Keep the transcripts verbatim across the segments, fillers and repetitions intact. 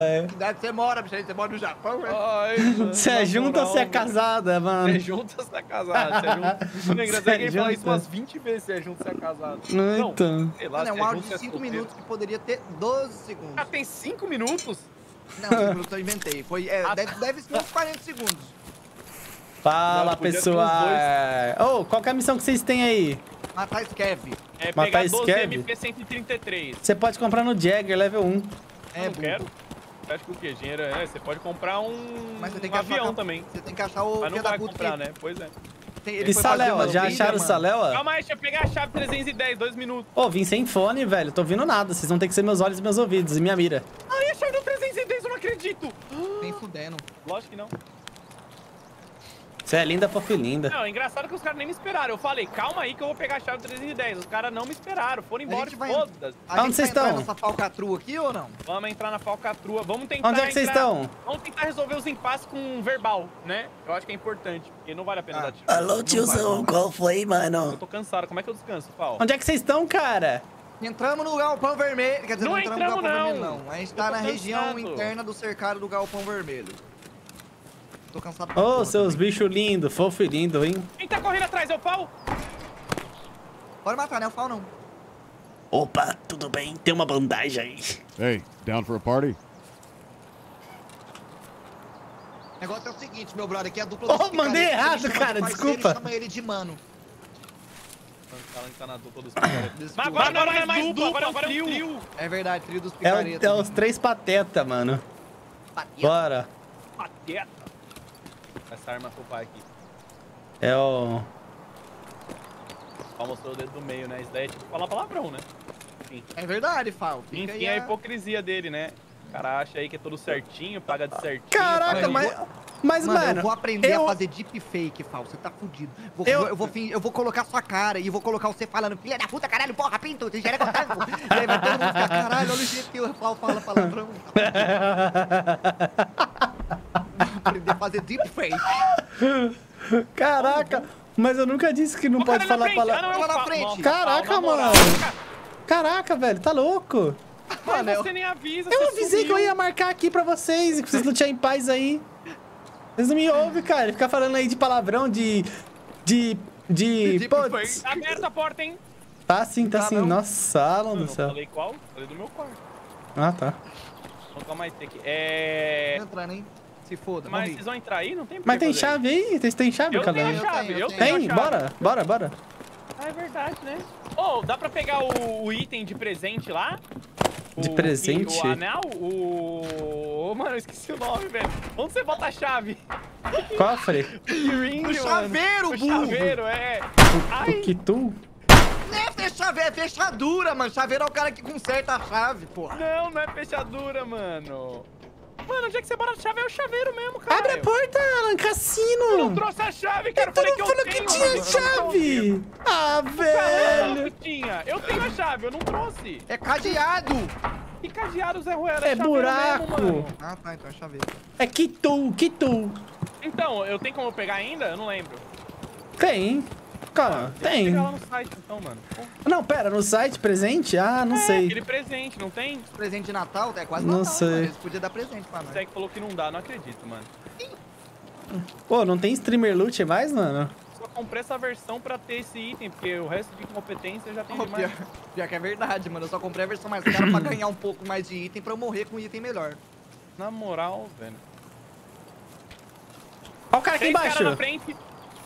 É. Que cidade você mora, bicho? Você mora no Japão, velho? Você é junto ou você é casada, mano? Você é junto ou você é casado? Você é junto. É engraçado que ele fala isso umas vinte vezes, você é junto ou você é casado. Não, então. Sei lá, Mano, é se um é áudio junto, de você é cinco solteiro. minutos que poderia ter doze segundos. Ah, tem cinco minutos? Não, cinco minutos eu inventei. Foi, é, Ah, deve, deve ser uns quarenta segundos. Fala, Não, podia ter pessoal. uns Ô, qual que é a missão que vocês têm aí? Matar Skev. É Matar pegar doze Skev? M P cento e trinta e três. Você pode comprar no Jagger, level um. É, não burro. quero. Você acha que o quê? Dinheiro é... Você pode comprar um, Mas você tem um que achar avião a- também. Você tem que achar o Mas não filho da vai puta comprar, que- né? Pois é. Tem- E foi fazer Saléu, uma já trilha, acharam o mano. Saléu? Calma aí, deixa eu pegar a chave trezentos e dez, dois minutos. Ô, vim sem fone, velho. Tô ouvindo nada. Vocês vão ter que ser meus olhos e meus ouvidos e minha mira. Ai, a chave do trezentos e dez, eu não acredito. Nem fudendo. Lógico que não. Você é linda, fofa e linda. Não, é engraçado que os caras nem me esperaram. Eu falei, calma aí que eu vou pegar a chave do trezentos e dez. Os caras não me esperaram, foram embora, gente vai- foda-se. A Onde gente vocês vai entrar estão? nessa falcatrua aqui ou não? Vamos entrar na falcatrua, vamos tentar Onde é que vocês entrar- estão? Vamos tentar resolver os impasses com verbal, né? Eu acho que é importante, porque não vale a pena Ah. dar tiro. Alô, tiozão, qual foi, Eu mano? tô cansado, como é que eu descanso, Paulo? Onde é que vocês estão, cara? Entramos no Galpão Vermelho. Quer dizer, Não não, entramos no entramos, Galpão não. Vermelho, não. A gente Eu tá tô na região cansado. interna do cercado do Galpão Vermelho. Tô cansado. Ô, pra porra seus também. bichos lindos, fofo e lindo, hein? Quem tá correndo atrás, é o Paulo? Pode matar, né? Eu falo não. Opa, tudo bem? Tem uma bandagem aí. Hey, down for a party? O negócio é o seguinte, meu brother, aqui é a dupla Oh, dos picaretas, mandei a gente errado, chama de cara, parceiro e desculpa. chama ele de mano. O cara tá na dupla dos picaretas. Mas Desculpa. agora não é mais dupla, agora é um trio. É verdade, trio dos É, o- picaretas. é os três pateta, mano. Pateta. Bora. Pateta. Essa arma pro pai aqui. É o... Só mostrou o dedo do meio, né? Isso daí é tipo falar palavrão, né? Enfim. É verdade, Fal. Fica Enfim, aí a hipocrisia dele, né? O cara acha aí que é tudo certinho, paga de certinho. Caraca, paga- mas... Mas, Mano, mano... eu vou aprender eu- a fazer deepfake, Fal. Você tá fudido. Vou, Eu- vou- eu, vou, fin- eu vou colocar sua cara e vou colocar você falando filha da puta, caralho, porra, pinto, tu gera cortado. E aí vai todo mundo ficar, caralho, olha o jeito que o Fal fala palavrão. Aprender a fazer deepfake. Caraca, mas eu nunca disse que não O pode cara na falar frente, ah, palavra... não, é o Lá na Paulo. frente. Nossa, Caraca, Paulo, na moral. mano. Caraca, velho, tá louco? Mas Mano, eu- você nem avisa, Eu você avisei que eu sumiu. ia marcar aqui pra vocês e que vocês não tinham em paz aí. Vocês não me ouvem, cara. Ficar falando aí de palavrão, de... De... De... De Putz. Tá aberta a porta, hein? Tá sim, tá Tá sim. não. Nossa, Alan Eu do não céu. falei qual? Falei do meu quarto. Ah, tá. Então calma aí, tem que... É... Tô entrando, hein? Se foda, Mas vamos vocês ir. vão entrar aí? Não tem por Mas que tem fazer chave aí? Vocês têm chave, Eu cada tenho a um? Eu chave, tenho, eu eu tenho tenho. a Tem? chave. Bora, bora, bora. Ah, é verdade, né? Ô, dá pra pegar o, o item de presente lá? De O- presente? O anel? O... Ô, mano, eu esqueci o nome, velho. Onde você bota a chave? Cofre. Ring, O chaveiro, O burro. chaveiro, é. O Ai, Kitu? Não é fechave- é fechadura, mano. Chaveiro é o cara que conserta a chave, porra. não, não é fechadura, mano. Mano, onde é que você bota a chave? É o chaveiro mesmo, cara. Abre a porta, Alan, Eu cassino. não trouxe a chave, cara. Eu Tu falei não que eu falou que tenho, tinha mano. chave. Ah, Falou velho. que tinha. Eu tenho a chave, eu não trouxe. É cadeado. E cadeado, Zé Ruela, É chaveiro buraco. mesmo, mano. Ah, tá, então é chaveiro. É Kitu, Kitu. Então, eu tenho como eu pegar ainda? Eu não lembro. Tem. Calma, Deixa eu tem. pegar lá no site, então, mano. Pô, Não, pera, no site presente? Ah, não é, sei. aquele presente, não tem? Presente de Natal, é quase Não Natal, sei. mano. Eles podiam dar presente pra O nós. Zé que falou que não dá, não acredito, mano. Pô, não tem streamer loot mais, mano? Só comprei essa versão pra ter esse item, porque o resto de competência eu já tenho Pô, demais. pior, pior que é verdade, mano. Eu só comprei a versão mais cara pra ganhar um pouco mais de item pra eu morrer com um item melhor. Na moral, velho. Olha o cara aqui Três caras embaixo. na frente.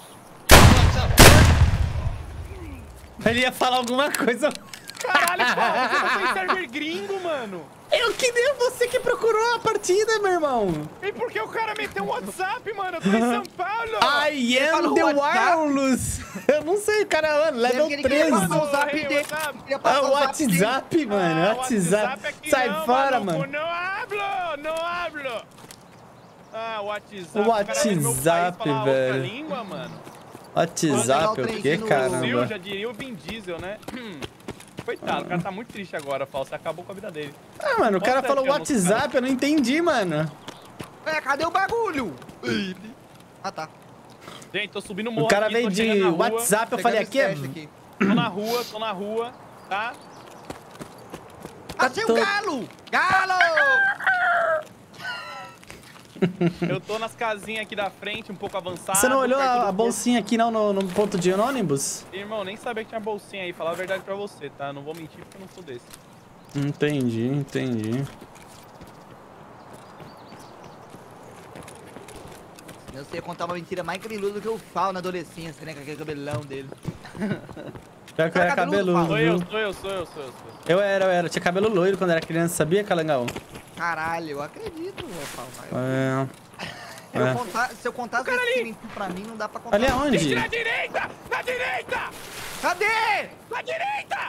Ele ia falar alguma coisa. Caralho, Paulo, você não foi em server gringo, mano. Eu que nem você que procurou a partida, meu irmão. E por que o cara meteu um WhatsApp, mano? Eu tô em São Paulo. I am falou the WhatsApp? wireless. Eu não sei, o cara, mano, level Deve que ele queria treze. passar o zap Hey, dele. WhatsApp. Queria Ah, passar o o zap dele. WhatsApp, mano, Ah, WhatsApp. aqui Sai não, fora, maluco, mano. Não hablo, não hablo. Ah, WhatsApp. O cara veio no meu país WhatsApp, falar outra velho. língua, mano. WhatsApp, o que, no- caramba? Brasil, já diria o Vin Diesel, né? Coitado, o cara tá muito triste agora, Paulo. Você acabou com a vida dele. Ah, mano, o cara Bota falou aqui, ó, no WhatsApp, eu não entendi, mano. É, cadê o bagulho? Ah, tá. Gente, tô subindo o morro O cara aqui, veio tô de chegando na rua. WhatsApp, eu falei, aqui é... Pegando esse teste Tô na rua, tô na rua, tá? Achei o todo- galo! Galo! Eu tô nas casinhas aqui da frente, um pouco avançado. Você não olhou perto do a, a porto. bolsinha aqui não no, no ponto de ônibus? Irmão, nem sabia que tinha bolsinha aí. Falar a verdade pra você, tá? Não vou mentir porque eu não sou desse. Entendi, entendi. Eu sei contar uma mentira mais cabeluda do que o Fal na adolescência, né? Com aquele cabelão dele. Pior que eu era cabeludo, cabeludo, Sou eu, viu? sou eu, sou eu, sou eu. Sou eu. Eu era, eu era. Tinha cabelo loiro quando era criança, sabia, Calangão? Caralho, eu acredito, Fal. É... Se eu é. contar, se eu contar as vezes que mentiu pra mim, não dá pra contar. Ali aonde? Na direita! Na direita! Cadê? Na direita!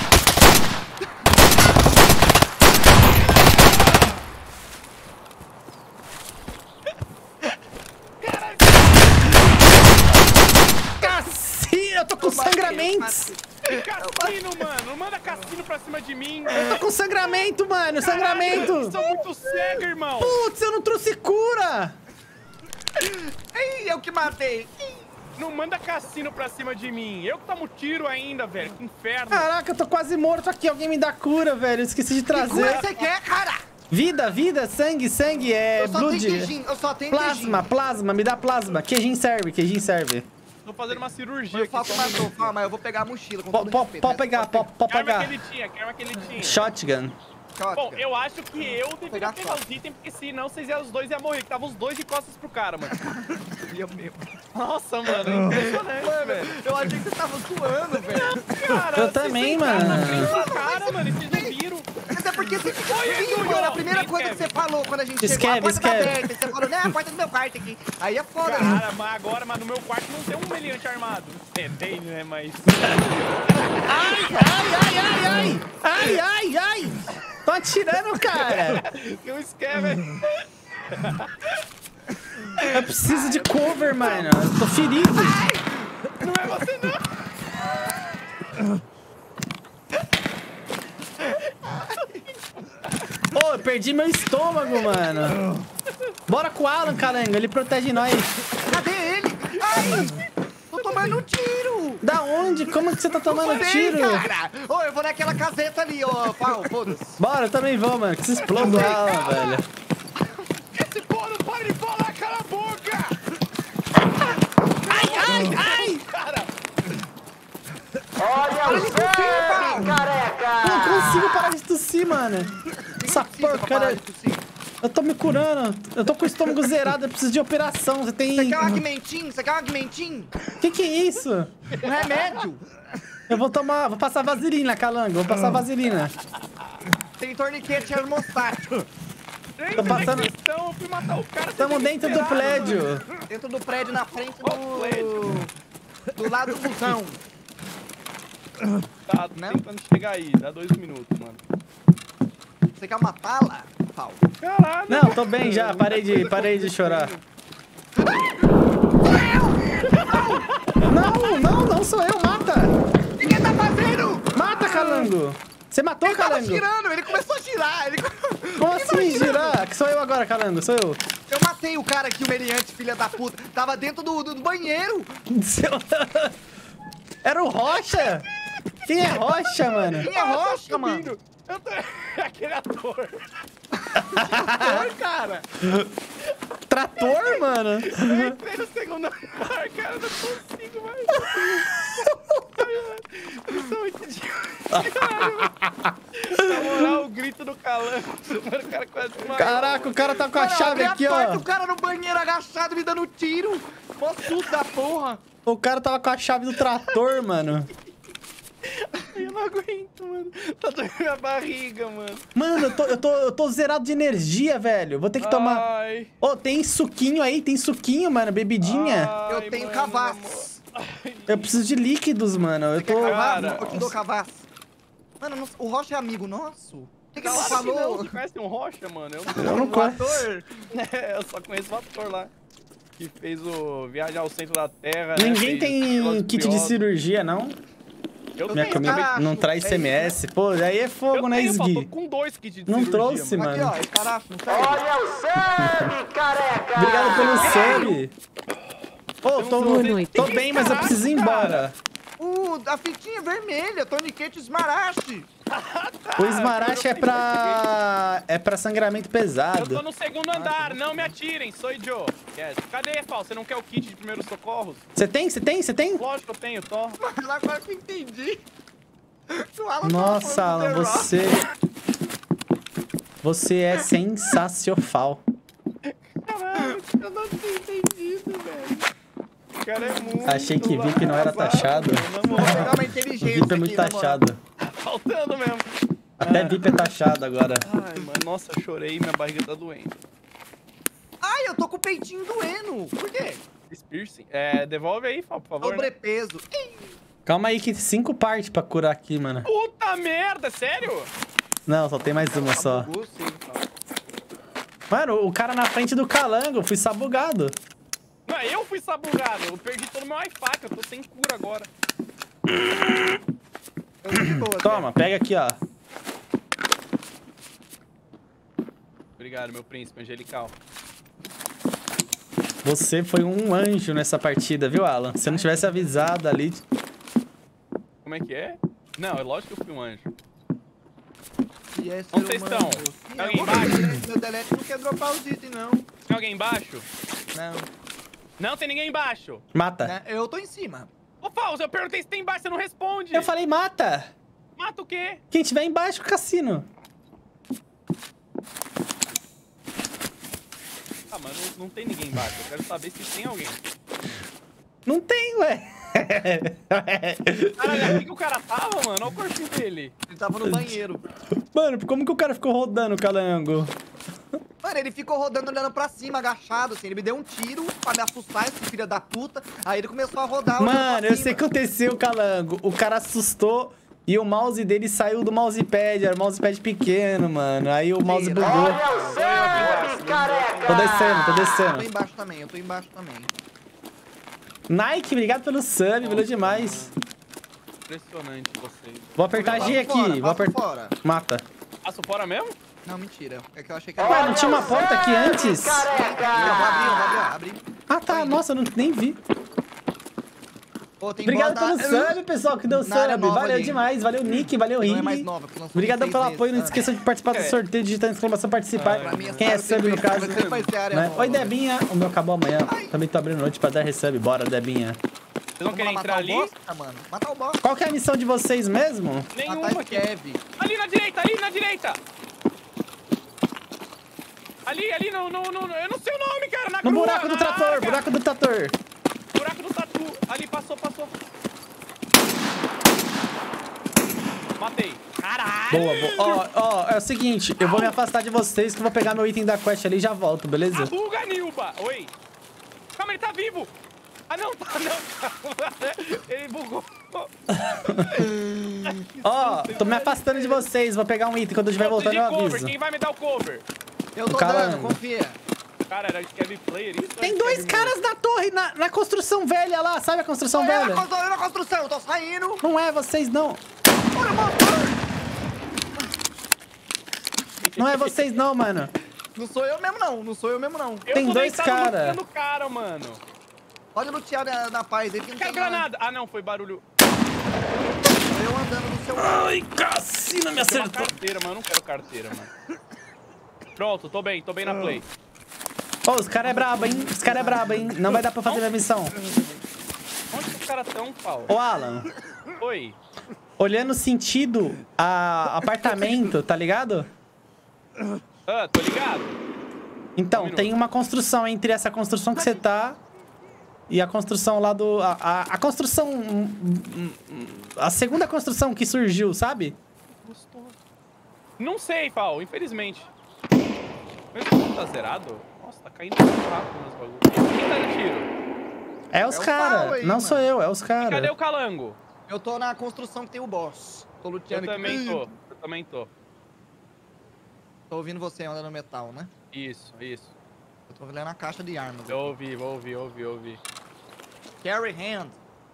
Cassino, eu tô com sangramentos! Cassino, mano! Não manda cassino pra cima de mim! Eu tô com sangramento, mano, sangramento! Vocês são muito cegos, irmão! Putz, eu não trouxe cura! Ei, eu que matei. Não manda cassino pra cima de mim! Eu que tomo tiro ainda, velho! Que inferno! Caraca, eu tô quase morto aqui, alguém me dá cura, velho, eu esqueci de Que cura trazer. você quer, cara? Vida, vida, sangue, sangue, é Eu só blood. tenho queijinho, eu só tenho Plasma, queijinho. plasma, me dá plasma. Queijinho serve, queijinho serve. Tô fazendo uma cirurgia O aqui. Falco só um matou, minuto. Fal, mas eu vou pegar a mochila com Pode todo respeito, né? pegar, pode Que arma pegar. que ele tinha? Que arma que ele tinha? Shotgun. Shotgun. Bom, eu acho que eu deveria Pegar pegar só. os itens, porque senão vocês iam, os dois iam morrer, que tava os dois de costas pro cara, mano. Eu mesmo. Nossa, mano, é impressionante, velho. Eu achei que você tava zoando, velho. Cara, Eu vocês também, entraram na mano. frente do cara, mano, e vocês não viram. Mas é porque você fica Oi, assim, Edu, mano. A ó, primeira quem coisa que escreve? você falou quando a gente chegou, Escreve, a porta tá escreve. aberta. E você falou, né, a porta do meu quarto aqui. Aí é foda, né? Cara, mas agora, mas no meu quarto não tem um meliante armado. É, tem, né, mas... Ai, ai, ai, ai, ai! Ai, ai, ai! Tô atirando, cara! Que um esquema. Eu preciso de cover, mano. Eu tô ferido. Não é você, não. Ô, eu perdi meu estômago, mano. Bora com o Alan, carango. Ele protege nós. Cadê ele? Ai, tô tomando um tiro. Da onde? Como que você tá tomando Sei, tiro? cara. Ô, eu vou naquela caseta ali, ó. Pau, foda-se. Bora, eu também vou, mano. Que se exploda o Alan, velho. Esse porra não para de falar, cala a boca! Ai, ai, ai! Cara, Olha o céu, careca. Eu não consigo parar de tossir, mano. Essa porcaria. Eu tô me curando. Eu tô com o estômago zerado. Eu preciso de operação. Você tem... Você quer um agumentinho? Você quer um agumentinho? Que que é isso? Um remédio? Eu vou tomar... Vou passar vaselina, calango. Vou passar vaselina. Tem torniquete termostático. gente, Tô onde é que passando- vocês estão? Eu fui matar o cara. Tamo vocês dentro do desesperaram, prédio. mano. Dentro do prédio, na frente Qual prédio? do... Do lado do busão. Tá, tô Não? tentando chegar aí. Dá dois minutos, mano. Você quer uma pala, Paulo? Caralho. Não, tô bem já. Parei de, parei de chorar. Não, não, não sou eu. Mata. O que ele tá fazendo? Mata, calango. Você matou, Ele tava calango? girando, ele começou a girar. Ele... Como assim girar? Que sou eu agora, calango. Sou eu. Eu matei o cara aqui, o meliante, filha da puta. Tava dentro do, do, do banheiro. Seu- Era o Rocha? Quem é Rocha, mano? Quem é Rocha, mano? Subindo. Eu tô... Aquele ator. ator, cara. Trator, mano? Eu entrei no segundo andar, cara. Eu não consigo mais. Vocês são muito idiotas. Na moral, o grito do calango. O cara quase desmaiou. Caraca, o cara tá com a Mano, eu chave abri a aqui, porta, ó. o cara no banheiro agachado me dando tiro. Mó susto da porra. O cara tava com a chave do trator, mano. Eu não aguento, mano. Tá doendo minha barriga, mano. Mano, eu tô, eu tô, eu tô zerado de energia, velho. Vou ter que tomar... Ai. Ô, tem suquinho aí, tem suquinho, mano, bebidinha. Ai, Eu tenho mano, cavaços. Eu preciso de líquidos, mano. Eu Quer tô... cavaço? Cara. Eu te dou cavaço. Mano, não- o Rocha é amigo nosso. O que, que ele Claro que não. falou? Você conhece um Rocha, mano? Eu, Eu não O conheço. ator? É, eu só conheço o ator lá. Que fez o Viagem ao Centro da Terra. Ninguém né? Fez tem Velozes e kit de Furiosos. cirurgia, não? Eu Minha tenho, comida caraca, não traz é C M S. Pô, aí é eu fogo, né, tenho, pô, tô Sgui? com dois kits de Não cirurgia, trouxe, mano. mano. Aqui, ó, esse caraca, não serve. Obrigado pelo sub. Ô, tô, Boa tô bem, mas eu preciso ir embora. O, a fitinha vermelha, torniquete Smarache. O Smarache é pra... é pra sangramento Eu tô tô no segundo andar, não me atirem, sou Joe. Yes. Cadê, Fal? Você não quer o kit de primeiros socorros? Você tem? Você tem? Você tem? Lógico que eu tenho, tô. Mano, agora que eu entendi. O Alan Nossa, tava falando Alan, do The Rock. você... Você é sensacional. Caralho, eu não tinha entendido, velho. O cara é muito... Achei que V I P não era vazado, taxado. mano, na Vou moral. pegar uma O inteligência V I P é muito aqui, na moral. taxado. Faltando mesmo. Até V I P é taxado agora. Ai, mano, nossa, eu chorei e minha barriga tá doendo. Ai, eu tô com o peitinho doendo. Por quê? Esse piercing. É, devolve aí, Fal, por favor. Né? Sobrepeso. Ih, Calma aí que cinco partes pra curar aqui, mano. Puta merda, sério? Não, só tem mais uma só. bugou, sim, Fal. Mano, o cara na frente do calango, fui sabugado. Não, eu fui sabugado. Eu perdi todo o meu Wi-Fi, que eu tô sem cura agora. Eu tô de boa, Toma, pega aqui, ó. Obrigado, meu príncipe angelical. Você foi um anjo nessa partida, viu, Alan? Se eu não tivesse avisado ali... Como é que é? Não, é lógico que eu fui um anjo. E é Onde ser vocês humano. estão? Sim, Alguém eu vou- embaixo? Meu delete- Meu delete não quer dropar os itens, não. Tem alguém embaixo? Não. Não tem ninguém embaixo. Mata. Né? Eu tô em cima. Ô, Fausto, eu perguntei se tem embaixo, você não responde. Eu falei mata. Mata o quê? Quem tiver embaixo, cassino. Ah, mano, não, não tem ninguém embaixo. Eu quero saber se tem alguém. Não tem, ué. Caralho, aqui que o cara tava, mano? Olha o corpinho dele. Ele tava no banheiro. Mano, como que o cara ficou rodando, calango? Mano, ele ficou rodando, olhando pra cima, agachado, assim. Ele me deu um tiro pra me assustar, esse filho da puta. Aí ele começou a rodar, olhando Mano, pra eu cima. sei o que aconteceu, calango. O cara assustou e o mouse dele saiu do mousepad. Era um mousepad pequeno, mano. Aí o mouse Mentira. bugou. Tô descendo, tô Eu tô descendo. embaixo também, eu tô embaixo também. Nike, obrigado pelo sub, valeu demais. Impressionante vocês. Vou apertar G aqui, Fora, vou passo apertar. fora. Mata. Passo fora mesmo? Não, mentira. É que eu achei que Ué, não tinha uma porta aqui antes? Eu vou abrir, eu vou abrir, abrir. Ah, tá. Nossa, eu não, nem vi. Ô, tem Obrigado bola pelo da- sub, pessoal, que deu Na área sub. nova Valeu ali. demais. Valeu, Nick. Valeu, Não é Ring. mais nova, porque lançou Obrigado seis pelo vezes, apoio. Não sabe? esqueça de participar do É. sorteio, digitando exclamação participar. Pra mim, Quem é essa sub, no vai caso. ser- vai ser a área Né? nova. Oi, Debinha. O meu acabou amanhã. Também tô abrindo noite pra dar resub. Bora, Debinha. Vocês não Vamos querem lá entrar matar ali? o boss? Ah, mano. Matar o boss. Qual que é a missão de vocês mesmo? Nenhuma Matar aqui. Kev. Ali na direita, ali na direita. Ali, ali, no, no, no, eu não sei o nome, cara, na No grua, buraco do na trator, arca. buraco do trator. Buraco do tatu. Ali, passou, passou. Matei. Caralho! Boa, boa. Ó, ó, é o seguinte, eu vou me afastar de vocês que eu vou pegar meu item da quest ali e já volto, beleza? Abuga, Nilba! Oi! Calma, ele tá vivo! Ah, não, tá, não, calma. Ele bugou. Ó, tô me afastando de vocês, vou pegar um item. Quando eu estiver Eu preciso voltando, eu de cover. aviso. Quem vai me dar o cover? Eu tô O cara- dando, confia. Cara, era de Kevin Player isso? Tem Era de dois Kevin caras na torre, na, na construção velha lá, sabe a construção Eu velha? na construção, eu na construção, eu tô saindo. Não é vocês, não. Bora, motor. Não é vocês, não, mano. Não sou eu mesmo, não. Não sou eu mesmo, não. Eu Tem tô dois deitado cara. lutando cara, mano. Pode lutear na, na paz aí que não Quero tem nada. granada. Ah, não, foi barulho. Eu andando no seu... Ai, Cassina me Tem uma acertou. carteira, mano. Eu não quero carteira, mano. Pronto, tô bem, tô bem na play. Ô, os caras é brabo, hein? Os caras é brabo, hein? Não vai dar pra fazer minha missão. Onde que os caras tão, Paulo? Ô, Alan, Oi. olhando sentido a apartamento, tá ligado? Ah, tô ligado? Então, Um minuto. tem uma construção entre essa construção que você tá e a construção lá do... A, a, a construção... A segunda construção que surgiu, sabe? Não sei, Paulo, infelizmente. Meu jogo tá zerado? Nossa, tá caindo muito rápido meus bagulhos. Quem tá no tiro? É os É o Paulo caras. aí, Não mano. sou eu, é os Cadê caras. o calango? Eu tô na construção que tem o boss. Tô Eu luteando também aqui. tô, eu também tô. Tô ouvindo você andando no metal, né? Isso, isso. Eu tô olhando a caixa de armas. Eu ouvi, vou ouvir, ouvi, ouvi. Carry hand.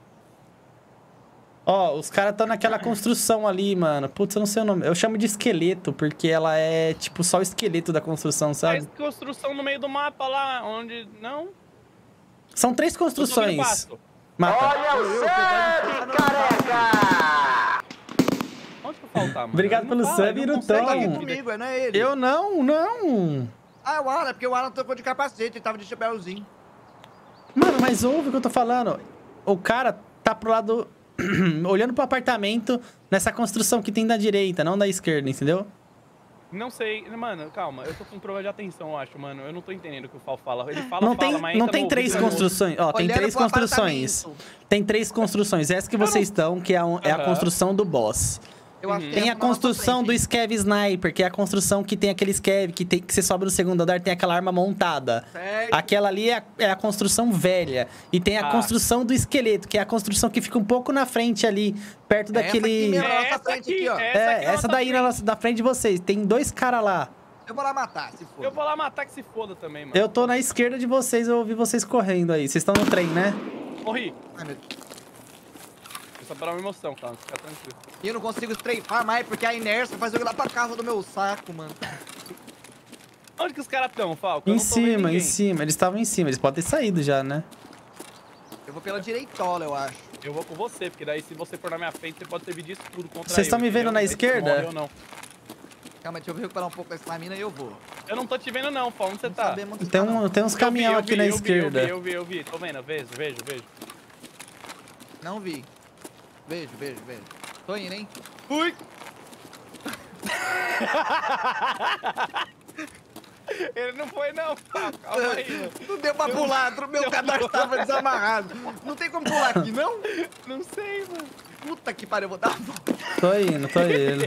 Ó, os caras estão naquela construção ali, mano. Putz, eu não sei o nome. Eu chamo de esqueleto, porque ela é, tipo, só o esqueleto da construção, sabe? Faz construção no meio do mapa lá, onde... Não? São três Eu tô ouvindo construções. passo. Mata. Olha o sangue, careca! Onde que eu faltar, mano? Obrigado Ele não pelo fala, sub, ele não Irutão. Ele tá consegue aqui vida. comigo, é, não é ele? Eu não, não. Ah, é o Alan, porque o Alan tocou de capacete, ele tava de chapéuzinho. Mano, mas ouve o que eu tô falando. O cara tá pro lado... olhando pro apartamento nessa construção que tem da direita, não da esquerda, entendeu? Não sei, mano, calma, eu tô com um problema de atenção, eu acho, mano. Eu não tô entendendo o que o Fal fala. Ele fala, Não fala, tem, mas não entra tem no três ouvido. construções. Ó, tem Olhando três pro construções. apartamento. Tem três construções. Essa que vocês estão, que é, um- é a Aham. construção do boss. Eu acho que Tem essa a na nossa construção do frente. Scav Sniper, que é a construção que tem aquele Scav, que, tem, que você sobe no segundo andar, tem aquela arma montada. Certo. Aquela ali é a, é a construção velha. E tem a Ah. construção do esqueleto, que é a construção que fica um pouco na frente ali, perto Essa aqui daquele... mesmo. É nossa essa frente aqui, aqui, ó. essa É, aqui na essa nossa daí na, frente. nossa, na frente de vocês. Tem dois caras lá. Eu vou lá matar, se for. Eu vou lá matar que se foda também, mano. Eu tô na esquerda de vocês, eu ouvi vocês correndo aí. Vocês estão no trem, né? Morri. Ai, meu Deus. Foi só para uma emoção, calma, fica tranquilo. E eu não consigo estreifar mais, porque a inércia faz eu ir lá pra casa do meu saco, mano. Onde que os caras estão, Falco? Eu Em não tô vendo cima, em ninguém. cima. Eles estavam em cima. Eles podem ter saído já, né? Eu vou pela direitola, eu acho. Eu vou com você, porque daí se você for na minha frente, você pode servir de escudo contra Vocês eu, estão me vendo entendeu? na Daí você esquerda? morre ou não. Calma, deixa eu recuperar um pouco da estamina e eu vou. Eu não tô te vendo não, Fal, onde você Não tá? sabemos onde Tem, tá, não. um, tem uns Eu vi, caminhão eu aqui vi, na eu vi, esquerda. Eu vi, eu vi, eu vi. Tô vendo, vejo, vejo, vejo. Não vi. Vejo, vejo, vejo. Tô indo, hein? Fui! Ele não foi não, Fal, calma aí, mano. Não deu pra pular, o meu cadastro tava desamarrado. Não tem como pular aqui, não? Não sei, mano. Puta que pariu, eu vou dar uma volta. Tô indo, tô indo.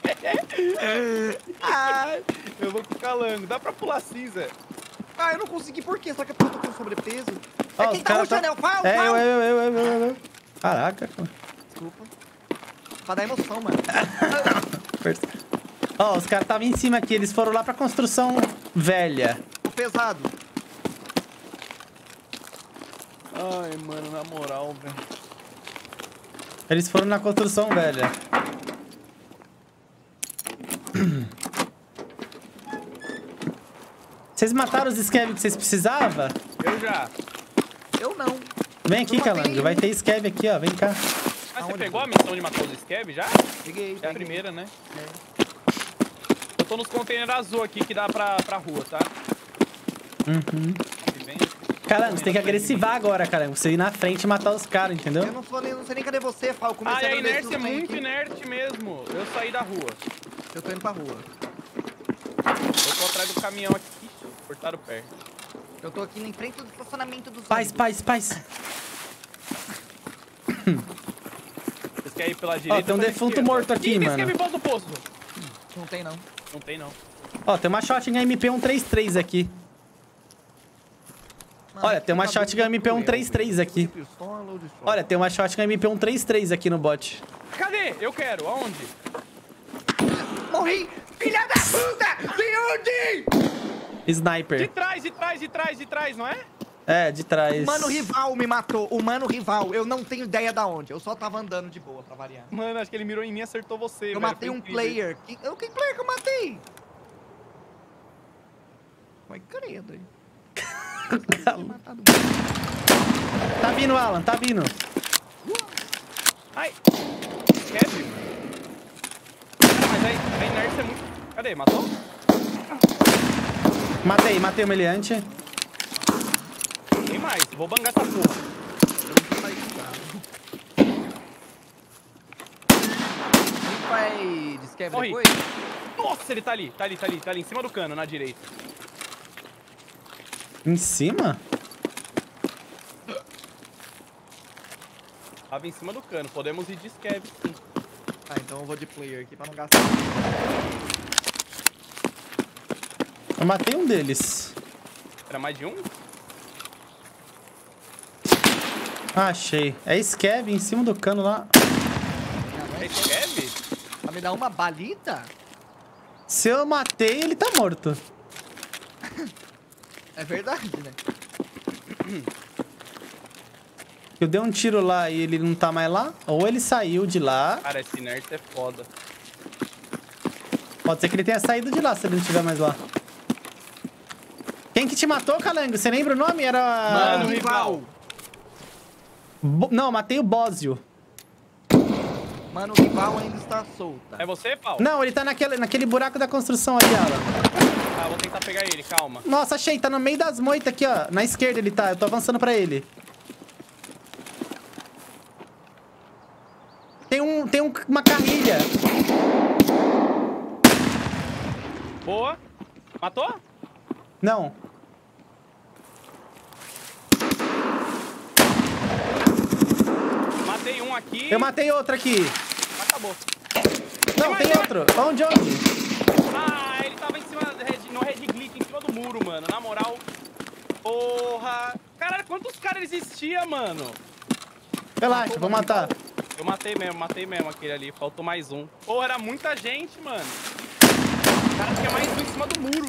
Ai, eu vou com o calango. Dá pra pular cinza. Ah, eu não consegui por quê? Será que é porque eu tô com sobrepeso? Ó, É os quem tá caras rushando, é o Fal, É, Fal! eu, eu, eu, eu, eu, eu. Caraca. Desculpa. Pra dar emoção, mano. Ó, os caras estavam em cima aqui. Eles foram lá pra construção velha. Tô pesado. Ai, mano, na moral, velho. Eles foram na construção velha. Vocês mataram os Scav que vocês precisavam? Eu já. Eu não. Vem aqui, Eu matei Calango. nenhum. Vai ter Scav aqui, ó. Vem cá. Mas Aonde, você pegou mano? a missão de matar os Scav já? Peguei, É a peguei. primeira, né? É. Eu tô nos containers azul aqui que dá pra, pra rua, tá? Uhum. Vem. Calango, você tem que agressivar agora, Calango. Você ir na frente e matar os caras, entendeu? Eu não, sou nem, não sei nem cadê você, Fal. Ah, Comecei e a a ler inércia tudo é bem muito aqui. inerte mesmo. Eu saí da rua. Eu tô indo pra rua. Eu tô atrás do caminhão aqui. Ixi, cortaram o pé. Eu tô aqui em frente do estacionamento dos Paz, ônibus. paz, paz. Vocês querem ir pela direita? Ó, tem um ou pela defunto esquerda? morto aqui, Ih, tem mano. Scav em volta do posto. Não tem, não. Não tem, não. Ó, tem uma shotgun M P cento e trinta e três aqui. Mano, Olha, tem uma tá shotgun bem M P cento e trinta e três aqui. Pistola ou de shot? Olha, tem uma shotgun M P cento e trinta e três aqui no bot. Cadê? Eu quero. Aonde? Morri! Filha da puta! De onde? De Sniper. trás, de trás, de trás, de trás, não é? É, de trás. O mano rival me matou. O mano rival. Eu não tenho ideia da onde. Eu só tava andando de boa, pra variar. Mano, acho que ele mirou em mim e acertou você, Eu velho. matei Foi um incrível. player. Que, eu, que player que eu matei? Vai credo, hein? Matado. Tá vindo, Alan, tá vindo. Ai! Scav? Cara, mas aí a inércia é muito... Cadê? Matou? Matei, matei o meliante. Tem mais. Vou bangar essa porra. Quem vai de Scav Morri. depois? Nossa, ele tá ali. Tá ali, tá ali. Tá ali em cima do cano, na direita. Em cima? Tava em cima do cano. Podemos ir de Scav, sim. Tá, então eu vou de player aqui pra não gastar. Eu matei um deles. Era mais de um? Ah, achei. É Scav em cima do cano lá. É Scav? Pra me dar uma balita? Se eu matei, ele tá morto. É verdade, né? Eu dei um tiro lá e ele não tá mais lá. Ou ele saiu de lá. Cara, esse nerd é foda. Pode ser que ele tenha saído de lá se ele não estiver mais lá. Quem que te matou, Calango? Você lembra o nome? Era... Mano, rival. Bo- Não, matei o Bósio. Mano, o rival ainda está solta. É você, Paulo? Não, ele tá naquele, naquele buraco da construção ali, Alan. Tá, vou tentar pegar ele, calma. Nossa, achei, tá no meio das moitas aqui, ó. Na esquerda ele tá, eu tô avançando pra ele. Tem um, tem um, uma carrilha. Boa. Matou? Não. Matei um aqui. Eu matei outro aqui. Acabou. Não, tem outro. Onde, onde? Ah, ele tava em cima do red, no red glitch, em cima do muro, mano. Na moral. Porra. Caralho, quantos caras existiam, mano? Relaxa, vou matar. Eu matei mesmo, matei mesmo aquele ali. Faltou mais um. Porra, era muita gente, mano. O cara tinha mais um em cima do muro.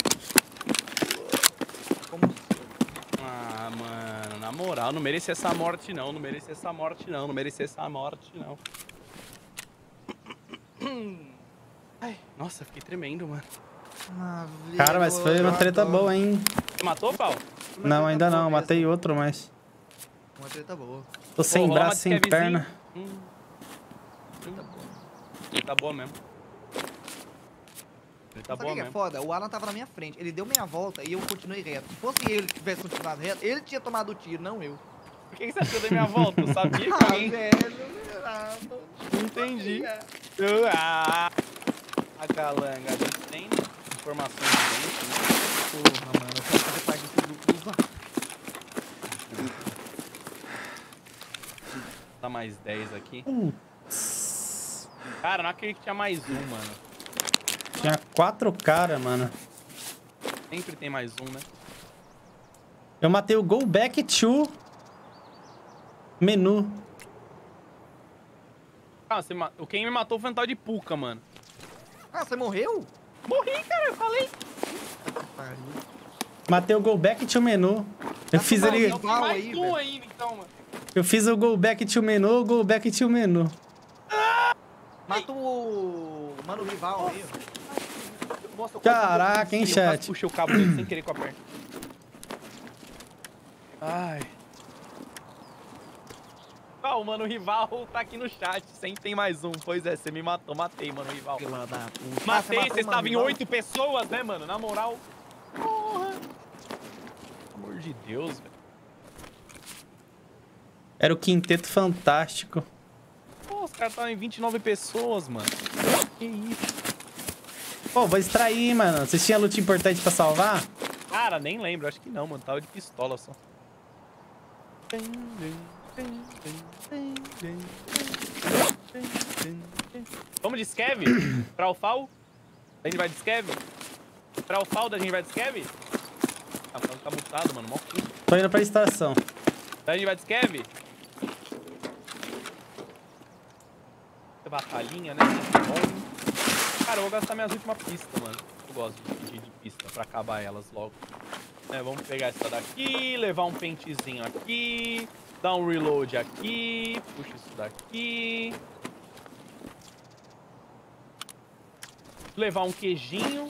Como Ah, mano, na moral, não merecia essa morte não, não merecia essa morte não, não merecia essa morte não. Ai, nossa, fiquei tremendo, mano. Ah, Cara, mas foi uma treta boa, hein? Você matou, Paulo? Não, ainda não. Matei outro, mas... Uma treta boa. Tô sem Pô, rola braço, uma sem disquevezinha. perna. Hum. Tá boa. Tá boa mesmo. Ele tá Sabe o boa que é mesmo. foda? O Alan tava na minha frente. Ele deu meia volta e eu continuei reto. Se fosse ele que tivesse continuado reto, ele tinha tomado o tiro, não eu. Por que que você achou da minha volta? Eu sabia que Ah, alguém... velho. Ah, Não entendi. Ah, a calanga. A gente tem informações diferentes, né? porra, mano. Eu quero fazer parte desse grupo dos Zap. Tá mais dez aqui. Cara, não acredito que tinha mais um, mano. Tinha quatro caras, mano. Sempre tem mais um, né? Eu matei o Go Back to... Menu. Ah, você ma... Quem me matou foi um tal de Puka, mano. Ah, você morreu? Morri, cara, eu falei. Pariu. Matei o Go Back to Menu. Eu fiz mal, ele... não. Tem mais aí, um velho. ainda, então, mano. Eu fiz o Go Back to Menu, Go Back to Menu. Mata o... Mano, o rival aí, ó. Nossa, eu Caraca, quase- hein, eu quase chat? puxei o cabo dele sem querer com a perna. Ai. Ah, o mano, o rival tá aqui no chat. Sempre tem mais um. Pois é, você me matou. Matei, mano, o rival. Fila da puta. Ah, Matei, matou você o estava mano, em rival? oito pessoas, né, mano? Na moral. Porra. Pelo amor de Deus, velho. Era o Quinteto Fantástico. Pô, os caras estavam em vinte e nove pessoas, mano. Que isso? Pô, vou extrair, mano. Vocês tinham loot importante pra salvar? Cara, nem lembro. Acho que não, mano. Tava de pistola só. Vamos de Scav? Pra Alfal? A gente vai de Scav? Pra Alfal da gente vai de Scav? Ah, o tá mutado, mano. Mó cu. Tô indo pra estação. Da gente vai de Scav? Batalhinha, né? Bom. Cara, eu vou gastar minhas últimas pistas, mano. Eu gosto de fugir de pista pra acabar elas logo. É, vamos pegar essa daqui, levar um pentezinho aqui, dar um reload aqui, puxa isso daqui. Levar um queijinho.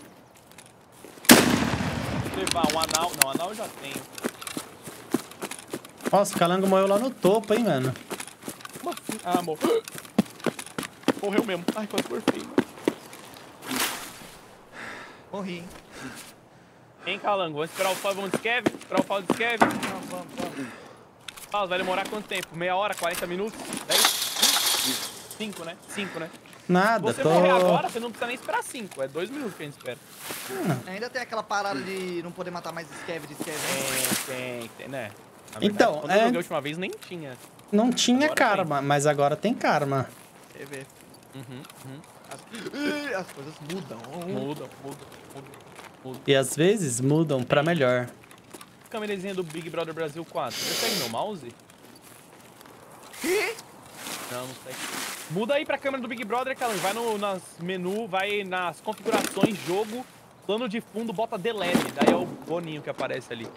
Levar um anal. Não, anal eu já tenho. Nossa, o calango morreu lá no topo, hein, mano. Como assim? Ah, morreu. Morreu mesmo. Ai, quase cortei, mano. Morri, hein? Hein, Calango? Vamos esperar o pau, vamos de Scav? Esperar o pau de Scav? Não, vamos, vamos. Paulo, vai demorar quanto tempo? Meia hora? quarenta minutos? dez? cinco, né? cinco, né? Nada, Você tô... morrer agora, você não precisa nem esperar cinco. É dois minutos que a gente espera. Ainda tem aquela parada de não poder matar mais Scav de Scav, né? Tem, tem, tem, né? Na Então, quando é- eu joguei a última vez, nem tinha. Não tinha Agora karma, mas agora tem karma. Você vê. Uhum, uhum. As... Ih, as coisas mudam. Muda, muda, muda, muda. E às vezes mudam pra melhor. Câmerazinha do Big Brother Brasil quatro. Você segue meu mouse? Que? Não, não sei. Muda aí pra câmera do Big Brother, Calango. Vai no nas menu, vai nas configurações, jogo, plano de fundo, bota delete. Daí é o boninho que aparece ali.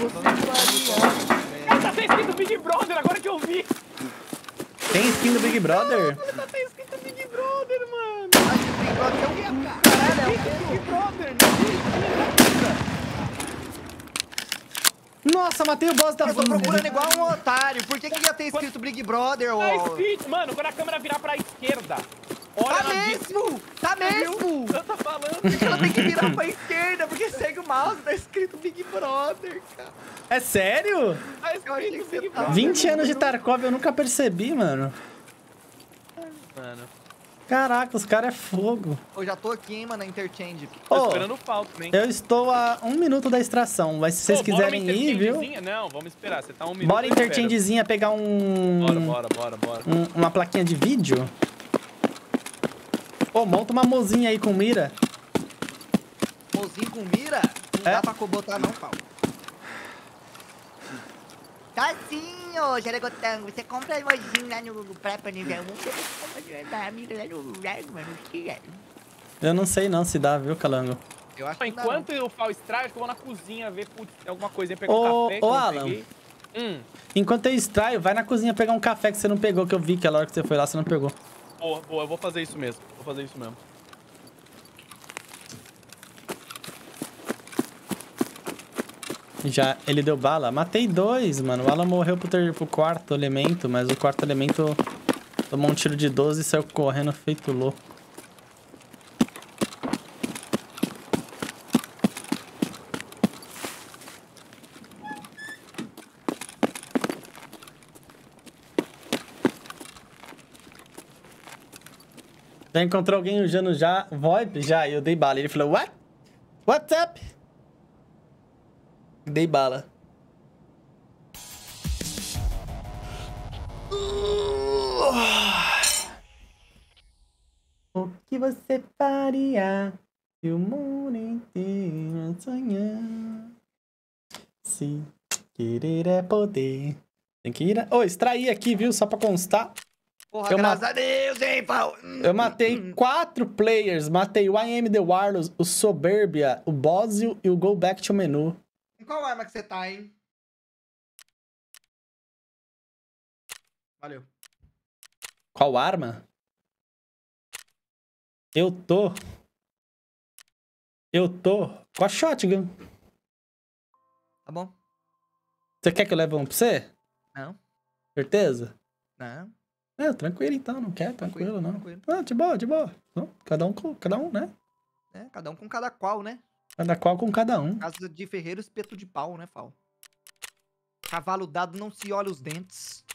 Você Cara, tá até escrito Big Brother, agora que eu vi. Tem skin do Big Brother? Tá até escrito Big Brother, mano. é o quê? Caralho, é o quê? Big Brother, não Nossa, matei o boss da Eu tô procurando igual um otário. Por que que ia ter escrito Big Brother, ô? Tá escrito, mano, quando a câmera virar pra esquerda. Olha Tá na mesmo! Tá mesmo! Eu tô falando. Porque ela tem que virar pra esquerda, porque segue o mouse, tá escrito Big Brother, cara. É sério? Tá Eu achei que escrito você Big tava- Brother. vinte anos de Tarkov eu nunca percebi, mano. Mano, Caraca, os caras é fogo. Eu já tô aqui, hein, mano, na Interchange. tô Ô, esperando o Falco também. eu estou a um minuto da extração, mas se vocês Ô, bora uma quiserem ir, viu? interchangezinha? Não, vamos esperar. Você tá um minuto. Bora eu espero. interchangezinha pegar um... Bora, bora, bora, bora. um- uma plaquinha de vídeo. Pô, monta uma mozinha aí com mira. Mozinho com mira? Não É? dá pra botar não, pau. Tá sim, ô Xeregotango. Você compra mozinho lá no Prapa Nível um, você compra da mira lá no Largo, mano. Eu não sei não se dá, viu, Calango? Eu acho Ó, que não dá, enquanto eu falo extraio, acho que eu vou na cozinha ver, putz, tem alguma coisinha, pegar Ô, um café que ô, eu não Alan. peguei. Hum, Enquanto eu extraio, vai na cozinha pegar um café que você não pegou, que eu vi que a hora que você foi lá, você não pegou. boa, boa, eu vou fazer isso mesmo. Vou fazer isso mesmo. Já, ele deu bala. Matei dois, mano. O Alan morreu pro, ter, pro quarto elemento, mas o quarto elemento tomou um tiro de doze e saiu correndo feito louco. Já encontrou alguém usando já VoIP? Já, e eu dei bala. Ele falou, what? What's up? Dei bala. O que você faria se o mundo inteiro sonhar? Se querer é poder. Tem que ir... A... Ô, oh, extraí aqui, viu? Só pra constar. Porra, Eu graças ma- a Deus, hein, pau. Eu matei quatro players. Matei o I Am The Warlords, o Soberbia, o Bozio e o Go Back to Menu. Em qual arma que você tá, hein? Valeu. Qual arma? Eu tô... Eu tô com a shotgun. Tá bom? Você quer que eu leve um pra você? Não. Certeza? Não. É, tranquilo então, não quer, tranquilo, não. Tranquilo. Ah, de boa, de boa. Não, cada um com cada um, né? É, cada um com cada qual, né? Cada qual com cada um. Casa de ferreiro, espeto de pau, né, Fal? Cavalo dado não se olha os dentes.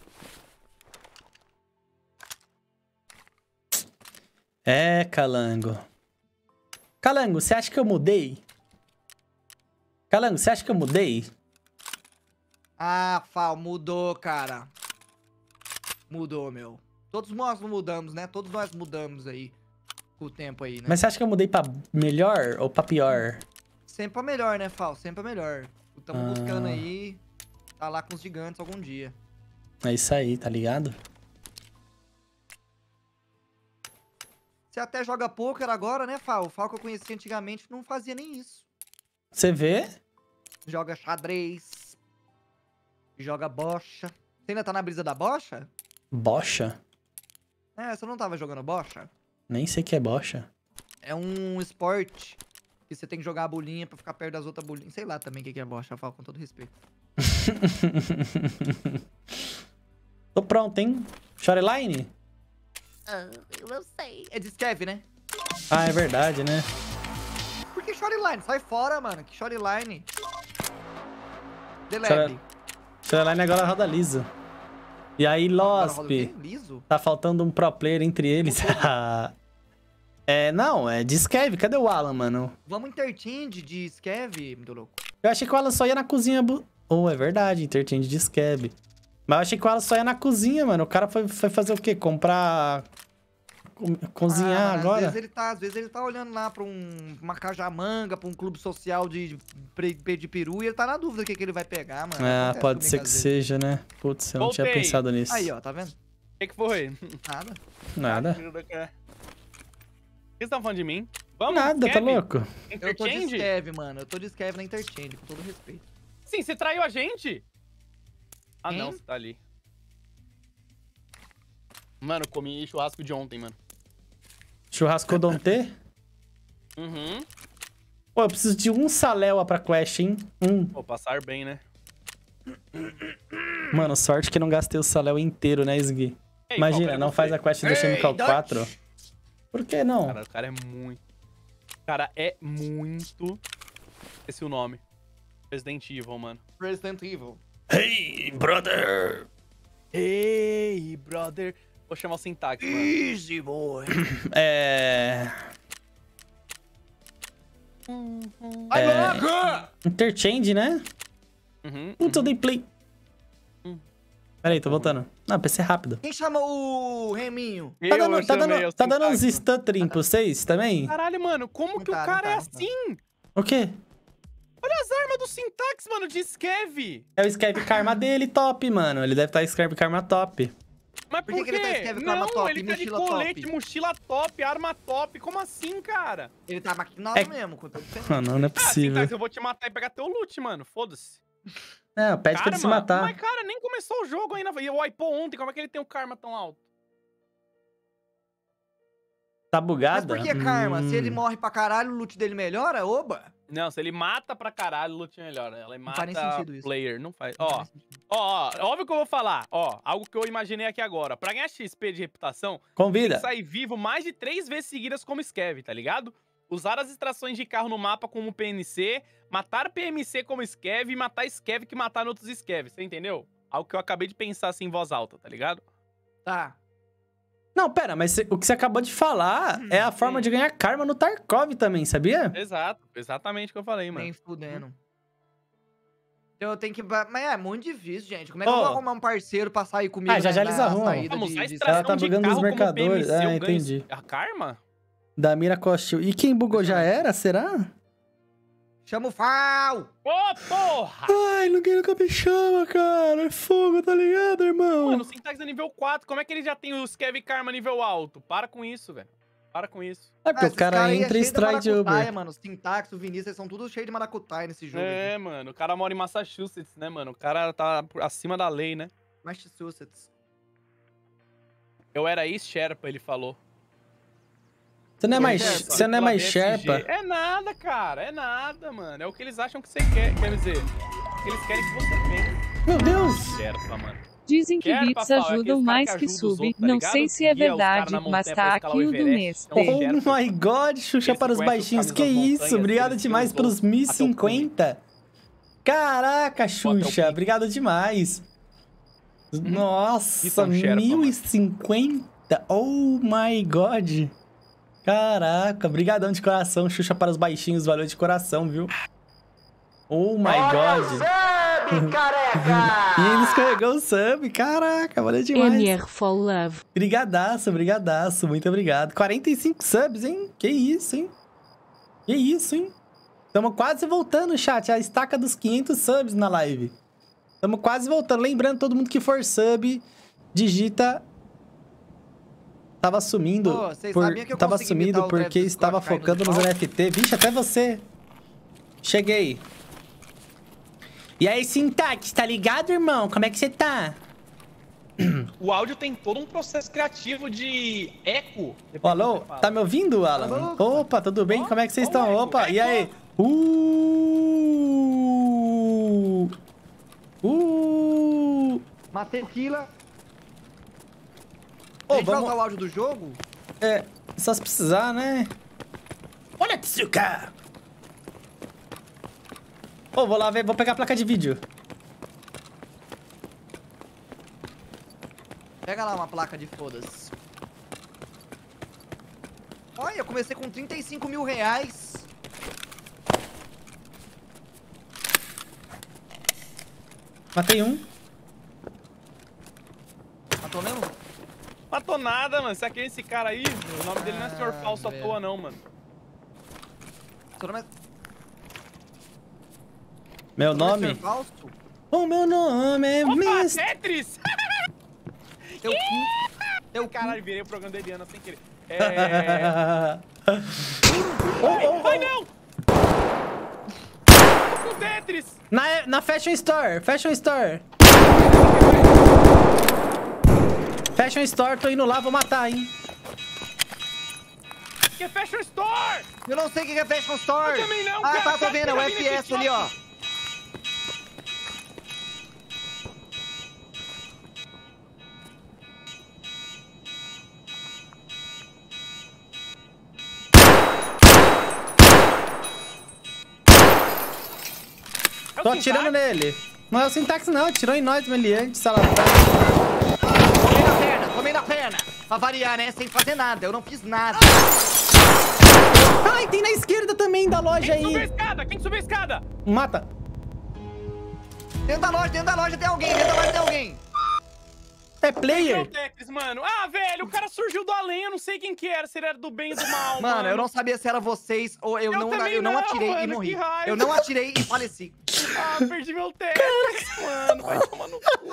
É, Calango. Calango, você acha que eu mudei? Calango, você acha que eu mudei? Ah, Fal, mudou, cara. Mudou, meu. Todos nós mudamos, né? Todos nós mudamos aí com o tempo aí, né? Mas você acha que eu mudei pra melhor ou pra pior? Sempre pra melhor, né, Fal? Sempre pra melhor. Estamos Ah. buscando aí tá lá com os gigantes algum dia. É isso aí, tá ligado? Você até joga poker agora, né, Fal? O Fal que eu conheci antigamente não fazia nem isso. Você vê? Joga xadrez. Joga bocha. Você ainda tá na brisa da bocha? Bocha? É, você não tava jogando bocha? Nem sei o que é bocha. É um esporte que você tem que jogar a bolinha pra ficar perto das outras bolinhas. Sei lá também o que que é bocha, Fal, com todo respeito. Tô pronto, hein? Shoreline? Ah, eu não sei. É de Skev, né? Ah, é verdade, né? Por que Shoreline? Sai fora, mano. Que Shoreline? Delete. Shore- Shoreline agora roda liso. E aí, Agora roda o quê? Losp, Liso? tá faltando um pro player entre eles. É, não, é de Skev. Cadê o Alan, mano? Vamos interchange de Skev, meu louco. Eu achei que o Alan só ia na cozinha... Bu... Oh, é verdade, interchange de Skev. Mas eu achei que o Alan só ia na cozinha, mano. O cara foi, foi fazer o quê? Comprar... Co- Cozinhar Ah, mano, agora? Às vezes, ele tá, às vezes ele tá olhando lá pra um, uma cajamanga, pra um clube social de, de, de peru e ele tá na dúvida do que, que ele vai pegar, mano. Ah, Acontece pode comigo ser às que vezes. seja, né? Putz, eu não tinha Voltei. pensado nisso. Aí, ó, tá vendo? O que, que foi? Nada. Nada. O que vocês estão falando de mim? Vamos, Nada, tá Skev? louco? Eu tô de Interchange? Skev, mano. Eu tô de Skev na interchange, com todo respeito. Sim, você traiu a gente? Ah, Quem? não, você tá ali. Mano, eu comi churrasco de ontem, mano. Churrasco Dom T? Uhum. Pô, eu preciso de um Saléu pra quest, hein? Um. Pô, passar bem, né? Mano, sorte que eu não gastei o Saléu inteiro, né, Sgui? Ei, Imagina, qual que é não você? faz a quest do Ei, Chemical Dutch! quatro. Por que não? Cara, o cara é muito... O cara é muito... Esqueci o nome. Resident Evil, mano. Resident Evil. Hey, brother. Ei, brother. Vou chamar o Syntax, mano. Easy, boy. É... Vai É. logo! Interchange, né? Uhum, Into uhum. the play. Hum. Peraí, tô voltando. Não, pra ser rápido. Quem chama o Reminho? Tá Eu dando, tá chamei dando, o tá dando uns Syntax, mano. stuttering pra vocês também? Caralho, mano, como que o Não tá, cara não é tá, não tá. assim? O quê? Olha as armas do Syntax, mano, de Skev. É o Skype Karma dele top, mano. Ele deve estar tá Skype Karma top. Mas Por por, que quê? que ele tá Skev com arma Não, top ele e tá de mochila colete, top? mochila top, arma top. Como assim, cara? Ele tá maquinado É- mesmo, com todo diferente. Mano, não é Ah, possível. Syntax, eu vou te matar e pegar teu loot, mano. Foda-se. Não, pede pra ele se Karma? matar. Mas, cara, nem começou o jogo ainda. E o wipou ontem, como é que ele tem um karma tão alto? Tá Mas bugado? por que karma? Se ele Hum. morre pra caralho, o loot dele melhora? Oba! Não, se ele mata pra caralho, o loot melhora. Ela mata faz nem sentido isso. player, não faz. Não Ó, faz sentido. ó, ó, óbvio que eu vou falar. Ó, algo que eu imaginei aqui agora. Pra ganhar X P de reputação, tem Convida. que sair vivo mais de três vezes seguidas como Skev, tá ligado? Usar as extrações de carro no mapa como P N C, matar P M C como Skev e matar Skev que matar outros Skev, você entendeu? Algo que eu acabei de pensar assim em voz alta, tá ligado? Tá. Não, pera, mas cê- o que você acabou de falar é a forma de ganhar karma no Tarkov também, sabia? Exato, exatamente o que eu falei, mano. Nem fudendo. Então eu tenho que... ba- Mas é muito difícil, gente. Como é que eu Ó. vou arrumar um parceiro pra sair comigo Ah, já já na- eles na arrumam. saída Vamos de- usar de- extração Ela tá de bugando carro nos como mercadores. P M C, Ah, eu ganho entendi. A karma? Da Mira Costil. E quem bugou já era, será? Chama o Fal! Ô, porra! Ai, ninguém nunca me chama, cara. É fogo, tá ligado, irmão? Mano, o Syntax é nível quatro. Como é que ele já tem o Skev Karma nível alto? Para com isso, velho. Para com isso. É porque Ah, o esses cara aí é entra e cheio de extrai de maracutaia, Uber. mano. Os Syntax, o Vinícius, eles são tudo cheios de maracutaia nesse jogo. É, aqui. mano. O cara mora em Massachusetts, né, mano? O cara tá por- acima da lei, né? Massachusetts. Eu era ex-Sherpa, ele falou. Você não é Oi, mais, Sherpa. você não é Pela mais B S G. Sherpa? É nada, cara. É nada, mano. É o que eles acham que você quer. Quer dizer, eles querem que você tenha. Meu Deus! Sherpa, mano. Dizem que Quero, bits papai, é ajudam aqueles cara mais que que ajuda os sub. outros, tá Não ligado? sei se é Guia os cara verdade, na montanha mas pra tá escalar aqui o o do Everest. mês. É um Oh Sherpa. my god, Xuxa Eles para os conhecem os baixinhos. caminhos Que das isso? montanhas, Obrigado eles demais vão pelos mil e até o cume. cinquenta. Caraca, o Xuxa. pico. Obrigado demais. Nossa, Isso é um Sherpa, mil e cinquenta. Oh my god. Caraca, brigadão de coração, Xuxa para os baixinhos, valeu de coração, viu? Oh my Olha o god. sub, careca! E ele escorregou o sub, caraca, valeu demais. M R for Love. Brigadaço, brigadaço, muito obrigado. quarenta e cinco subs, hein? Que isso, hein? Que isso, hein? Estamos quase voltando, chat, a estaca dos quinhentos subs na live. Estamos quase voltando. Lembrando, todo mundo que for sub, digita... Tava sumindo, Pô, vocês por... sabiam que eu tava consegui sumido imitar o porque Travis estava Scott caindo focando do nos pau? N F T. Vixe, até você. Cheguei. E aí, Syntax, tá ligado, irmão? Como é que você tá? O áudio tem todo um processo criativo de eco. Ô, alô, tá me ouvindo, Alan? Alô? Opa, tudo bem? Ó, Como é que vocês ó, estão? eco, Opa, e eco. aí? Uh! Uh! Matei o Killa. Ô, A gente vai vamos... usar o áudio do jogo? É, só se precisar, né? Olha, Tsuka. Ô, vou lá ver, vou pegar a placa de vídeo. Pega lá uma placa de foda-se. Olha, eu comecei com trinta e cinco mil reais. Matei um. Matou mesmo? Matou nada, mano. Você é esse cara aí? O nome dele não é senhor Ah, Falso à velho. toa, não, mano. Seu nome é... Meu seu nome é nome? senhor Fausto? O meu nome é Opa, Mister... Tetris! Teu cu. Teu Caralho, virei o programa da Eliana sem querer. É... oh, oh, Ai, oh. não! Tô com Tetris! Na, na Fashion Store, Fashion Store. Fashion Store, tô indo lá, vou matar, hein? que é Fashion Store! Eu não sei o que é Fashion Store. Eu também não, Ah, cara. tá, tô Cara, vendo. É o tá vindo F S esse ali, ó. É o Tô Syntax? atirando nele. Não é o Syntax, não. Atirou em nós, meliante, salafrão. Tomei na perna, tomei na perna. Pra variar, né? Sem fazer nada. Eu não fiz nada. Ai, tem na esquerda também da loja Quem subiu a aí. escada? Quem subiu a escada? Mata. Dentro da loja, dentro da loja tem alguém. Dentro da loja tem alguém. É É o player. Tetris, mano. Ah, velho, o cara surgiu do além. Eu não sei quem que era. Se ele era do bem ou do mal, mano. Mano, eu não sabia se era vocês ou eu, Eu não, também eu não não, atirei mano, e que morri. raiva. Eu não atirei e faleci. Ah, perdi meu Tetris, mano. Vai tomar no cu.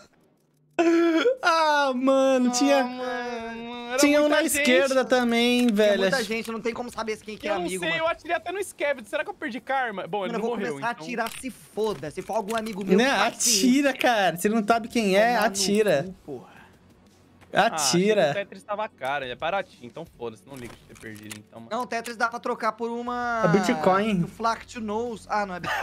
Ah, mano, tinha... Ah, mano. Era Tinha um muita na gente. esquerda também, Tem velho. muita gente, não tem como saber quem que é Eu não amigo, sei, mano. eu atirei até no Scabbard. Será que eu perdi karma? Bom, ele Mano, eu não vou morreu, começar então... a atirar, se foda. Se for algum amigo meu, Né? paciência. Atira, cara. Você não sabe quem é, Tomar no atira. cu, porra. Ah, achei que o Atira. Tetris tava caro, ele é baratinho, então foda-se, não liga de ter perdido, então, mano. Não, o Tetris dá pra trocar por uma... É Bitcoin. O Flack to Nose. Ah, não é Bitcoin.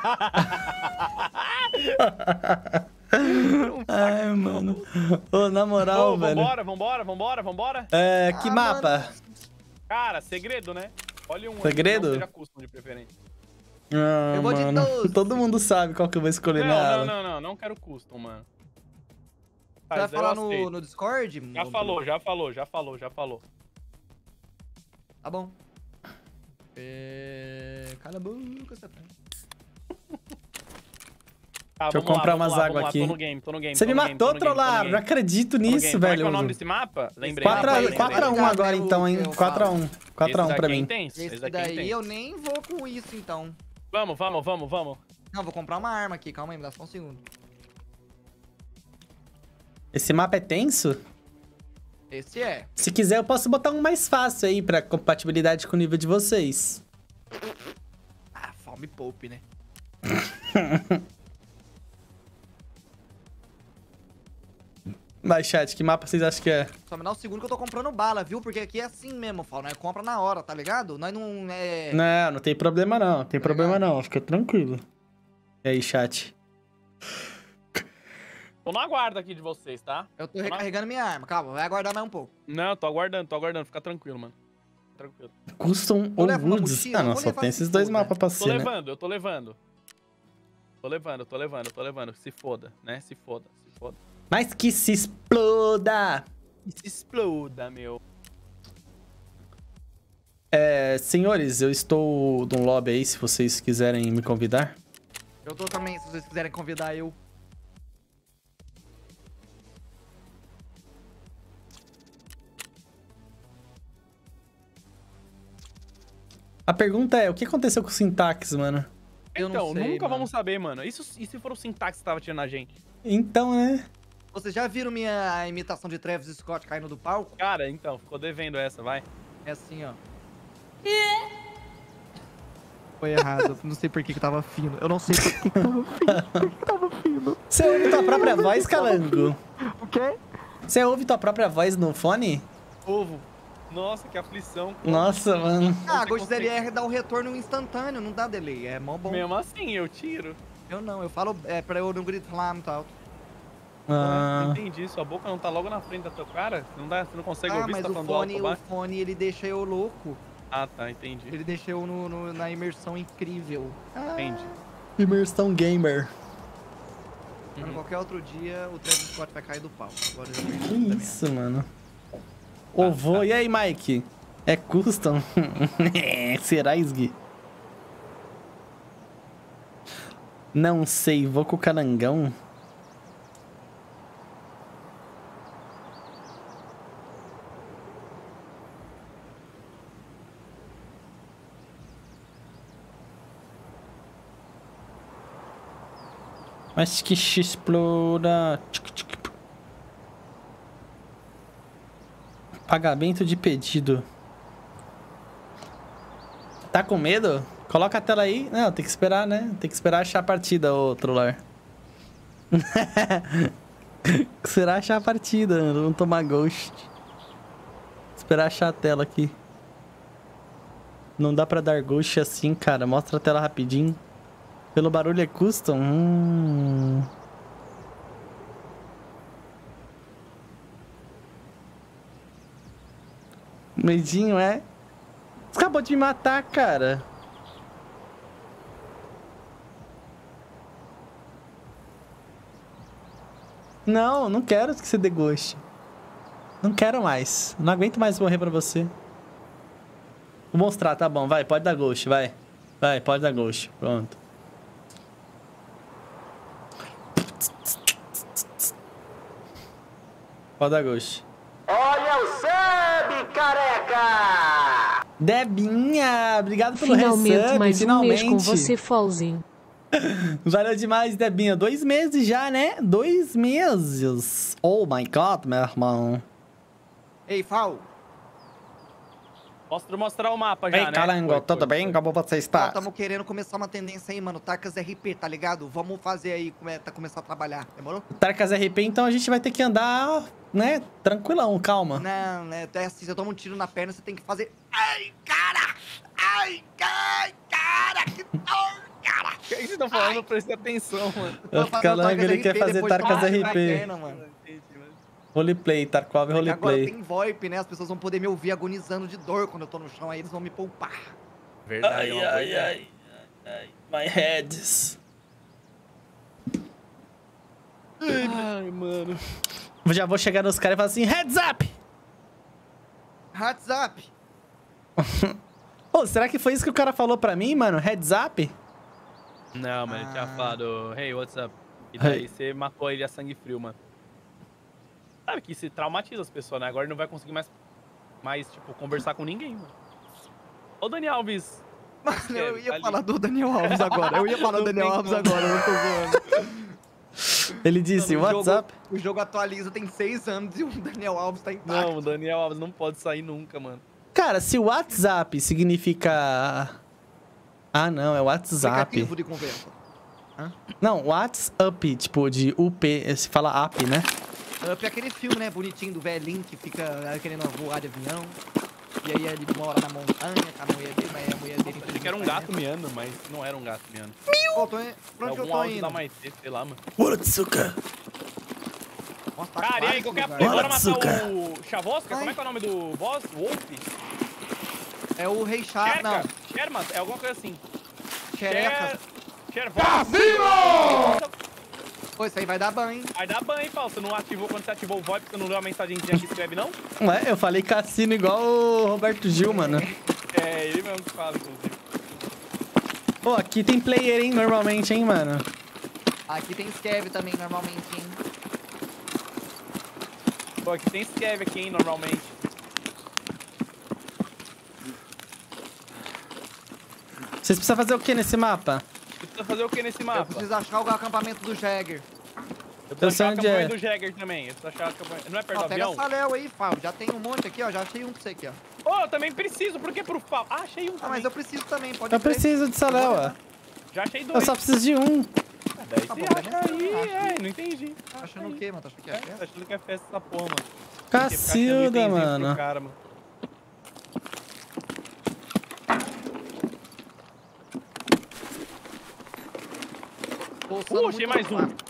Ai, mano. Ô, na moral, Ô, velho. vambora, vambora, vambora, vambora. É, que Ah, mapa? Cara, segredo, né? Olha um aí, Segredo? não seja custom de preferência. Ah, Eu vou de mano. doze. Todo mundo sabe qual que eu vou escolher Não, nela. não, não, não, não quero custom, mano. Tá, Você vai isso aí eu falar no, aceito. no Discord? Já Mo- falou, já falou, já falou, já falou. Tá bom. É... Cala a boca, Satã. Tá, Deixa eu vamos lá, comprar vamos umas lá, água vamos lá, aqui. Tô no game, tô no game. Você tô me no game, matou, tô no game, tô no trollar. game. Não acredito Tô no nisso, game. Como é que é velho. o nome desse mapa? Lembrei. quatro lembrei, a lembrei. um agora, Eu- então, hein? eu quatro a falo. um. quatro a um Esse pra daqui é mim. intenso, Esse daqui é daí intenso. eu nem vou com isso, então. Vamos, vamos, vamos, vamos. Não, vou comprar uma arma aqui. Calma aí, me dá só um segundo. Esse mapa é tenso? Esse é. Se quiser, eu posso botar um mais fácil aí pra compatibilidade com o nível de vocês. Ah, fome poupe, né? Vai, chat, que mapa vocês acham que é? Só me dá um segundo que eu tô comprando bala, viu? Porque aqui é assim mesmo, Fal. Nós compra na hora, tá ligado? Nós não é... Não, não tem problema não. Não tem problema Legal. não. Fica tranquilo. E aí, chat? Tô no aguardo aqui de vocês, tá? Eu tô recarregando minha arma. Calma, vai aguardar mais um pouco. Não, tô aguardando, tô aguardando. Fica tranquilo, mano. Fica tranquilo. Custom Eu ou levo uma Woods? mochila, Ah, não, vou só levar tem se esses dois foda. mapas pra Tô ser, né? levando, eu tô levando. Tô levando, tô levando, tô levando. Se foda, né? Se foda, se foda. Mas que se exploda! E se exploda, meu. É, senhores, eu estou num lobby aí, se vocês quiserem me convidar. Eu tô também, se vocês quiserem convidar eu. A pergunta é, o que aconteceu com o Syntax, mano? Eu não Então, sei, nunca mano. vamos saber, mano. Isso, e se for o Syntax que tava tirando a gente? Então, né? Vocês já viram minha imitação de Travis Scott caindo do palco? Cara, então, ficou devendo essa, vai. É assim, ó. Foi errado. Não sei por que que tava fino. Eu não sei por que que tava fino. Por que que tava fino? Você ouve tua própria voz, Calango? O quê? Você ouve tua própria voz no fone? Ovo. Nossa, que aflição. pô. Nossa, mano. Ah, a Você Ghost consegue- D L R dá o retorno instantâneo, não dá delay. É mó bom. Mesmo assim, eu tiro. Eu não, eu falo é pra eu não gritar muito alto. Ah, Não entendi, sua boca não tá logo na frente da tua cara? Você não, dá, você não consegue Ah, ouvir, mas você tá o falando alto fone, ou o baixo? fone, ele deixa eu louco. Ah, tá, entendi. Ele deixa eu no, no- na imersão incrível. Ah, Entendi. imersão gamer. mano, qualquer outro dia o Travis Scott vai cair do pau. Agora eu já perdi Que também. isso, mano. Ô, vô, e aí, Mike? É custom? Será, Isgui? Não sei, vou com o Calangão. Mas que se explora. Pagamento de pedido. Tá com medo? Coloca a tela aí. Não, tem que esperar, né? Tem que esperar achar a partida, ô trollar. Será achar a partida, não tomar ghost. Esperar achar a tela aqui. Não dá pra dar ghost assim, cara. Mostra a tela rapidinho. Pelo barulho é custom. Hum... Medinho, é? Você acabou de me matar, cara. Não, não quero que você dê ghost. Não quero mais. Não aguento mais morrer pra você. Vou mostrar, tá bom. Vai, pode dar ghost, vai. Vai, pode dar ghost. Pronto. Pode dar ghost. Olha o sub, careca! Debinha, obrigado pelo Finalmente, resub, mais finalmente. um mês com você, Falzinho. Valeu demais, Debinha. Dois meses já, né? Dois meses. Oh my God, meu irmão. Ei, Fal. Posso mostrar o mapa já, Ei, né? Calango, Foi, tudo foi, bem? foi. Como você está? Estamos querendo começar uma tendência aí, mano. Tarkas R P, tá ligado? Vamos fazer aí, come- tá, começar a trabalhar. Demorou? Tarkas R P, então a gente vai ter que andar, né? Tranquilão, calma. Não, né? É assim, se eu tomo um tiro na perna, você tem que fazer... Ai, cara! Ai, ai, cara! Que dor, cara! O que vocês estão falando? Eu prestei atenção, mano. O Calango, ele quer fazer Tarkas R P. Perna, mano. Roleplay, Tarkov Agora roleplay. tem VoIP, né? As pessoas vão poder me ouvir agonizando de dor quando eu tô no chão, aí eles vão me poupar. Verdade, Ai, é uma boa ai, ideia. ai, ai. My heads. Ai, mano. Já vou chegar nos caras e falar assim, heads up! WhatsApp! Ô, será que foi isso que o cara falou pra mim, mano? Heads up? Não, mano, ele tinha Ah. falado, hey, what's up? E daí Hey. você matou ele a sangue frio, mano. Sabe que isso traumatiza as pessoas, né? Agora ele não vai conseguir mais, mais tipo, conversar com ninguém, mano. Ô, Dani Alves. Mano, eu Escreve, ia ali. falar do Daniel Alves agora. Eu ia falar do Não Daniel tem Alves como. agora, eu não tô zoando. Ele disse, Mano, o what's jogo- up? O jogo atualiza tem seis anos e o Daniel Alves tá intacto. Não, o Daniel Alves não pode sair nunca, mano. Cara, se o WhatsApp significa... Ah, não, é WhatsApp. Aplicativo de conversa. Não, WhatsApp, tipo, de U P, se fala app, né? Up é aquele filme, né, bonitinho do velhinho que fica ah, querendo voar de avião. E aí ele mora na montanha com a mulher dele, mas a mulher dele... Achei que era um gato miando, mas não era um gato miando. Pô, tô in... Pra onde que eu Algum tô áudio indo? da Maitê, sei lá, mano. Watsuka. Nossa, tá Cara, e aí, vários qualquer... lugares. Bora matar Atsuka. o Chavosca? Como Ai. é que é o nome do boss? Wolf? É o Rei Chá... Sherka? Não, Sherman? É alguma coisa assim. Xerecas. Shervox. Pô, isso aí vai dar ban, hein? Vai dar ban, hein, Paulo? Você não ativou, quando você ativou o VoIP, você não leu a mensagenzinha que escreve, não? Ué, eu falei cassino igual o Roberto Gil, mano. É, ele mesmo que fala, inclusive. Pô, aqui tem player, hein, normalmente, hein, mano. Aqui tem Scav também, normalmente, hein? Pô, aqui tem Scav aqui, hein, normalmente. Vocês precisam fazer o que nesse mapa? Você precisa fazer o que nesse Eu mapa? preciso achar o acampamento do Jäger. Eu Eu preciso sei achar o onde é. acampamento do Jäger também. Eu preciso achar o acampamento... Não é perto Ó, do pega avião? essa Léo aí, Fábio. Já tem um monte aqui, ó. Já achei um pra você aqui, ó. Ô, eu também preciso. Por que pro Fal? Ah, achei um Ah, também. mas eu preciso também, pode Eu crer. preciso de Saléu, ó. Já achei Eu dois. só preciso de um. Ah, daí Tá você bom, acha beleza. aí, Acho. é, não entendi. Tá achando o quê, mano? Tá achando que é É, tá festa? achando que é festa essa porra, mano. Cacilda, Pro mano. cara, mano. Forçando Uh, achei muito mais um. fácil.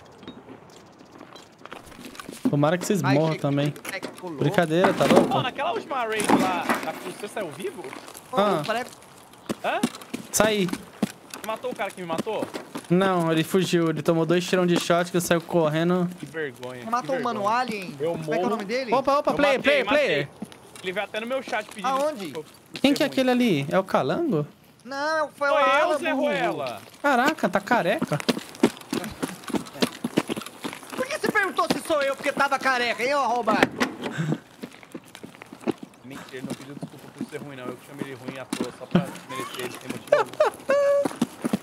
Tomara que vocês Ai, morram gente, também. é que ficou louco. Brincadeira, tá Ó, louco? naquela última raid lá, da Cruz, você saiu vivo? Pô, Ah. parece- Hã? Saí. Você matou o cara que me matou? Não, ele fugiu. Ele tomou dois tirão de shot que eu saiu correndo. Que vergonha. Você matou que o Mano vergonha. Alien? Eu Como é que é o morro. nome dele? Opa, opa, Eu player, matei, player, matei. player. Ele veio até no meu chat pedindo Aonde? desculpa por Quem ser que é ruim. aquele ali? É o Calango? Não, foi o Foi eu, Alan, Zé burro. Ruela. Caraca, tá careca. Por que você perguntou se sou eu porque tava careca, hein, ô arrombado? Mentira, ele não pediu desculpa por ser ruim, não. Eu que chamei ele ruim à toa, só pra merecer ele sem motivo algum.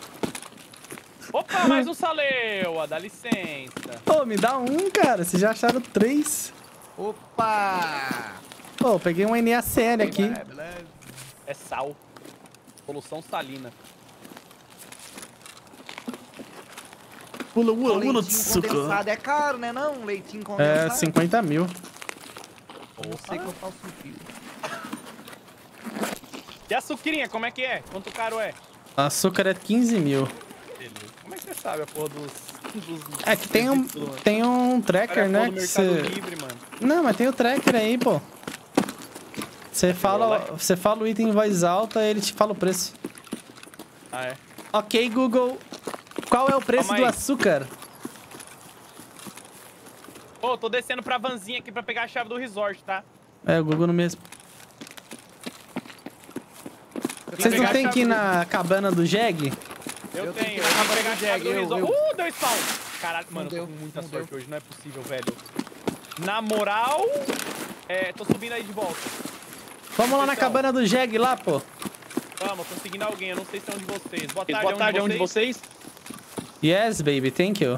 Opa, mais um Saleua, dá licença. Ô, me dá um, cara. Vocês já acharam três. Opa! Pô, peguei um N A C L aqui. É, beleza. É sal. Solução salina. Ula, O ula, ula, leitinho tsuka. condensado é caro, né não? Um leitinho É, condensado. cinquenta mil. Eu sei que eu faço um fio. E a suquirinha, como é que é? Quanto caro é? Açúcar é quinze mil. Beleza. Como é que você sabe a porra dos... dos É que tem um, dos títulos, mano? tem um Cara, tracker, é a né? porra do Que Mercado você... Livre, mano. Não, mas tem o tracker aí, pô. Você fala, você fala o item em voz alta e ele te fala o preço. Ah, é? Ok, Google. Qual é o preço Calma do aí. açúcar? Pô, tô descendo pra vanzinha aqui pra pegar a chave do resort, tá? É, o Google no mesmo. Vocês não pegar a tem que ir chave na cabana do Jeg? Eu, Eu tenho tenho, que eu ir na vou cabana pegar a do chave Jeg, do eu- resort. eu. Uh, deu spawn! Caralho, mano, Não eu tô deu, com muita não sorte deu. hoje, não é possível, velho. Na moral, é, tô subindo aí de volta. Vamos lá na Pessoal. cabana do Jeg lá, pô. Vamos, tô seguindo alguém, eu não sei se é um de vocês. Boa tarde, Boa tarde, é é um de vocês? Yes, baby, thank you.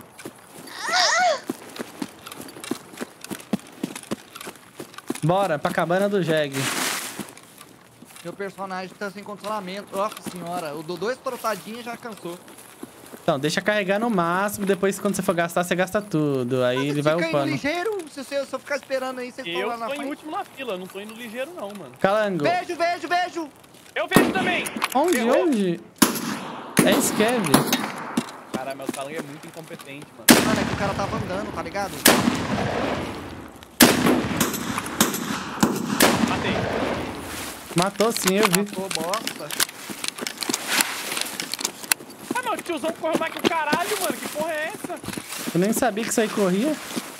Bora pra cabana do Jeg. Meu personagem tá sem condicionamento. Nossa senhora, eu dou dois trotadinhos e já cansou. Então, deixa carregar no máximo, depois quando você for gastar, você gasta tudo. Aí ele vai Fica indo upando. ligeiro, se você se eu ficar esperando aí, vocês estão Eu lá na tô em frente. último na fila, eu não tô indo ligeiro não, mano. Calango. Vejo, vejo, vejo! Eu vejo também! Onde, Errou. onde? É Skev. Caralho, meu calango é muito incompetente, mano. Mano, é que o cara tava andando, tá ligado? Matei. Matou sim, eu vi. Matou bosta. Ah, meu tiozão correu mais que o caralho, mano. Que porra é essa? Eu nem sabia que isso aí corria.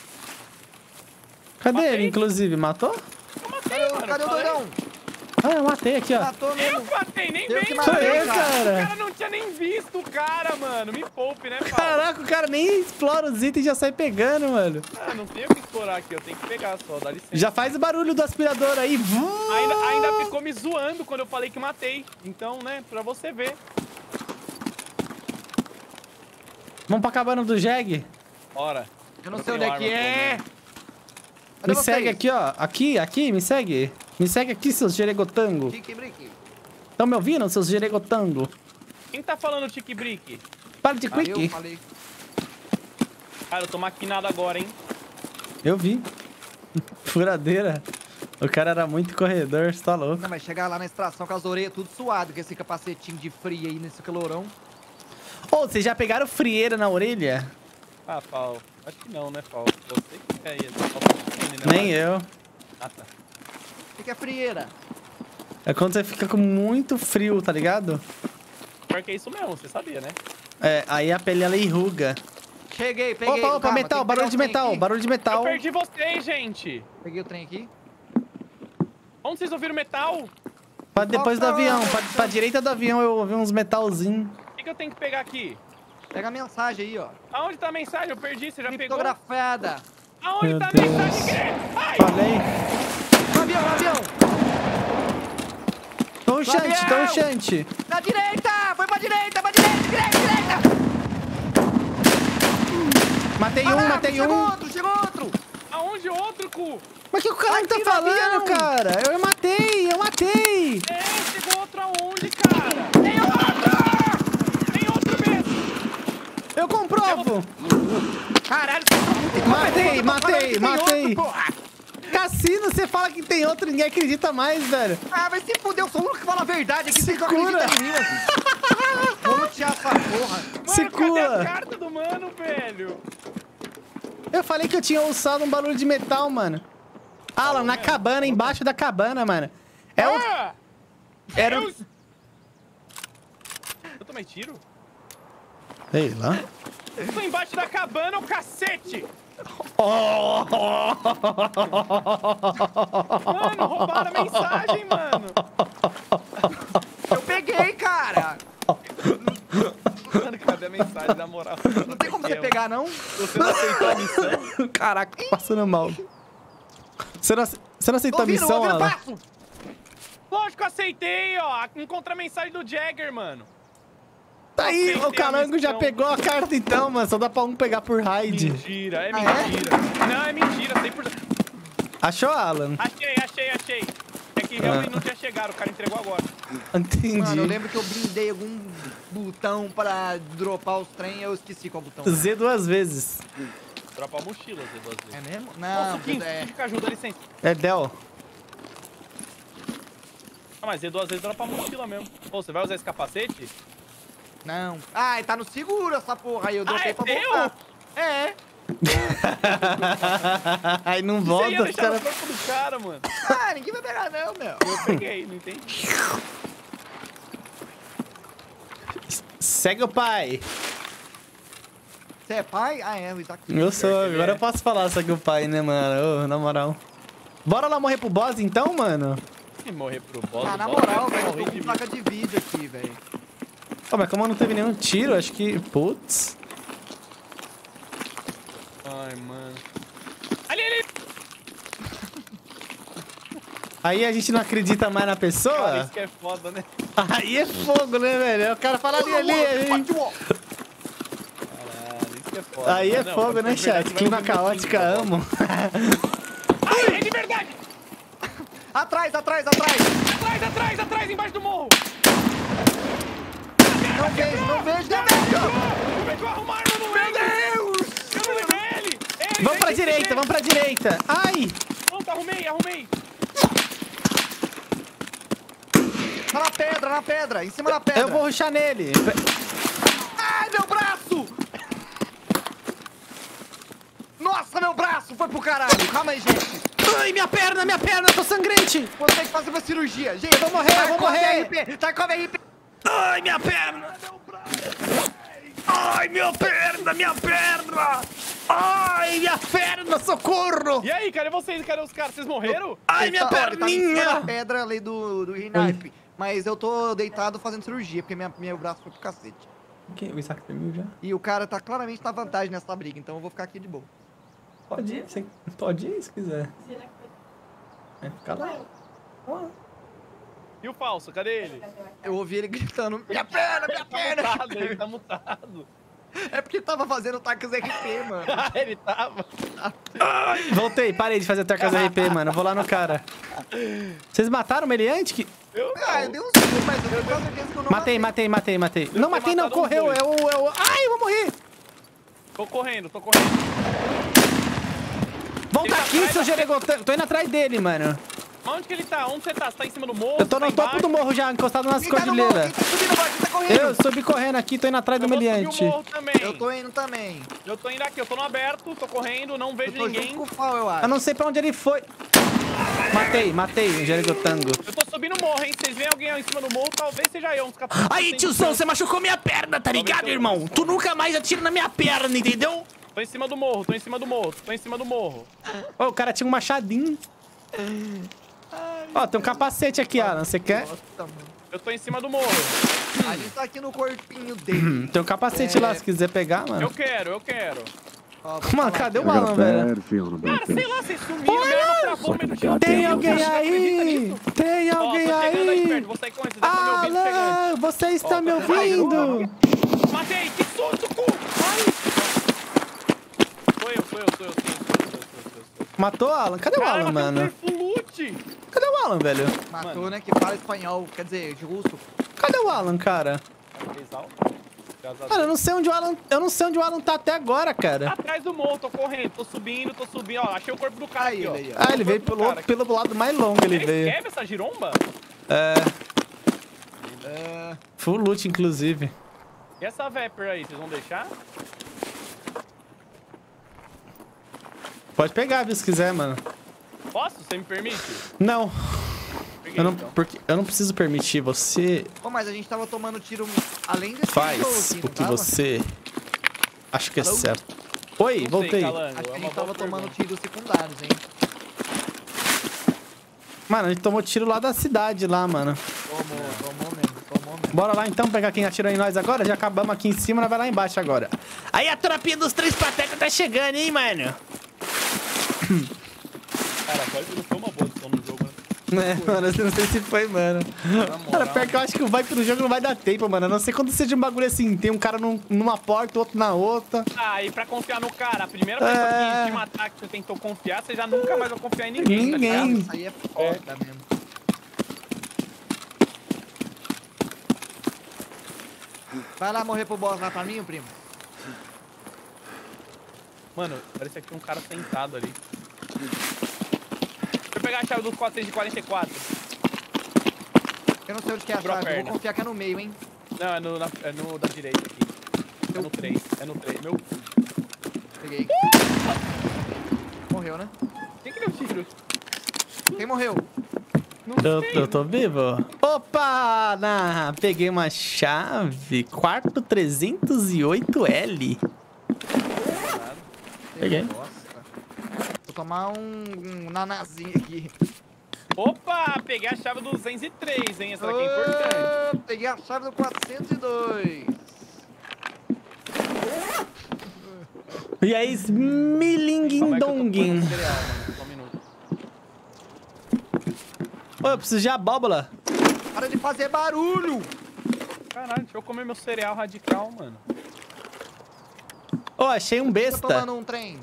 Cadê Matei. ele, inclusive? Matou? Eu matei, Cadê, o- mano. cadê eu o falei. doidão? Ah, eu matei aqui, ó. Matou Eu mesmo. que matei, nem Eu que veio. matei, Foi eu, O cara. cara não tinha nem visto o cara, mano. Me poupe, né, Paulo? Caraca, o cara nem explora os itens e já sai pegando, mano. Ah, não tenho o que explorar aqui. Eu tenho que pegar só, dá licença. Já faz o barulho do aspirador aí. Vum! Ainda, ainda ficou me zoando quando eu falei que matei. Então, né, pra você ver. Vamos pra cabana do Jeg? Ora. Eu não Eu sei onde tenho é que arma, é. pelo Cadê Me vocês? segue aqui, ó. Aqui, aqui, me segue. Me segue aqui, seus jeregotango. Tique, brique. Estão me ouvindo, seus jeregotango? Quem tá falando tique brick? Para de Ah, eu quick. falei. Cara, eu tô maquinado agora, hein? Eu vi. Furadeira. O cara era muito corredor, você tá louco. Não, mas chegar lá na extração com as orelhas tudo suado, com esse capacetinho de frio aí nesse calorão. Ô, vocês já pegaram frieira na orelha? Ah, Paulo. Acho que não, né, Paulo? Você que quer isso. Né, Nem eu. Ah, tá. O que que é frieira? É quando você fica com muito frio, tá ligado? Pior que é isso mesmo, você sabia, né? É, aí a pele ela enruga. Cheguei, peguei. Opa, opa, Calma, tem metal, que barulho pegar de o trem metal, aqui. barulho de Eu metal. perdi vocês, gente! Peguei o trem aqui. Onde vocês ouviram metal? Pra depois do Opa, avião, opa. pra, pra direita do avião eu ouvi uns metalzinhos. O que, que eu tenho que pegar aqui? Pega a mensagem aí, ó. Aonde tá a mensagem? Eu perdi, você já pegou? Criptografada. Aonde Meu tá a Deus. mensagem? Ai! Falei. Um avião, um avião. Tô chante, avião! tô chante. Na direita! Foi pra direita, pra direita, direita, direita! Matei Ah, um, matei chegou um. outro, chegou outro! Aonde outro, cu? Mas que o cara tá Aqui no falando, avião. cara? Eu matei, eu matei. É, chegou outro aonde, cara? Tem outro! Tem outro mesmo! Eu comprovo. Caralho, vocês são muito Matei, incompetentes, eu tô falando matei, que tem matei. outro, porra. Cassino, você fala que tem outro, ninguém acredita mais, velho. Ah, mas se fuder, eu sou o único que fala a verdade aqui, vocês não Segura. acreditam em mim, mano. Vou lutear essa porra. Mano, Segura. cadê as cartas do mano, velho? Eu falei que eu tinha ouçado um barulho de metal, mano. Alan, na cabana, embaixo da cabana, mano. É o... Ah! Era o... Deus! Eu tomei tiro? Sei lá. Eu tô embaixo da cabana, o cacete! Mano, roubaram a mensagem, mano! Eu peguei, cara. Mano, cadê a mensagem, na moral? Não tem como você pegar, não? Você não aceitou a missão? Caraca, tô passando mal. Você não, ace- você não aceitou Tô a ouvindo, missão, ouvindo, Alan? passo. Lógico, eu aceitei, ó. Encontra a mensagem do Jagger, mano. Tá aí, Aceitei o Calango a já missão. pegou a carta então, mano. Só dá pra um pegar por raid. Mentira, é Ah, é? mentira. Não, é mentira, cem por cento. Achou, Alan? Achei, achei, achei. É que realmente não tinha chegado, o cara entregou agora. Entendi. Mano, eu lembro que eu blindei algum botão pra dropar os trem e eu esqueci qual botão. Z duas vezes. Dropa a mochila, Zé, duas vezes. É mesmo? Nossa, Não, Kim, é... fica ajuda, licença. É Del. Calma mas Z duas vezes era pra mochila mesmo. Pô, você vai usar esse capacete? Não. Ai, tá no seguro essa porra aí. Eu dropei Ah, é pra teu? voltar. É. Aí não Você volta, ia os deixar caras... no corpo do cara, mano. Ah, ninguém vai pegar não, meu. Eu peguei, não entendi. Segue o pai. Você é pai? Ah, é, o Isaac. Eu sou, Ele agora é. eu posso falar segue o pai, né, mano? Ô, na moral. Bora lá morrer pro boss então, mano? E morrer pro boss. Ah, o na boss moral, vai velho, eu morrer tô de com placa de vídeo aqui, velho. Pô, mas como não teve nenhum tiro, acho que... Putz. Ai, mano. Ali, ali! Aí a gente não acredita mais na Cara, pessoa? isso que é foda, né? Aí é fogo, né, velho? O cara fala ali, ali, ali. Caralho, isso que é foda. Aí é Não, fogo, mas né, de verdade chat? vai Clima morrer no caótica, fim, tá bom? amo. Ai, é de verdade! Atrás, atrás, atrás. Atrás, atrás, atrás, embaixo do morro! Não vejo, não vejo, não vejo. Não pegou arrumar arma no Meu Deus! Eu não levei ele! Ele, Vamos pra vem, direita, vem. vamos pra direita. Ai! Pronto, arrumei, arrumei. Tá na pedra, na pedra, em cima da pedra. Eu vou rushar nele. Ai, meu braço! Nossa, meu braço foi pro caralho. Calma aí, gente. Ai, minha perna, minha perna, eu tô sangrente. Vou ter que fazer uma cirurgia. Gente, Eu vou morrer, eu vou Tarkov morrer. R P, Tarkov R P. Ai, minha perna! Ai, minha perna, minha perna! Ai, minha perna, socorro. E aí, cadê vocês? Cadê os caras? Vocês morreram? Ai, Ele minha tá, ó, ele tá em cima da perninha. pedra ali do, do Rinipe. Mas eu tô deitado fazendo cirurgia, porque minha, meu braço foi pro cacete. O Isaac dormiu já? E o cara tá claramente na vantagem nessa briga, então eu vou ficar aqui de boa. Pode ir, você pode ir se quiser. É, fica lá. E o falso, cadê ele? Eu ouvi ele gritando, minha perna, minha Tá perna! mutado, ele tá mutado. É porque ele tava fazendo Tarkov R P, mano. Ah, ele tava. Voltei, parei de fazer Tarkas R P, mano. Eu vou lá no cara. Vocês mataram o meliante? Que... Eu Ah, eu não. dei um susto, mas eu tenho quase certeza que eu não Matei, matei, matei, matei. Não ter matei, não, matado os correu. dois. É o, é o... Ai, eu vou morrer. Tô correndo, tô correndo. Volta Ele tá aqui, atrás seu da- Jeregotão. Tô indo atrás dele, mano. Mas onde que ele tá? Onde você tá? Você tá em cima do morro? Eu tô Você no tá topo do embaixo? morro já, encostado nas Quem tá no morro? cordilheiras. Quem tá subindo agora? Quem tá correndo? Eu subi correndo aqui, tô indo atrás do Eu vou subir meliante. o morro também. Eu tô indo também. Eu tô indo aqui, eu tô no aberto, tô correndo, não Eu vejo tô ninguém. junto com o Fal, eu acho. Eu não sei pra onde ele foi. Matei, matei o Jeregotango. Eu tô subindo o morro, hein? Vocês veem alguém aí em cima do morro, talvez seja eu, uns capacetes. Aí, tiozão, você machucou minha perna, tá ligado, irmão? Tu nunca mais atira na minha perna, entendeu? Tô em cima do morro, tô em cima do morro, tô em cima do morro. Ô, o cara tinha um machadinho. Ó, tem um capacete aqui, Alan. Você quer? Nossa, mano. Eu tô em cima do morro. A gente tá aqui no corpinho dele. Tem um capacete É. lá, se quiser pegar, Eu mano. quero, eu quero. Ó, vou Mano, falar cadê aqui, o ó. Alan, velho? Bad feeling about Cara, sei this. lá, vocês sumiram, minha arma travou no meio do chão. Tem alguém Você acredita aí? nisso? Tem Ó, tô alguém chegando aí aí? perto, vou sair correndo, vocês devem estar me ouvindo chegando. Alan, você está Ó, me tô chegando. ouvindo? Matei, que susto, cu! Ai! Sou eu, sou eu, sou eu, sim, sou eu, sou eu, sou eu, sou eu, sou eu. Matou o Alan? Cadê o Caramba, Alan, tem um mano? full loot! Cadê o Alan, velho? Matou, Mano. né? Que fala espanhol, quer dizer, russo. Cadê o Alan, cara? Cara, eu não sei onde o Alan. Eu não sei onde o Alan tá até agora, cara. Atrás do morro, tô correndo, tô subindo, tô subindo, ó. Achei o corpo do cara Aí, aqui, ó. ele aí, ó. Ah, ele veio corpo do pelo, cara aqui. pelo lado mais longo, ele Ele veio. escreve essa giromba? É, É, full loot, inclusive. E essa Viper aí, vocês vão deixar? Pode pegar, viu, se quiser, mano. Posso? Você me permite? Não, Peguei, eu não, então. porque eu não preciso permitir. Você Pô, mas a gente tava tomando tiro além desse faz jogo aqui, o não que tava? você acha que é Alô? certo. Oi, Não voltei. sei, Calango, Acho que é a uma gente boa tava tomando pergunta. tiros secundários, hein? Mano, a gente tomou tiro lá da cidade, lá, mano. Tomou, tomou mesmo, tomou mesmo. Bora lá então pegar quem atirou em nós agora. Já acabamos aqui em cima, nós vai lá embaixo agora. Aí a tropinha dos três patecas tá chegando, hein, mano? Cara, pode não foi uma boa decisão no jogo, né? É, mano, eu não sei se foi, mano. Na moral. Cara, pior que eu acho que o vibe do jogo não vai dar tempo, mano. A não ser quando seja um bagulho assim, tem um cara num- numa porta, outro na outra. Ah, e pra confiar no cara, a primeira pessoa É. que te matar que você tentou confiar, você já nunca mais vai confiar em ninguém, tá Ninguém. ligado? Isso aí é foda mesmo. Vai lá morrer pro boss lá pra mim, primo. Mano, parece que tem um cara sentado ali. Deixa eu pegar a chave dos quatrocentos e quarenta e quatro. Eu não sei onde que é a Quebrou a chave, eu vou perna. confiar que é no meio, hein? Não, é no, na, é no da direita aqui. É no três. É no três. Meu. Peguei. Morreu, né? Quem que deu tiro? Quem morreu? Não Eu, sei. eu tô vivo. Opa! Na, peguei uma chave. Quarto trezentos e oito L. Peguei. Nossa. Vou tomar um, um nanazinho aqui. Opa! Peguei a chave do duzentos e três, hein? Essa daqui é importante. Ah, peguei a chave do quatrocentos e dois. E aí, Como é que eu tô comendo Milinguindongin. cereal, mano? Só um minuto. Ô, eu preciso de abóbola. Para de fazer barulho! Caralho, deixa eu comer meu cereal radical, mano. Ô, achei um Quem tá besta. tomando um trem?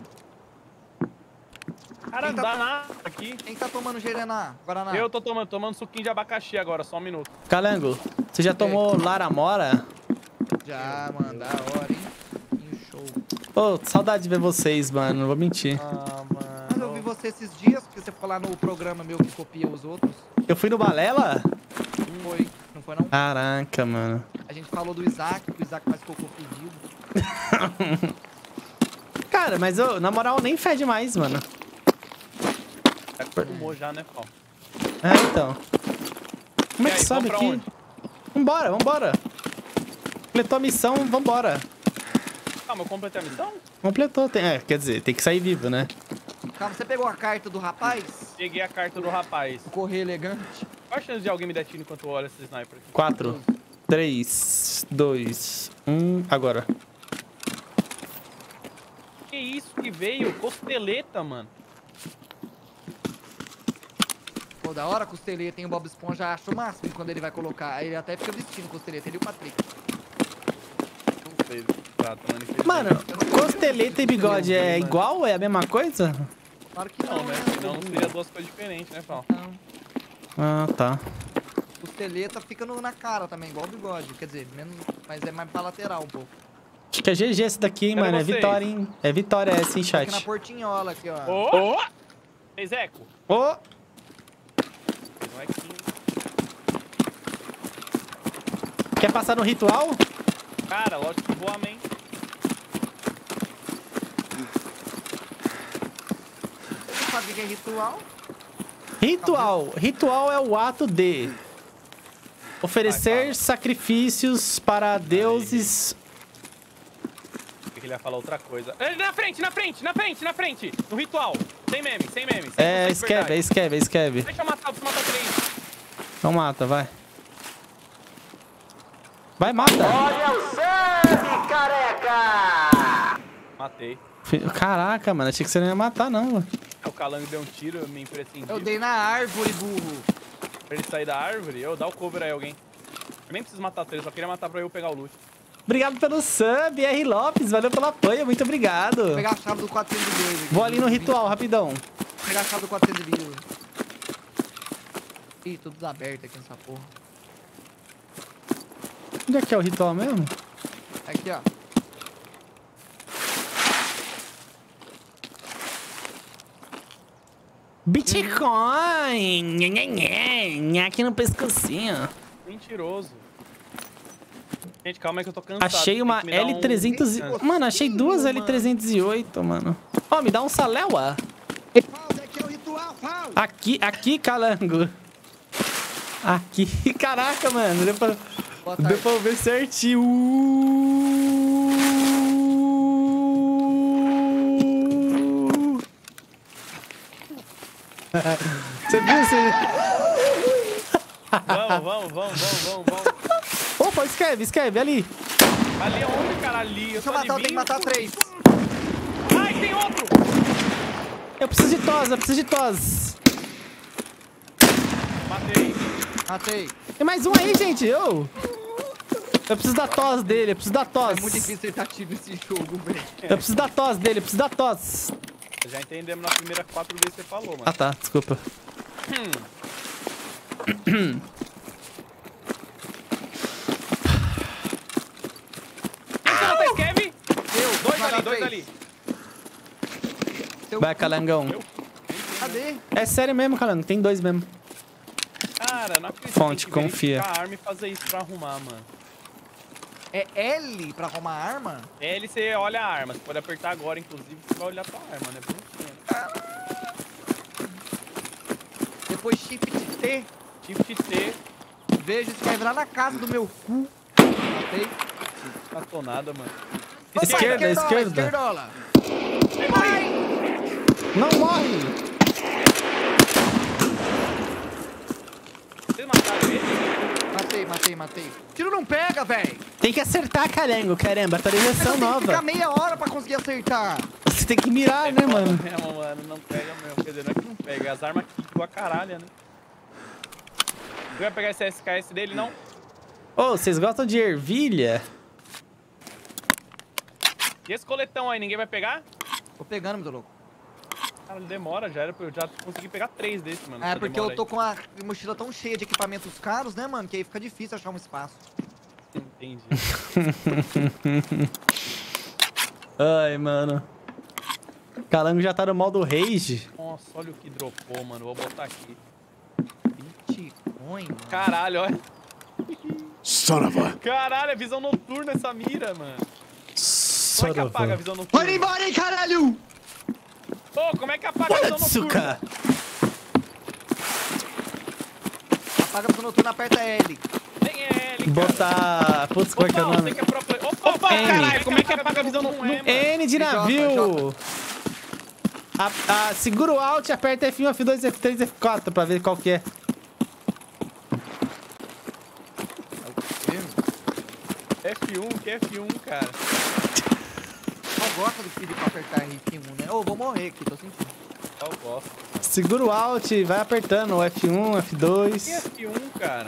Cara, Quem não tá- dá nada aqui. Quem tá tomando Gerená? Guaraná? Eu tô tomando, tomando suquinho de abacaxi agora, só um minuto. Calango, você já tomou Laramora? Já, mano, da hora, hein? Que show. Ô, saudade de ver vocês, mano. Não vou mentir. Ah, Mas eu vi você esses dias, porque você ficou lá no programa meu que copia os outros. Eu fui no Balela? Foi, não foi não? Caraca, mano. A gente falou do Isaac, que o Isaac mais ficou pedido. Cara, mas eu, na moral, nem fede mais, mano. Acostumou já, né, Paulo? É, então. Como é E que aí, sobe vamos pra aqui? onde? Vambora, vambora. Completou a missão, vambora. Ah, mas eu completei a missão? Completou, tem, é, quer dizer, tem que sair vivo, né? Calma, você pegou a carta do rapaz? Peguei a carta do rapaz. O correio elegante. Qual a chance de alguém me dar tiro enquanto eu olho esse sniper aqui? quatro, três, dois, um, agora. Que isso que veio? Costeleta, mano. Pô, da hora, costeleta, tem o Bob Esponja, acho o máximo quando ele vai colocar. Aí ele até fica vestindo costeleta, ele e o Patrick. Não sei. Tá, tá, mano, que- Mano, costeleta e bigode é igual? É a mesma coisa? Claro que não, Não, né? Senão seria duas coisas diferentes, né, Paulo? Não. Ah, tá. Costeleta fica no- na cara também, igual o bigode. Quer dizer, menos, mas é mais pra lateral um pouco. Acho que é G G esse daqui, hein, Cadê mano. É vocês? vitória, hein? É vitória essa, hein, Aqui na chat. portinhola, aqui, ó. Ô! Fez eco? Ô, Fez um equinho. quer passar no ritual? Cara, lógico que vou, amém. Você sabe o que é ritual? Ritual. Ritual é o ato de oferecer fala. sacrifícios para deuses. Achei que ele ia falar outra coisa. Eh, Na frente, na frente, na frente, na frente! No ritual. Sem meme, sem meme. cem por cento É, de escreve, é verdade. escreve, é escreve. Deixa eu matar, preciso matar três. Então mata, vai. Vai, mata. Olha o sangue, careca! Matei. Fi- Caraca, mano. Achei que você não ia matar, não, mano. O Calango deu um tiro, eu me imprescendi. Eu dei na árvore, burro. Pra ele sair da árvore, eu dar o cover aí alguém. Eu nem preciso matar três, só queria matar pra eu pegar o loot. Obrigado pelo sub, R. Lopes. Valeu pelo apoio, muito obrigado. Vou pegar a chave do quatrocentos e dois aqui. Vou ali no ritual, rapidão. Vou pegar a chave do quatrocentos e dois. Ih, tudo desaberto aqui nessa porra. Onde é que é o ritual mesmo? Aqui, ó. Bitcoin! Nhê, nhê, nhê, nhê, aqui no pescocinho. Mentiroso. Gente, calma aí que eu tô cansado. Achei tem uma que me dar um L trezentos. e- descanso. Mano, achei duas mano. L trezentos e oito, mano. Ó, me dá um saléua. Fausto, aqui é o ritual, Fausto. Aqui, aqui, calango. Aqui. Caraca, mano. Deu pra, Boa deu tarde. pra ver certinho. Uh. Você viu? Você... Vamos, vamos, vamos, vamos, vamos, vamos. Opa, escreve, escreve, ali. Ali onde, cara? Ali. Deixa eu matar, eu tenho que matar três. Ai, tem outro! Eu preciso de tos, eu preciso de tos. Matei. Matei. Tem mais um aí, gente. Eu, eu preciso da tos dele, eu preciso da tos. É muito difícil ser ativo esse jogo, velho. Eu preciso da tos dele, eu preciso da tos. Já entendemos na primeira quatro vezes que você falou, mano. Ah, tá, desculpa. Quem que matou Kevin? Eu, Dois matar ali, dois três. ali. Seu Vai, cu. calangão. Cadê? É sério mesmo, calango, tem dois mesmo. Cara, não acredito. Fonte, Tem que confia. verificar a arma e fazer isso pra arrumar, mano. É L pra arrumar arma? L, você olha a arma. Você pode apertar agora, inclusive, você vai olhar tua arma, né? Bonitinho. Depois Shift T. Shift T. Vejo, isso vai virar na casa do meu cu. Matei. Matou nada, mano. Opa, Esquerda, esquerda. Esquerdola. Não morre! Vocês mataram ele? Matei, matei, matei. Tiro não pega, velho. Tem que acertar, carengo, caramba. Atualização Tem que ficar nova. meia hora pra conseguir acertar. Você tem que mirar, né, foda mano? Mesmo, mano. Não pega mesmo. Quer dizer, não é que não pega. As armas quicam a caralho, né? Você vai pegar esse S K S dele, não? Ô, vocês gostam de ervilha? E esse coletão aí, ninguém vai pegar? Tô pegando, meu louco. Cara, ele demora, já era pra eu já conseguir pegar três desses, mano. É, Essa porque demora eu tô com a mochila tão cheia de equipamentos caros, né, mano? Que aí fica difícil achar um espaço. aí. Entendi. Ai, mano. Calango já tá no modo rage. Nossa, olha o que dropou, mano. Vou botar aqui. Bitcoin, mano. Caralho, olha. Son of a. Caralho, é visão noturna essa mira, mano. Como é que Sorova. apaga a visão noturna? Vai embora, hein, caralho! Ô, como é que apaga a visão noturna? Otsuka. Apaga a visão noturna, aperta L. Tem L, cara. Botar... Putz, como é que é o Opa, nome? você que é pro play- Opa, opa, N. caralho, como é que apaga a visão noturna? É, mano. N de J, navio. A, a, segura o Alt, aperta F um, F dois, F três, F quatro pra ver qual que é. F um, que F um, cara. Não gosta do filho pra apertar R um, né? Ô, vou morrer aqui, tô sentindo. Eu gosto. Segura o Alt, vai apertando o F um, F dois. Que F um, cara?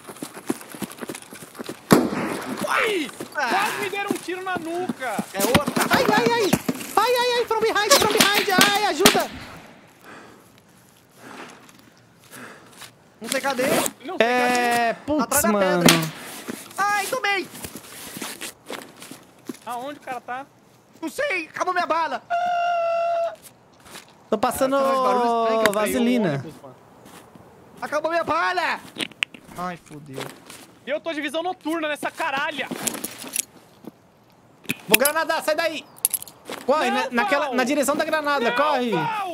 Ai! Quase me deram um tiro na nuca! É outra. Ai, ai, ai! Ai, ai, ai, from behind, from behind! Ai, ajuda! Não sei cadê. Não sei É... Putz, Atrás da mano. pedra. Ai, tomei. cadê. Aonde o cara tá? Não sei, acabou minha bala. Tô passando Ah, caralho, barulho estranho que eu vaselina. Ônibus, mano. Acabou minha bala. Ai, fodeu. E eu tô de visão noturna nessa caralha! Vou granadar, sai daí! Corre, Não, na, naquela, Val! na direção da granada, Não, corre! Val!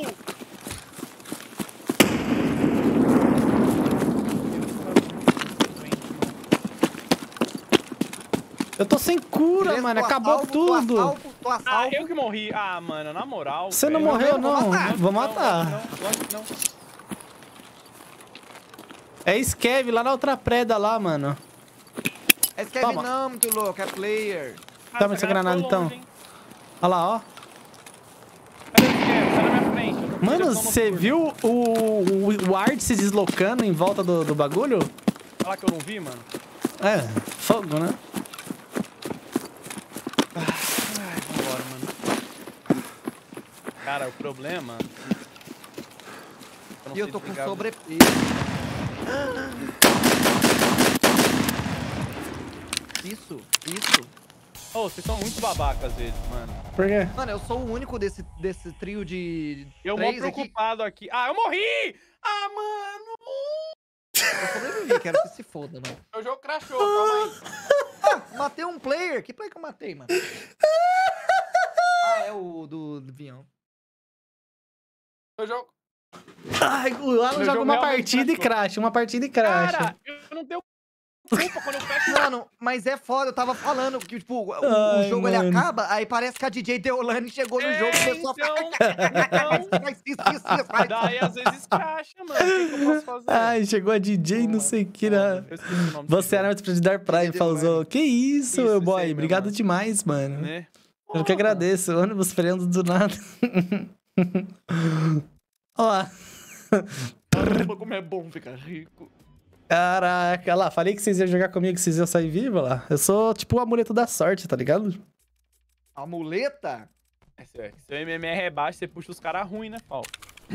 Eu tô sem cura, Beleza, mano, tô a acabou salvo, tudo! Tô a salvo, tô a Ah, salvo. eu que morri. Ah, mano, na moral. Você não velho. morreu, vou não? matar. Vou Não, matar. Não, lógico que não. É Skev lá na outra preda lá, mano. É Skev Toma. não, muito louco, é player. Ah, Toma essa granada, foi então. longe, hein? Olha lá, ó. Cadê o Skev? Tá na minha frente. eu tô com Mano, visão você noturna. viu o, o, o Art se deslocando em volta do, do bagulho? Falar que eu não vi, mano? É, fogo, né? Ai, vambora, mano. Cara, o problema... não E eu sei tô com desligar- sobrepeso. Isso, isso. Ô, vocês são muito babacas às vezes, mano. Por quê? Mano, eu sou o único desse, desse trio de Eu mó três aqui. preocupado aqui. Ah, eu morri! Ah, mano! Eu sobrevivi, quero que se foda, mano. Meu jogo crashou, calma aí. Ah, matei um player. Que player que eu matei, mano? Ah, é o do, do avião. Meu jogo... Ai, o Alan Meu joga jogo uma realmente partida e crashou. crash, uma partida e crash. Cara, eu não tenho culpa quando eu crash. Mano, mas é foda, eu tava falando que, tipo, o, o Ai, jogo ele mano. acaba, aí parece que a D J Deolane chegou no É, jogo e começou então, a ficar... Faz isso, isso, isso, faz. Daí às vezes crasha, mano. O que, que eu posso fazer? Ai, chegou a D J, não sei o que, né? Eu esqueci o nome Você desse era muito de Dark Prime, Entendeu, Falzou. mano? Que isso, Isso, meu isso boy. aí, meu Obrigado mano. demais, mano. jogo, né? Eu que agradeço. Ônibus freando do nada. Olha lá. Caramba, como é bom ficar rico. Caraca, olha lá. Falei que vocês iam jogar comigo, que vocês iam sair vivos lá. Eu sou tipo o amuleto da sorte, tá ligado? A muleta? É, se seu M M R é baixo, você puxa os caras ruins, né, Paulo?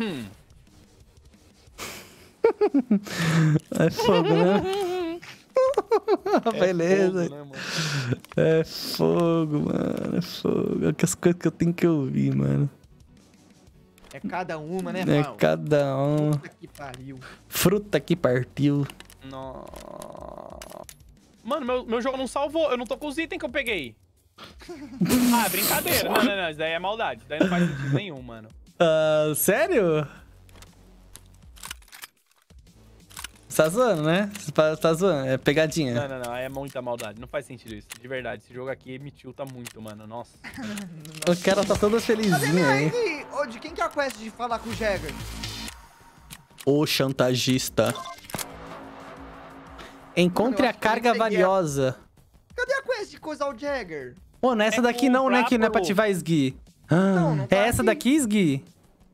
É fogo, né? Beleza. Fogo, né, mano? É fogo, mano. É fogo. É as coisas que eu tenho que ouvir, mano. É cada uma, né, É Fal? cada um. Puta que pariu. Fruta que partiu. Nossa. Mano, meu, meu jogo não salvou. Eu não tô com os itens que eu peguei. Ah, brincadeira. Não, não, não. Isso daí é maldade. Isso daí não faz sentido nenhum, mano. Ah, sério? Você tá zoando, né? Você tá, tá zoando. É pegadinha. Não, não, não. É muita maldade. Não faz sentido isso. De verdade. Esse jogo aqui me tilta muito, mano. Nossa. O cara tá todo felizinho aí. Aí, ô, de quem que é a quest de falar com o Jagger? O chantagista. Encontre Mano, eu a acho que eu nem carga peguei a- valiosa. Cadê a quest de coisar o Jagger? Pô, nessa É daqui não, né? comprar Que não é pra pro- ativar Sgui. Ah, Não, não tá é essa aqui. daqui, Sgui?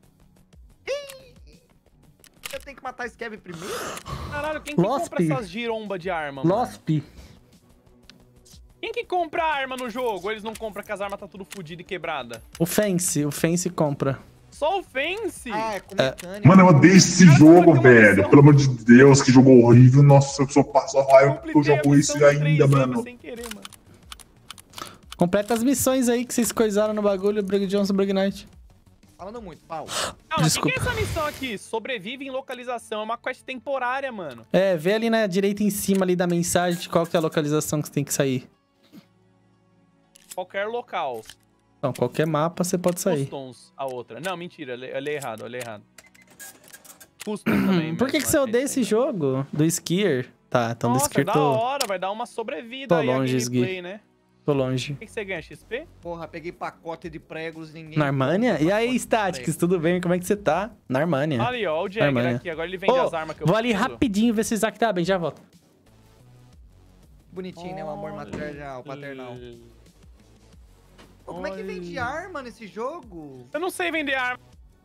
Eu tenho que matar esse Kevin primeiro? Caralho, quem que Losp. compra essas girombas de arma, mano? Losp. Quem que compra arma no jogo? Eles não compram que as armas tá tudo fodido e quebrada. O Fence. O Fence compra. Só o Fence? Ah, é com É. mecânica. Mano, eu odeio esse Cara, jogo, você vai ter uma velho. missão. Pelo amor de Deus, que jogo horrível. Nossa, eu só passo raiva porque eu Completei a jogo missão isso de três ainda, anos mano. Sem querer, mano. Completa as missões aí que vocês coisaram no bagulho. Brug Johnson, Brug Knight. Falando muito, Pau. Calma, Desculpa. o que, que é essa missão aqui? Sobrevive em localização. É uma quest temporária, mano. É, vê ali na direita em cima ali da mensagem de qual que é a localização que você tem que sair. Qualquer local. Então, qualquer mapa você pode sair. Customs, a outra. Não, mentira. Eu li- eu li errado, eu li errado. Customs também. Por que, mesmo, que você achei odeia isso esse aí. jogo? Do Skier? Tá, então do Nossa, Skier da tô, hora. Vai dar uma sobrevida Tô aí a longe, gameplay, Sgui. né? tô longe. O que, que você ganha? X P? Porra, peguei pacote de pregos, ninguém... Na Armânia? compra E aí, pacote de Statics, pregos. tudo bem? Como é que você tá? Na Armânia. Ali, ó, o Jagger Armânia. aqui. Agora ele vende Ô, as armas que eu vou ali preciso. rapidinho ver se o Isaac tá bem, já volto. Bonitinho, né? O amor maternal, paternal. Olha. Pô, como é que vende arma nesse jogo? Eu não sei vender arma.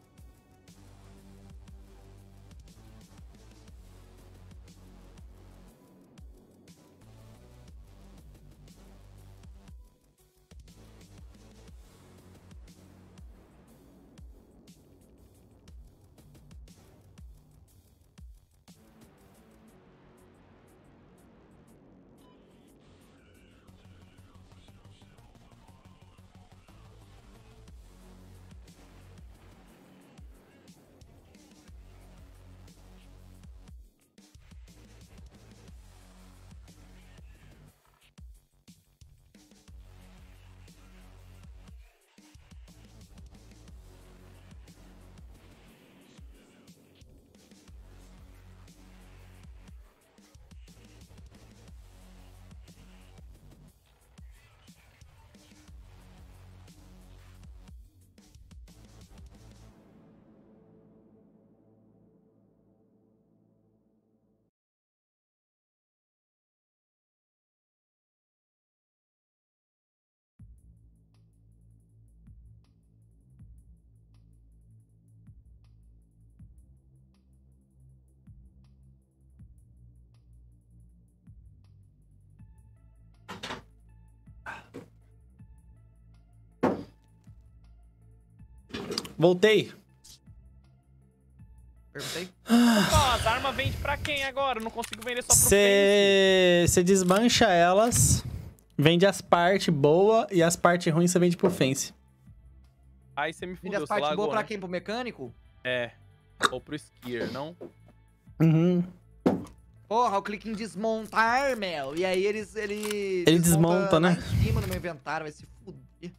Voltei. Perguntei. Ó, as armas vendem pra quem agora? Eu não consigo vender só pro Fence. Você você desmancha elas, vende as partes boas e as partes ruins você vende pro Fence. Aí você me Vende fudeu, as você partes lagou, boas pra né? quem? Pro mecânico? É. Ou pro skier, não? Uhum. Porra, eu clico em desmontar, meu. E aí eles... Ele, Ele desmonta, né? lá em cima no meu inventário, vai se fuder.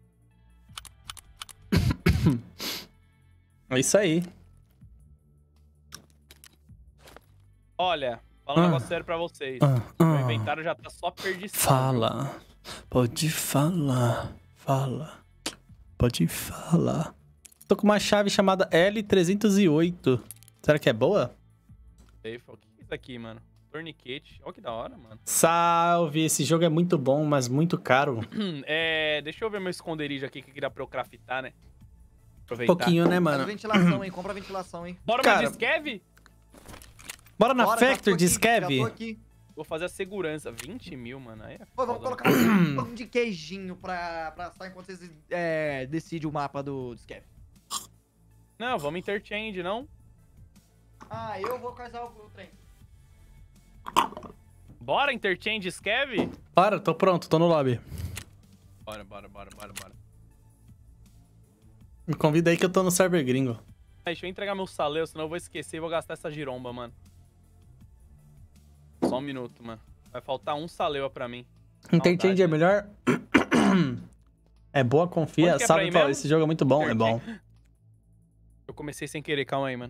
É isso aí. Olha, fala um Ah. negócio sério pra vocês. Ah, Meu ah. inventário já tá só perdição. Fala. Pode falar. Fala. Pode falar. Tô com uma chave chamada L trezentos e oito. Será que é boa? Sei, o que é isso aqui, mano? Torniquete. Olha que da hora, mano. Salve, esse jogo é muito bom, mas muito caro. Hum, É, deixa eu ver meu esconderijo aqui que dá pra eu craftar, né? Aproveitar. Pouquinho, né, Faz mano? ventilação, hein? Compra ventilação, hein? Bora Cara, uma Diskev? Bora na Bora, já tô Factory de aqui, Já Scav? tô aqui. Vou fazer a segurança. vinte mil, mano. Aí é Pô, vamos foda, colocar um pão de queijinho pra, pra assar enquanto vocês é, decidem o mapa do Scav. Não, vamos interchange, não? Ah, eu vou casar o, o trem. Bora interchange Scav? Bora, tô pronto, tô no lobby. Bora, bora, bora, bora, bora. Me convida aí que eu tô no server gringo. Deixa eu entregar meu saleu, senão eu vou esquecer e vou gastar essa giromba, mano. Só um minuto, mano. Vai faltar um saleu pra mim. Interchange é melhor? É boa, confia. Onde que é Salve, pra ir Paulo. mesmo? Esse jogo é muito bom, é bom. Eu comecei sem querer, calma aí, mano.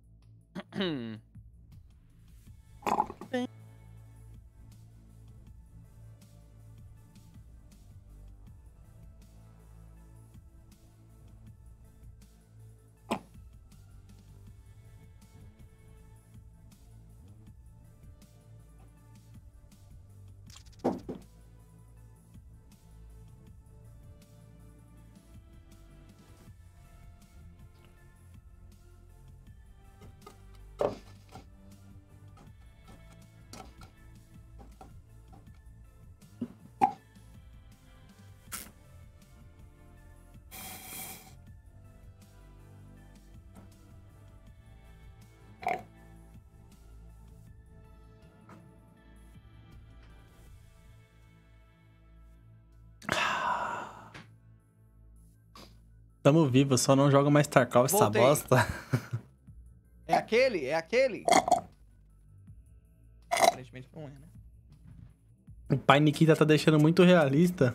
Tamo vivo, só não joga mais Tarkov essa Voltei. bosta. É aquele? É aquele? Aparentemente não é, né? O pai Nikita tá deixando muito realista.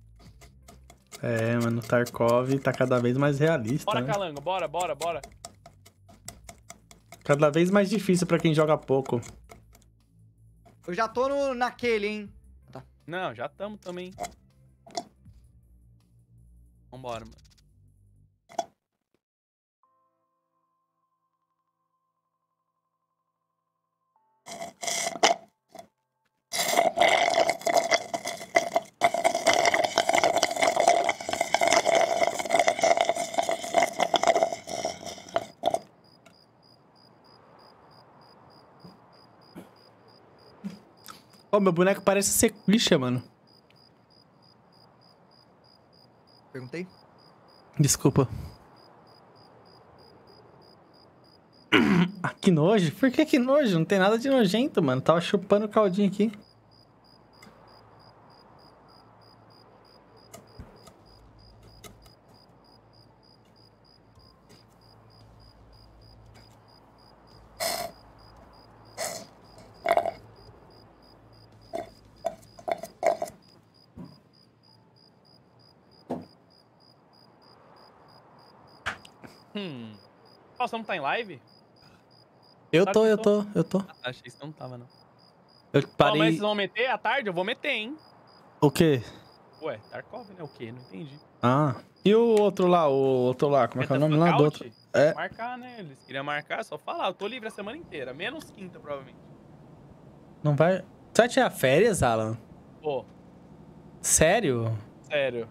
É, mano, o Tarkov tá cada vez mais realista, Bora, né? Calango, bora, bora, bora. Cada vez mais difícil pra quem joga pouco. Eu já tô no, naquele, hein? Não, já tamo também. Vambora, mano. Ô, meu boneco parece ser clichê, mano. Perguntei? Desculpa. Ah, que nojo? Por que que nojo? Não tem nada de nojento, mano. Tava chupando o caldinho aqui. Hum. Nossa, não tá em live? Eu Claro tô, que eu eu tô. tô, eu tô. Ah, achei que você não tava, não. Eu Ó, mas parei... vocês vão meter à tarde? Eu vou meter, hein? O quê? Ué, Tarkov, né? O quê? Não entendi. Ah. E o outro lá, o outro lá, como é que é o nome lá do outro? É. Marcar, né? Eles queriam marcar, é só falar. Eu tô livre a semana inteira. Menos quinta, provavelmente. Não vai... Você vai tirar férias, Alan? Pô, Sério? sério.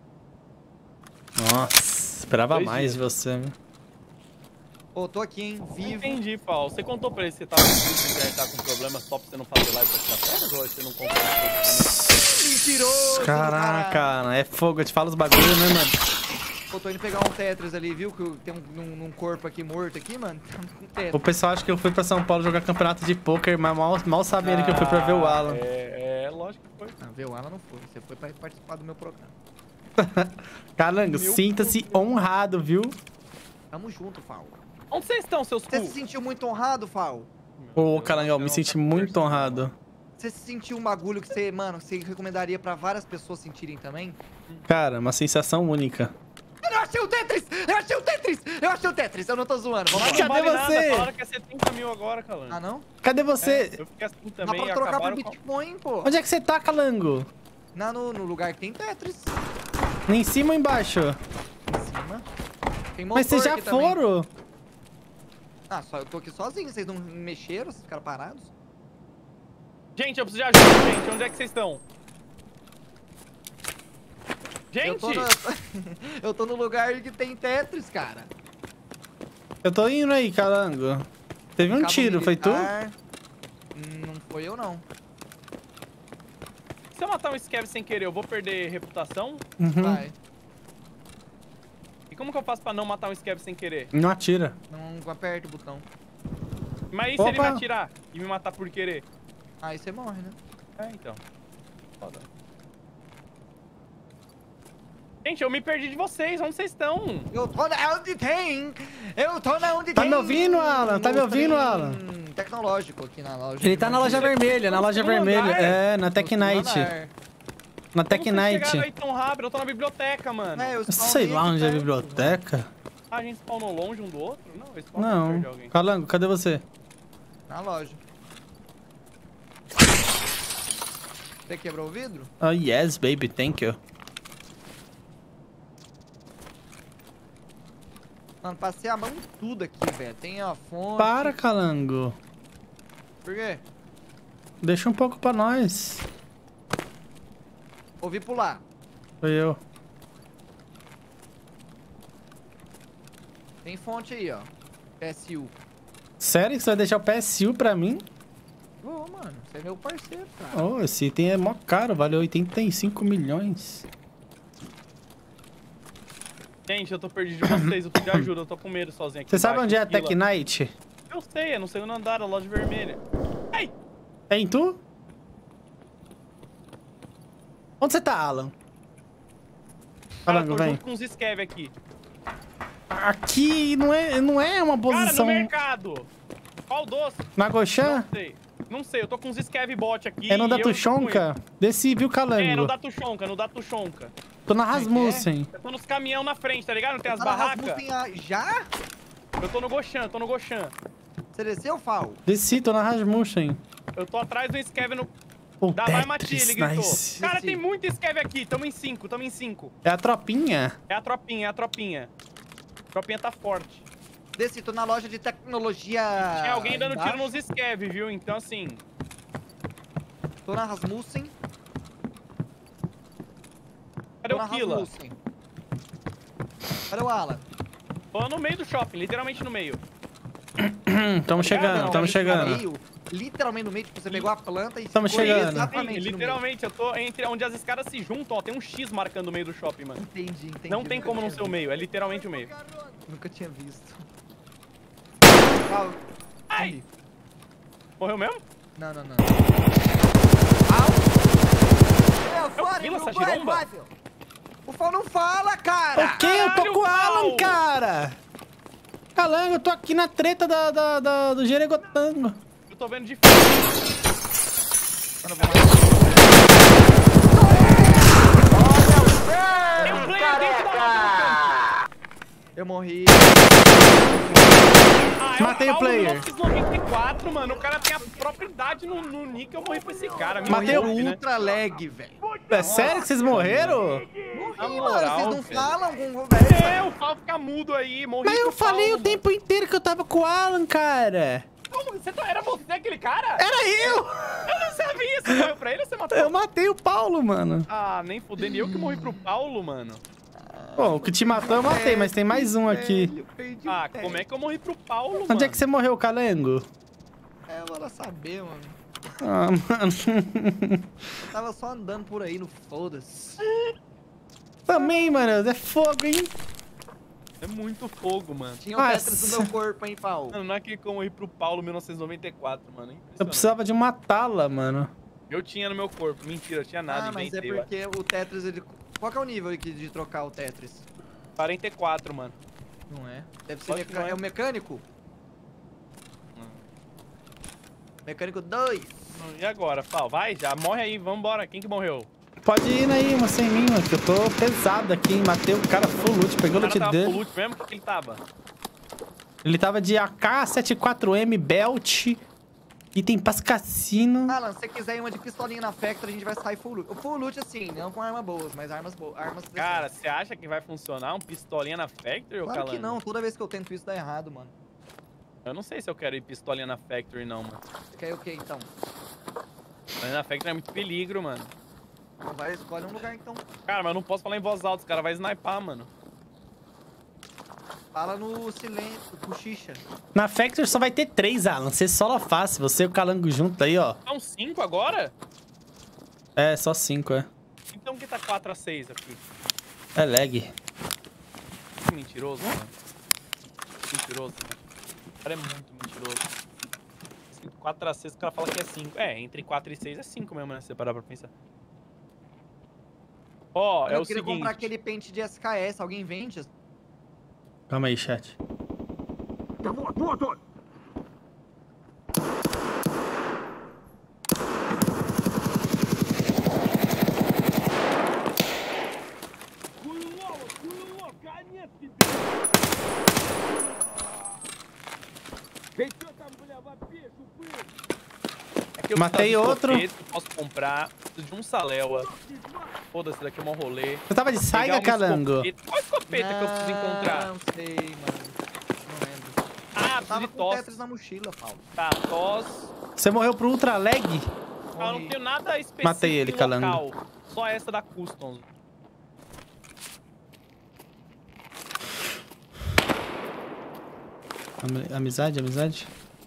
Nossa, esperava Dois mais dias. de você, né? Pô, tô aqui, hein? Não Vivo. entendi, Paulo. Você contou pra ele que você tava com internet, tá com problema só pra você não fazer live pra tirar férias? Ou você não contou? Mentiroso! do Caraca, caralho. é fogo, eu te falo os bagulhos, né, mano? Pô, tô indo pegar um Tetris ali, viu? Que tem um, um, um corpo aqui morto aqui, mano. Um O Tetris. pessoal acha que eu fui pra São Paulo jogar campeonato de pôquer, mas mal, mal sabem ele que eu fui pra ver o Alan. É, é lógico que foi. Ah, ver o Alan não foi. Você foi pra participar do meu programa. Calango, Meu sinta-se honrado, viu? Tamo junto, Fal. Onde vocês estão, seus Você se cu? sentiu muito honrado, Fal? Ô, Calango, eu me senti muito honrado. Você se sentiu um bagulho que você, mano, você recomendaria pra várias pessoas sentirem também? Cara, uma sensação única. Eu achei o Tetris! Eu achei o Tetris! Eu achei o Tetris! Eu não tô zoando. Vamos lá. Cadê Não vale você? Nada. Falaram que é setenta mil agora, Calango. Ah, não? Cadê você? É, eu fiquei assim Dá também e pra trocar por acabaram com... Bitcoin, pô. Onde é que você tá, Calango? Na, no, no lugar que tem Tetris. Em cima ou embaixo? Em cima. Tem Mas vocês motor já aqui também. foram? Ah, só eu tô aqui sozinho. Vocês não mexeram? Vocês ficaram parados? Gente, eu preciso de ajuda, gente. Onde é que vocês estão? Gente! Eu tô, na... eu tô no lugar que tem Tetris, cara. Eu tô indo aí, Calango. Teve um Cabo tiro, foi tu? militar. Não foi eu, não. Se eu matar um Scav sem querer, eu vou perder reputação? Uhum. Vai. E como que eu faço pra não matar um Scav sem querer? Não atira. Não aperta o botão. Mas e se ele Opa. me atirar e me matar por querer? Aí você morre, né? É, então. Foda. Gente, eu me perdi de vocês. Onde vocês estão? Eu tô na onde tem! Eu tô na onde Tá tem! me ouvindo, Alan? Tá me No ouvindo, trem Alan? Tecnológico aqui na loja. Ele tá na loja vermelha, na loja segundo vermelha. andar? É, na No Tech segundo Night. andar. Na Tech Como vocês Night. chegaram aí tão rápido? Eu tô na biblioteca, mano. É, eu Eu spawnei sei lá aqui onde é a perto. biblioteca. Ah, a gente spawnou longe um do outro? Não, eu spawnei Não. perto de alguém. Calango, cadê você? Na loja. Você quebrou o vidro? Oh, yes, baby, thank you. Mano, passei a mão em tudo aqui, velho. Tem a fonte. Para, Calango. Por quê? Deixa um pouco pra nós. Ouvi pular. Foi eu. Tem fonte aí, ó. P S U. Sério que você vai deixar o P S U pra mim? Ô, mano, você é meu parceiro, cara. Oh, esse item é mó caro, vale oitenta e cinco milhões. Gente, eu tô perdido de vocês. Eu preciso de ajuda. Eu tô com medo sozinho aqui. Você sabe embaixo, onde é a fila. Tech Night? Eu sei, é no segundo andar, a loja vermelha. Ai! É em tu? Onde você tá, Alan? Cara, eu Calango, tô vem. junto com uns scav aqui. Aqui não é, não é uma Cara, no posição... mercado. Qual doce? Na Goshan? Não sei. Não sei, eu tô com uns scav bot aqui. É no e da eu tô com Tuxonka? Desci, viu, ele. É, no Calango? da Tuxonka, no da Tuxonka. Tô na é que é? Rasmussen. Eu tô nos caminhão na frente, tá ligado? Não tem as Tá na barracas? Rasmussen, ah, já? Eu tô no Goshan, tô no Goshan. Você desceu, Fal? Desci, tô na Rasmussen. Eu tô atrás do scav no... O Da Vai Matia, ele gritou. nice. Cara, Desci. tem muito scav aqui. Tamo em cinco, tamo em cinco. É a tropinha? É a tropinha, é a tropinha. A tropinha tá forte. Desci, tô na loja de tecnologia. Tem alguém dando embaixo. tiro nos scav, viu? Então, assim... Tô na Rasmussen. Cadê Tô na o Killa? Rasmussen. Cadê o Alan? Tô no meio do shopping, literalmente no meio. Hum, tamo chegando, não, tamo No chegando. meio, literalmente no meio, tipo, você pegou a planta e Tamo ficou chegando. exatamente Sim, no literalmente, eu tô entre onde as escadas se juntam, ó. Tem um X marcando o meio do shopping, mano. meio. Entendi, entendi. Não tem Nunca como não tinha ser o meio, é literalmente o meio. visto. Nunca tinha visto. Fal, Ai! morri. Morreu mesmo? Não, não, não. É o Killa, essa giromba? O Fal não fala, cara! O quê? Eu tô Caralho, com o Alan, Paulo! cara! Calango, eu tô aqui na treta da, da, da- do Jeregotango. Eu tô vendo de frente. Mano, eu vou- Tem um player dentro da loja. Eu morri. Ah, é Matei o Paulo player. mil novecentos e noventa e quatro, mano. O cara tem a própria idade no, no nick. Eu morri pra esse cara. Me Matei o morri, né? Ultra lag, velho. É sério que vocês morreram? Na Ih, moral, mano, vocês não velho. falam com o velho. É, o Paulo fica mudo aí. Morri Mas eu pro falei Paulo, o tempo inteiro que eu tava com o Alan, cara. mano. Como? Você tá- Era você aquele cara? Era eu! Eu não sabia. Você morreu pra ele ou você matou? Eu matei o Paulo, mano. Ah, nem fudendo. E eu que morri pro Paulo, mano. Pô, o que te matou eu matei, mas tem mais um aqui. Velho, perdi o Ah, pé. como é que eu morri pro Paulo, mano? Onde é que você morreu, Calango? É, eu vou lá saber, mano. Ah, mano. Eu tava só andando por aí no foda-se. Também, mano. É fogo, hein? É muito fogo, mano. Tinha o Nossa. Tetris no meu corpo, hein, Paulo? Mano, não é que como eu morri pro Paulo em mil novecentos e noventa e quatro, mano. É Eu impressionante. precisava de uma tala, mano. Eu tinha no meu corpo. Mentira, eu tinha nada. Ah, mas é inventei, eu porque o Tetris, ele... Qual que é o nível aqui de trocar o Tetris? acho. quarenta e quatro, mano. Não é? Deve ser Lógico que meca... não é. é o mecânico? Mecânico dois. E agora, Paulo? Vai, já morre aí, vambora. Quem que morreu? Pode ir aí, uma sem mim, mano, que eu tô pesado aqui, hein? Matei o cara full loot, pegou O o cara loot tava dele. full loot mesmo? O que ele tava? Ele tava de A K setenta e quatro M Belt, item pascassino. Alan, se você quiser ir uma de pistolinha na Factory, a gente vai sair full loot. O full loot, assim, não com armas boas, mas armas boas. Armas Cara, decentes. você acha que vai funcionar um pistolinha na Factory, ô Claro que Calango? não. Toda vez que eu tento isso, dá errado, mano. Eu não sei se eu quero ir pistolinha na Factory, não, mano. Você quer ir o quê, então? Pistolinha na Factory é muito peligro, mano. Então vai, escolhe um lugar, então. Cara, mas eu não posso falar em voz alta, os caras vão snipar, mano. Fala no silêncio, cochicha. Na Factory só vai ter três, Alan. Você solo fácil, você e o Calango junto aí, ó. São cinco agora? É, só cinco, é. Então que tá quatro a seis aqui. É lag. Que mentiroso, mano. Mentiroso, mano. O cara é muito mentiroso. quatro a seis, o cara fala que é cinco. É, entre quatro e seis é cinco mesmo, né? Se você parar pra pensar. Ó, é eu o queria seguinte. comprar aquele pente de S K S. Alguém vende? Calma aí, chat. É que eu Matei preciso de outro. escopeta, eu posso comprar. Preciso de um saléua. Foda-se, daqui é um rolê. Você tava de Pegar saiga, uma Calango? escopeta. Qual escopeta que eu preciso encontrar? Não sei, mano. Não lembro. Ah, preciso Tava de com tosse. Tetris na mochila, Paulo. Tá, tos. Você morreu pro Ultra Lag? Ah, eu não tenho nada específico Matei ele, em Calango. local. Só essa da Customs. Am- Amizade, amizade.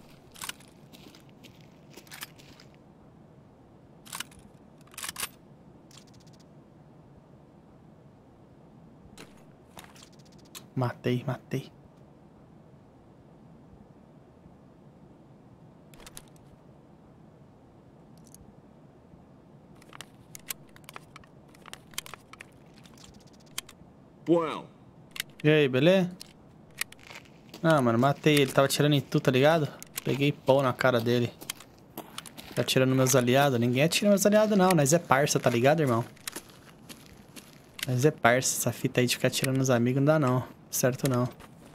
Matei, matei. Well, E aí, beleza? Ah, mano, matei ele. Tava atirando em tu, tá ligado? Peguei pau na cara dele. Tá atirando meus aliados? Ninguém atira meus aliados, não. Nós é parça, tá ligado, irmão? Nós é parça. Essa fita aí de ficar atirando nos amigos não dá, não. Certo, não.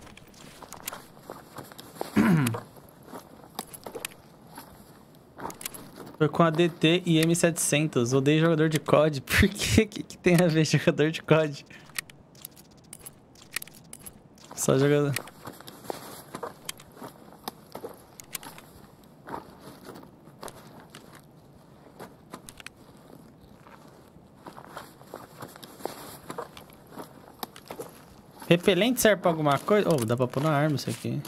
Foi com a D T e M setecentos. Odeio jogador de C O D. Por quê? O que, que tem a ver jogador de C O D? Só jogador... Repelente serve pra alguma coisa? Oh, dá pra pôr na arma isso aqui.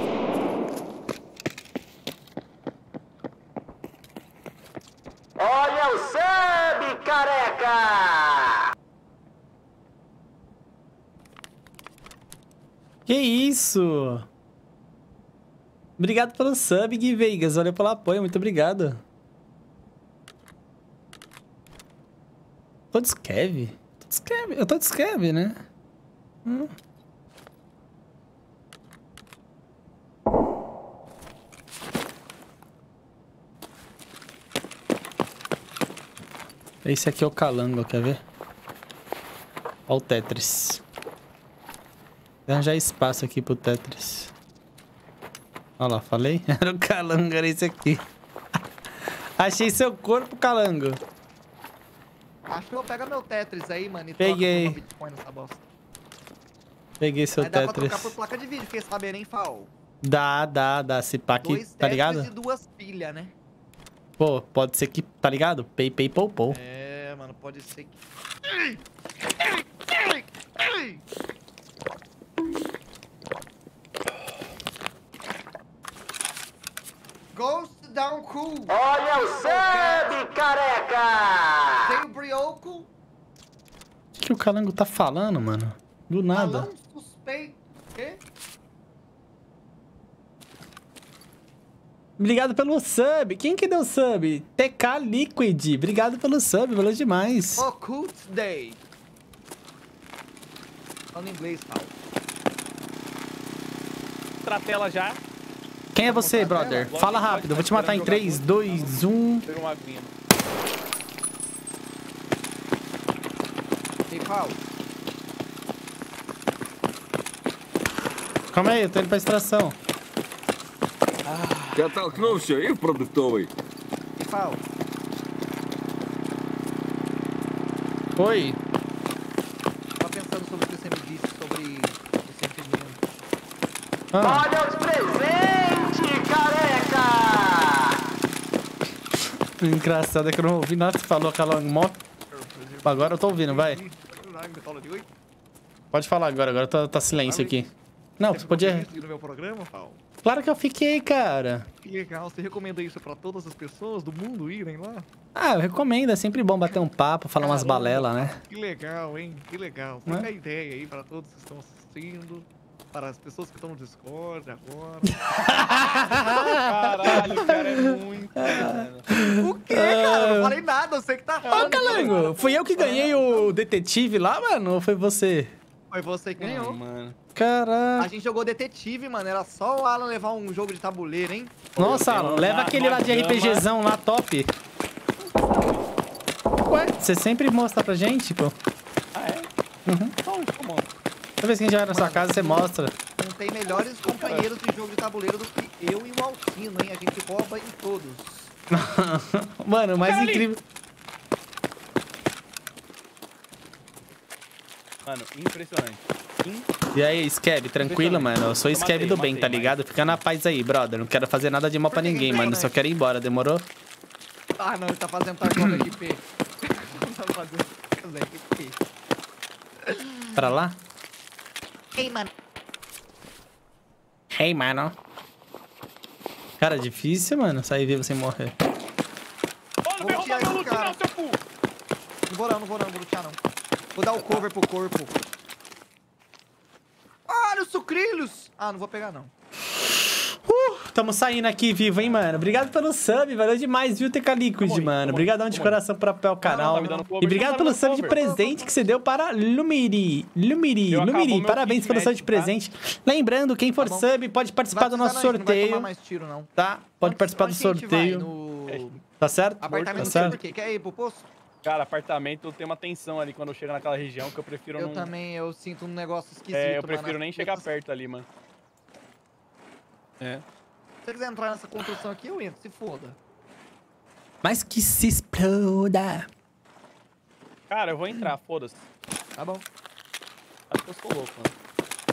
Olha o sub, careca! Que isso? Obrigado pelo sub, Gui Vegas. Valeu pelo apoio, muito obrigado. Tô de Skev? Tô de Skev. Eu tô de Skev, né? Hum. Esse aqui é o Calango, quer ver? Ó o Tetris. Vou arranjar espaço aqui pro Tetris. Olha lá, falei? Era o Calango, era esse aqui. Achei seu corpo, Calango. Achou? Pega meu Tetris aí, mano, e Peguei. troca por uma Bitcoin nessa bosta. Peguei seu Aí dá pra Tetris. trocar por placa de vídeo, fiquei sabendo, hein, Fal? Dá, dá, dá. Se pá aqui, Dois tá Tetris ligado? e duas pilhas, né? Pô, pode ser que, tá ligado? Pay, pay, pou, pou. É, mano, pode ser que... Ghost down cool. Olha o sub, careca! Tem o Brioco. O que, que o Calango tá falando, mano? Do nada. Balão suspeito. Quê? Obrigado pelo sub. Quem que deu sub? T K Liquid. Obrigado pelo sub, valeu demais. Occult Day. Falando em inglês, Paulo. Tratela já. Quem é você, brother? Fala rápido, eu vou te matar em três, dois, um. Pega uma aguinha. Ei, Paulo. Calma aí, eu tô indo pra extração. já толкнулся и в продуктовый. Ei, Paulo. Oi. Tava pensando sobre o que você me disse sobre o sentimento. Ah, Olha os presentes, careca! o engraçado é que eu não ouvi nada que você falou, Calango. Mó... Agora eu tô ouvindo, vai. Pode falar agora, agora tá, tá silêncio aqui. Não, você podia... no meu programa, Paulo? Claro que eu fiquei, cara. Que legal. Você recomenda isso pra todas as pessoas do mundo irem lá? Ah, eu recomendo, é sempre bom bater um papo, falar umas Caramba. balelas, né? Que legal, hein? Que legal. Né? Fica a ideia aí pra todos que estão assistindo. para as pessoas que estão no Discord agora. Caralho, o cara é muito. Mano. O quê, cara? Eu não falei nada, eu sei que tá Ô, falando. Calango, fui eu que ganhei o detetive lá, mano? Ou foi você? Foi você que ganhou. Ah, mano. Caraca. A gente jogou detetive, mano. Era só o Alan levar um jogo de tabuleiro, hein? Nossa, eu tenho Alan, leva uma- aquele uma lá de gama. RPGzão lá, top. Ué, você sempre mostra pra gente, pô. Ah, é? Uhum. Onde que eu mostro? Toda vez que a gente vai na sua Mano, casa, você mostra. Não tem melhores companheiros de jogo de tabuleiro do que eu e o Alcino, hein? A gente rouba em todos. Mano, o mais Cara ali. incrível... Mano, impressionante. Im- E aí, Scab, tranquilo, mano? Eu sou Eu Scab matei, do bem, matei, tá mas- ligado? Fica na paz aí, brother. Não quero fazer nada de mal pra Por que ninguém, que mano. tem, Só né? quero ir embora, demorou? Ah, não, ele tá fazendo Tarkov R P. Tá fazendo R P. Pra lá? Ei, mano. Hey, mano. Cara, difícil, mano, sair vivo sem morrer. Ô, não Vou vem roubar tirar meu esse loot, cara. não, seu cu! Não vou não, não vou não, não vou lutear não. Vou dar o cover pro corpo. Olha os sucrilhos! Ah, não vou pegar não. Uh, tamo saindo aqui vivo, hein, mano? Obrigado pelo sub, valeu demais, viu, T K Liquid, morri, mano. tô Obrigadão morri, de tô coração por apoiar o canal. tá me dando cover, E obrigado não tá pelo me sub dando de cover. presente que você deu para Lumiri. Lumiri, Eu acabou Lumiri, meu parabéns kit pelo sub de médico, tá? presente. Lembrando, quem for Tá bom. sub pode participar do Vai nosso precisar não, a gente não vai sorteio, tomar mais tiro, não. tá? Pode Onde- participar do onde a gente vai? sorteio, No tá certo? apartamento Tá não sei certo? por quê. Quer ir pro poço? Cara, apartamento tem uma tensão ali quando eu chego naquela região que eu prefiro Eu não... também, eu sinto um negócio esquisito, É, eu mano. prefiro nem As chegar pessoas- perto ali, mano. É. Se você quiser entrar nessa construção aqui, eu entro, se foda. Mas que se exploda. Cara, eu vou entrar, foda-se. Tá bom. Acho que eu sou louco, mano.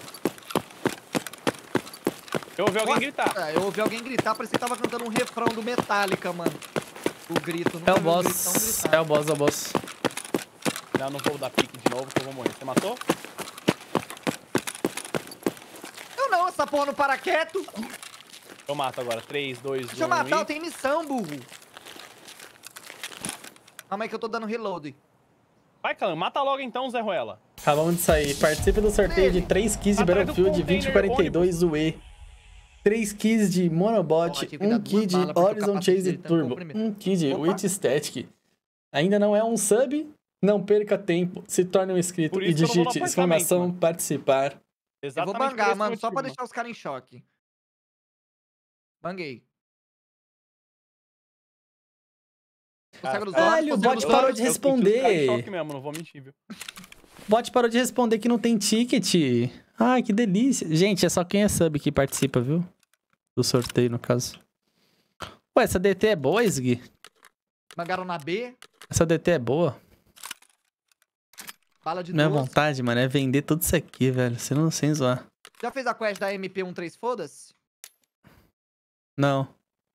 Eu ouvi alguém Nossa, gritar. é, eu ouvi alguém gritar, parecia que tava cantando um refrão do Metallica, mano. O grito. É o nunca vi um boss, gritão gritar. é o boss, é o boss. Já não vou dar pique de novo que eu vou morrer. Você matou? Eu não, essa porra não para quieto. Eu mato agora. três, dois, Deixa eu um matar, e... eu tenho missão, burro. Calma aí que eu tô dando reload. Vai, Calan, mata logo então, Zé Ruela. Acabamos de sair. Participe do sorteio de três keys de Atrás do Battlefield container vinte quarenta e dois U E. três keys de Monobot, Ó, tive que dar um duas key de balas porque o Horizon capacete Chase dele tá no Turbo, comprimento. um key de Opa. Witch Static. Ainda não é um sub? Não perca tempo. Se torne um inscrito Por e isso que eu não vou no digite apartamento, exclamação mano. participar. Eu Exatamente vou por bangar, esse mano, só motivo, pra deixar os caras em choque. Banguei. Consegue nos olhos, Caralho, o consegue bot nos parou olhos. de Eu senti os caras em responder. choque mesmo, não vou mentir, viu? O bot parou de responder que não tem ticket. Ai, que delícia. Gente, é só quem é sub que participa, viu? Do sorteio, no caso. Ué, essa D T é boa, Isgui? Bangaram na B, Essa D T é boa? bala de Minha doze. vontade, mano, é vender tudo isso aqui, velho. Você não sem zoar. Já fez a quest da M P treze, foda-se? Não.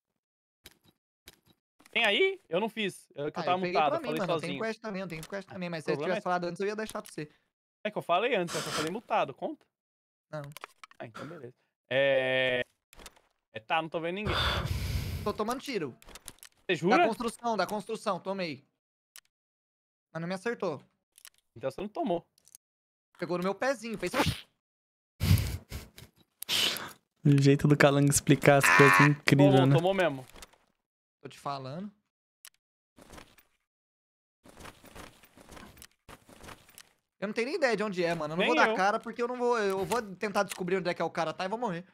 Tem aí? Eu não fiz. Eu, que eu Ah, tava eu peguei mutado, pra eu mim, falei mano. Eu tenho sozinho. quest também, eu tenho quest também. Mas O se você problema tivesse é- falado antes, eu ia deixar pra você. É que eu falei antes, só que eu falei mutado. Conta? Não. Ah, então beleza. É... é... Tá, não tô vendo ninguém. Tô tomando tiro. Você Da jura? construção, da construção, tomei. Mas não me acertou. Então você não tomou. Pegou no meu pezinho, fez... O jeito do Calango explicar as coisas é incrível, Tomou, né? tomou mesmo. Tô te falando. Eu não tenho nem ideia de onde é, mano. Eu não Nem vou dar eu. cara porque eu não vou. Eu vou tentar descobrir onde é que é o cara tá e vou morrer.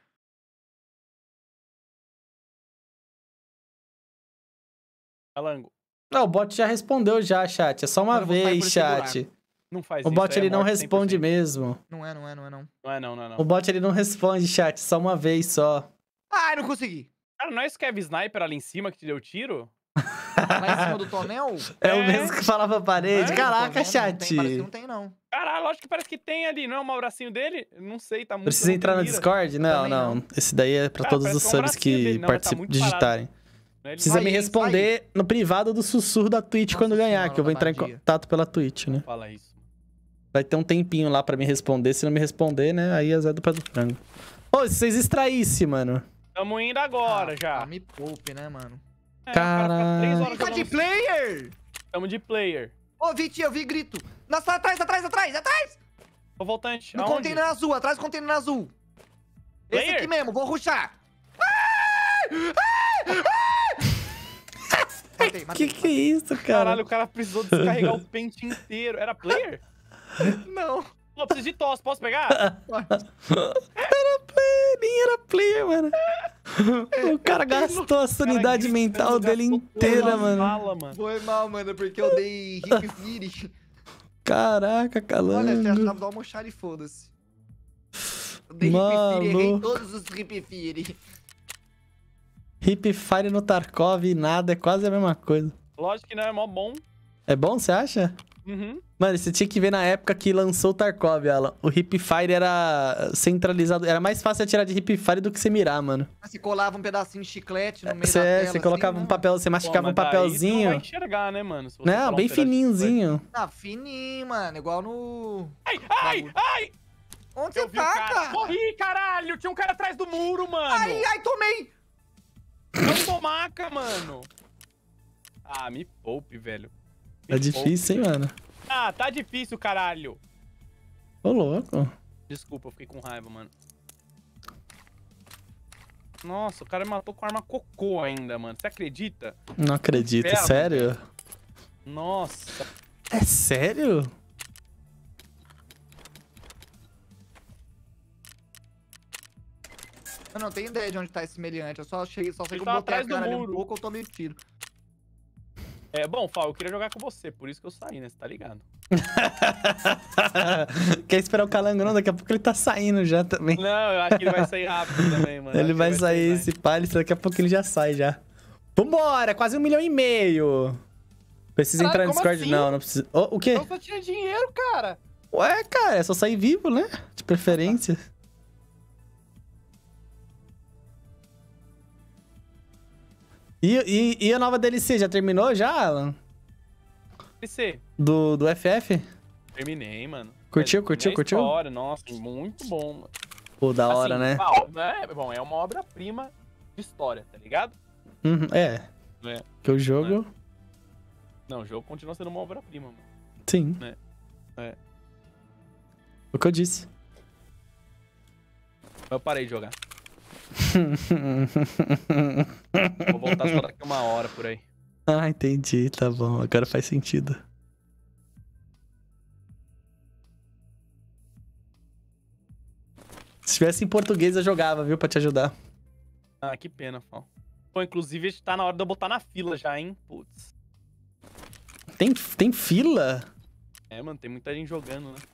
Calango, Não, o bot já respondeu já, chat. É só uma Agora eu vou sair por vez, esse chat. não faz O isso. bot aí é ele não morte responde cem por cento. mesmo. Não é, não é, não é, não. Não é não, não é não. O bot ele não responde, chat. Só uma vez só. Ai, não consegui. Cara, não é esse Kev Sniper ali em cima que te deu tiro? Lá em cima do tonel? É, o É. mesmo que falava pra parede. É, Caraca, Tô vendo, chat. Não tem, parece que não tem, não. Caralho, lógico que parece que tem ali. Não é um bracinho dele? Não sei, tá muito... Precisa entrar no mira. Discord? Não, também não, não. Esse daí é pra Ah, todos parece os que é um subs bracinho que dele. Não, mas tá participam, muito digitarem. Ele- Precisa Vai, me vai. responder no privado do sussurro da Twitch Nossa quando ganhar, senhora que eu vou da entrar em badia. contato pela Twitch, né? Fala isso. Vai ter um tempinho lá pra me responder. Se não me responder, né? Aí é Zé do Pé do Frango. Ô, se vocês extraíssem, mano. Tamo indo agora Ah, já. ah, me poupe, né, mano? É, o cara fica três horas Fica de jogando- player! Tamo de player. Ô, Viti, eu vi grito. Nossa, atrás, atrás, atrás, atrás! Ô, voltante, No aonde? container azul, atrás do container azul. Esse Player? aqui mesmo, vou rushar. Matei, matei, Que que é isso, cara? Caralho, o cara precisou descarregar o pente inteiro. Era player? Não. Pô, preciso de tosse, posso pegar? Era player, nem era player, mano. O cara gastou a sanidade Cara, mental gritando, dele gastou toda inteira, a mano. fala, mano. Foi mal, mano, porque eu dei hip fire. Caraca, Olha, você calango. achava do almoxarifado, foda-se. Eu dei hip fire, errei Maluco. todos os hip fire. Hip Fire no Tarkov e nada, é quase a mesma coisa. Lógico que não é mó bom. É bom, você acha? Uhum. Mano, você tinha que ver na época que lançou o Tarkov, Alan. O Hip Fire era centralizado. Era mais fácil atirar de Hip Fire do que você mirar, mano. Você colava um pedacinho de chiclete no meio Você, da tela. você colocava assim, um né? papel, você masticava Pô, um mas daí tu papelzinho. não vai enxergar, né, mano? Se você colar Não, um bem pedaço de fininhozinho. Ah, fininho, mano. Igual no... Ai, ai, Bagulho. ai! Onde Eu você vi o tá, cara. cara? Corri, caralho! Tinha um cara atrás do muro, mano! Ai, ai, tomei! Não tomaca, mano! Ah, me poupe, velho. Me É difícil, hein, poupe, mano? velho. Ah, tá difícil, caralho. Ô, louco. Desculpa, eu fiquei com raiva, mano. Nossa, o cara me matou com arma cocô ainda, mano. Você acredita? Não acredito. Inferno, Sério? Nossa. É sério? Eu não tenho ideia de onde tá esse meliante. Eu só cheguei, só sei Ele que eu tá botei a atrás do cara ali um muro. pouco, eu tomei tiro. É, bom, Fal, eu queria jogar com você, por isso que eu saí, né? Você tá ligado? Quer esperar o calango, não? Daqui a pouco ele tá saindo já também. Não, eu acho que ele vai sair rápido também, mano. Ele Acho vai que sair, mais. esse palha, daqui a pouco ele já sai já. Vambora, quase um milhão e meio. Precisa Caralho, entrar no como Discord? assim? Não, não precisa. Ô, o quê? Eu só tinha dinheiro, cara. Ué, cara, é só sair vivo, né? De preferência. E, e, e a nova D L C, já terminou já, Alan? P C, Do, do F F? terminei, mano. Curtiu, Mas curtiu, minha curtiu? História, nossa, muito bom, mano. Pô, da hora, Assim, né? Fal, é, bom, é uma obra-prima de história, tá ligado? Uhum, é. É. Que o jogo... Não, o jogo continua sendo uma obra-prima, mano. Sim. É. É. O que eu disse. Eu parei de jogar. Vou voltar só daqui uma hora por aí. Ah, entendi. Tá bom. Agora faz sentido. Se tivesse em português, eu jogava, viu? Pra te ajudar. Ah, que pena, Fal. Pô, inclusive, tá na hora de eu botar na fila já, hein? Putz. Tem, tem fila? É, mano, tem muita gente jogando, né?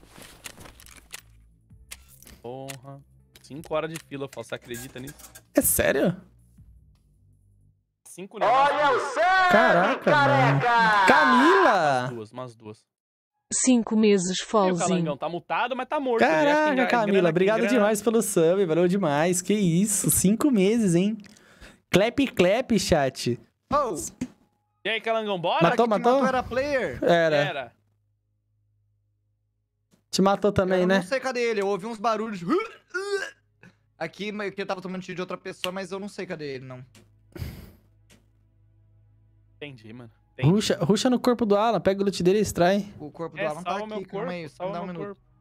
Porra. Cinco horas de fila, Fal. Você acredita nisso? É sério? Cinco não. Olha o sangue, Caraca, mano. careca! Camila! Duas, umas duas. Cinco meses, E o Falzinho. Calangão tá mutado, mas tá morto. Ele acha que Caraca, engra- Camila, grana- obrigado grana- demais pelo sub, valeu demais. Que isso, cinco meses, hein? Clap, clap, chat. Oh, E aí, Calangão, bora? Matou, que te matou? era player? Era. Era. Te matou também, eu né? não sei cadê ele, eu ouvi uns barulhos. Aqui, mas que eu tava tomando tiro de outra pessoa, mas eu não sei cadê ele, não. Entendi, mano. Entendi. Ruxa, ruxa no corpo do Alan, pega o loot dele e extrai. O corpo do É, Alan tá salva aqui, meu calma corpo, aí, salva dá um meu minuto. corpo.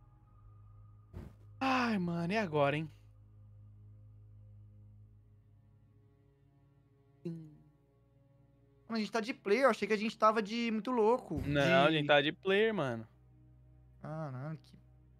Ai, mano, e agora, hein? Mano, a gente tá de player, eu achei que a gente tava de muito louco. Não, de... a gente tá de player, mano. Caralho, que...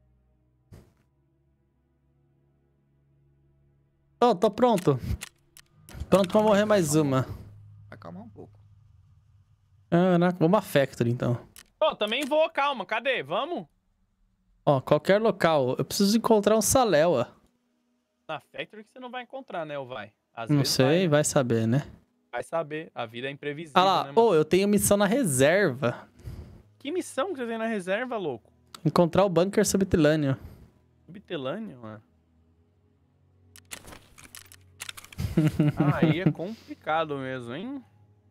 Ô, tô pronto. Pronto pra morrer mais uma. Vai calmar um pouco. Caraca, vamos a Factory, então. Ô, também vou, calma, cadê? Vamos? Ó, qualquer local. Eu preciso encontrar um Saléua. Na Factory que você não vai encontrar, né, ou vai? Às Não vezes sei, vai, né? vai saber, né? Vai saber, a vida é imprevisível, Ah lá, né, mano? ô, eu tenho missão na reserva. Que missão que você tem na reserva, louco? Encontrar o bunker subterrâneo. Subterrâneo, mano? Aí é complicado mesmo, hein?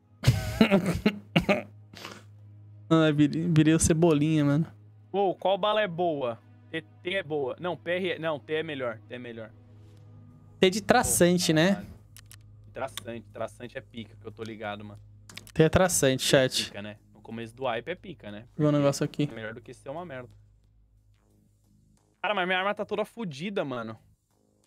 Ah, virei, virei o Cebolinha, mano. Ô, qual bala é boa? T T é boa. Não, P R é... Não, T é melhor. T é melhor. T de traçante, Pô, né? caralho. Traçante. Traçante é pica, que eu tô ligado, mano. T é traçante, É chat. pica, né? No começo do hype é pica, né? Vou ver um negócio aqui. É melhor do que ser uma merda. Cara, mas minha arma tá toda fodida, mano.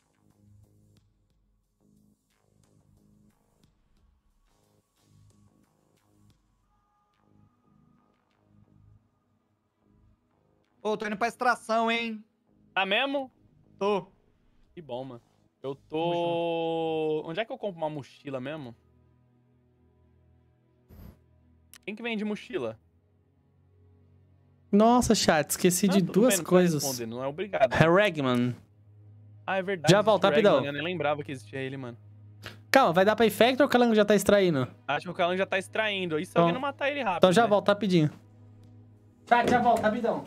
Ô, tô indo pra extração, hein? Tá mesmo? Tô. Que bom, mano. Eu tô... Onde é que eu compro uma mochila mesmo? Quem que vende mochila? Nossa, chat, esqueci Não, de tudo duas bem, não precisa coisas. responder, não é obrigado. Herregman. Ah, é verdade. Já existe volta, o Ragman, rapidão. né? Eu nem lembrava que existia ele, mano. Calma, vai dar pra Infector ou o Calango já tá extraindo? Acho que o Calango já tá extraindo. E se Então- alguém não matar ele rápido, Então já né? volta rapidinho. Chat, já volta, rapidão.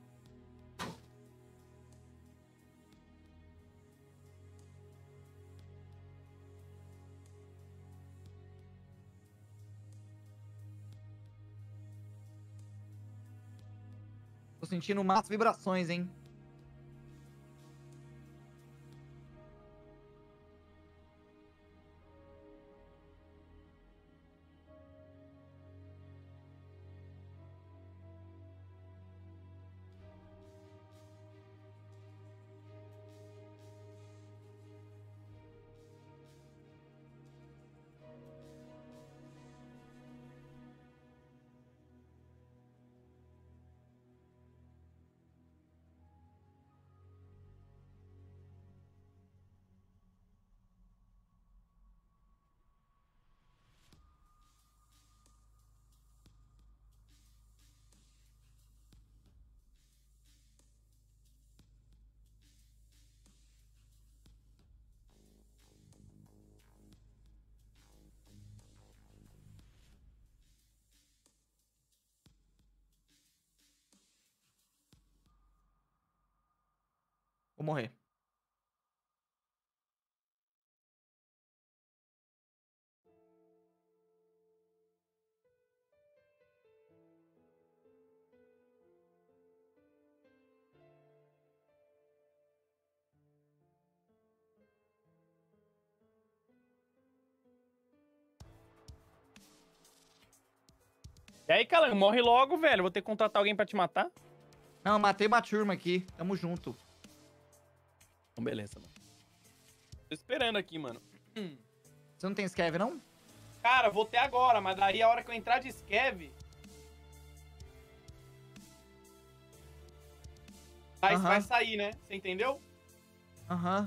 Tô sentindo más vibrações, hein? Vou morrer. E aí, Calango, morre logo, velho. Vou ter que contratar alguém pra te matar? Não, matei uma turma aqui. Tamo junto. Então, beleza, mano. Tô esperando aqui, mano. Você não tem scav, não? Cara, vou ter agora, mas daí a hora que eu entrar de scav... Vai, Aham. vai sair, né? Você entendeu? Aham.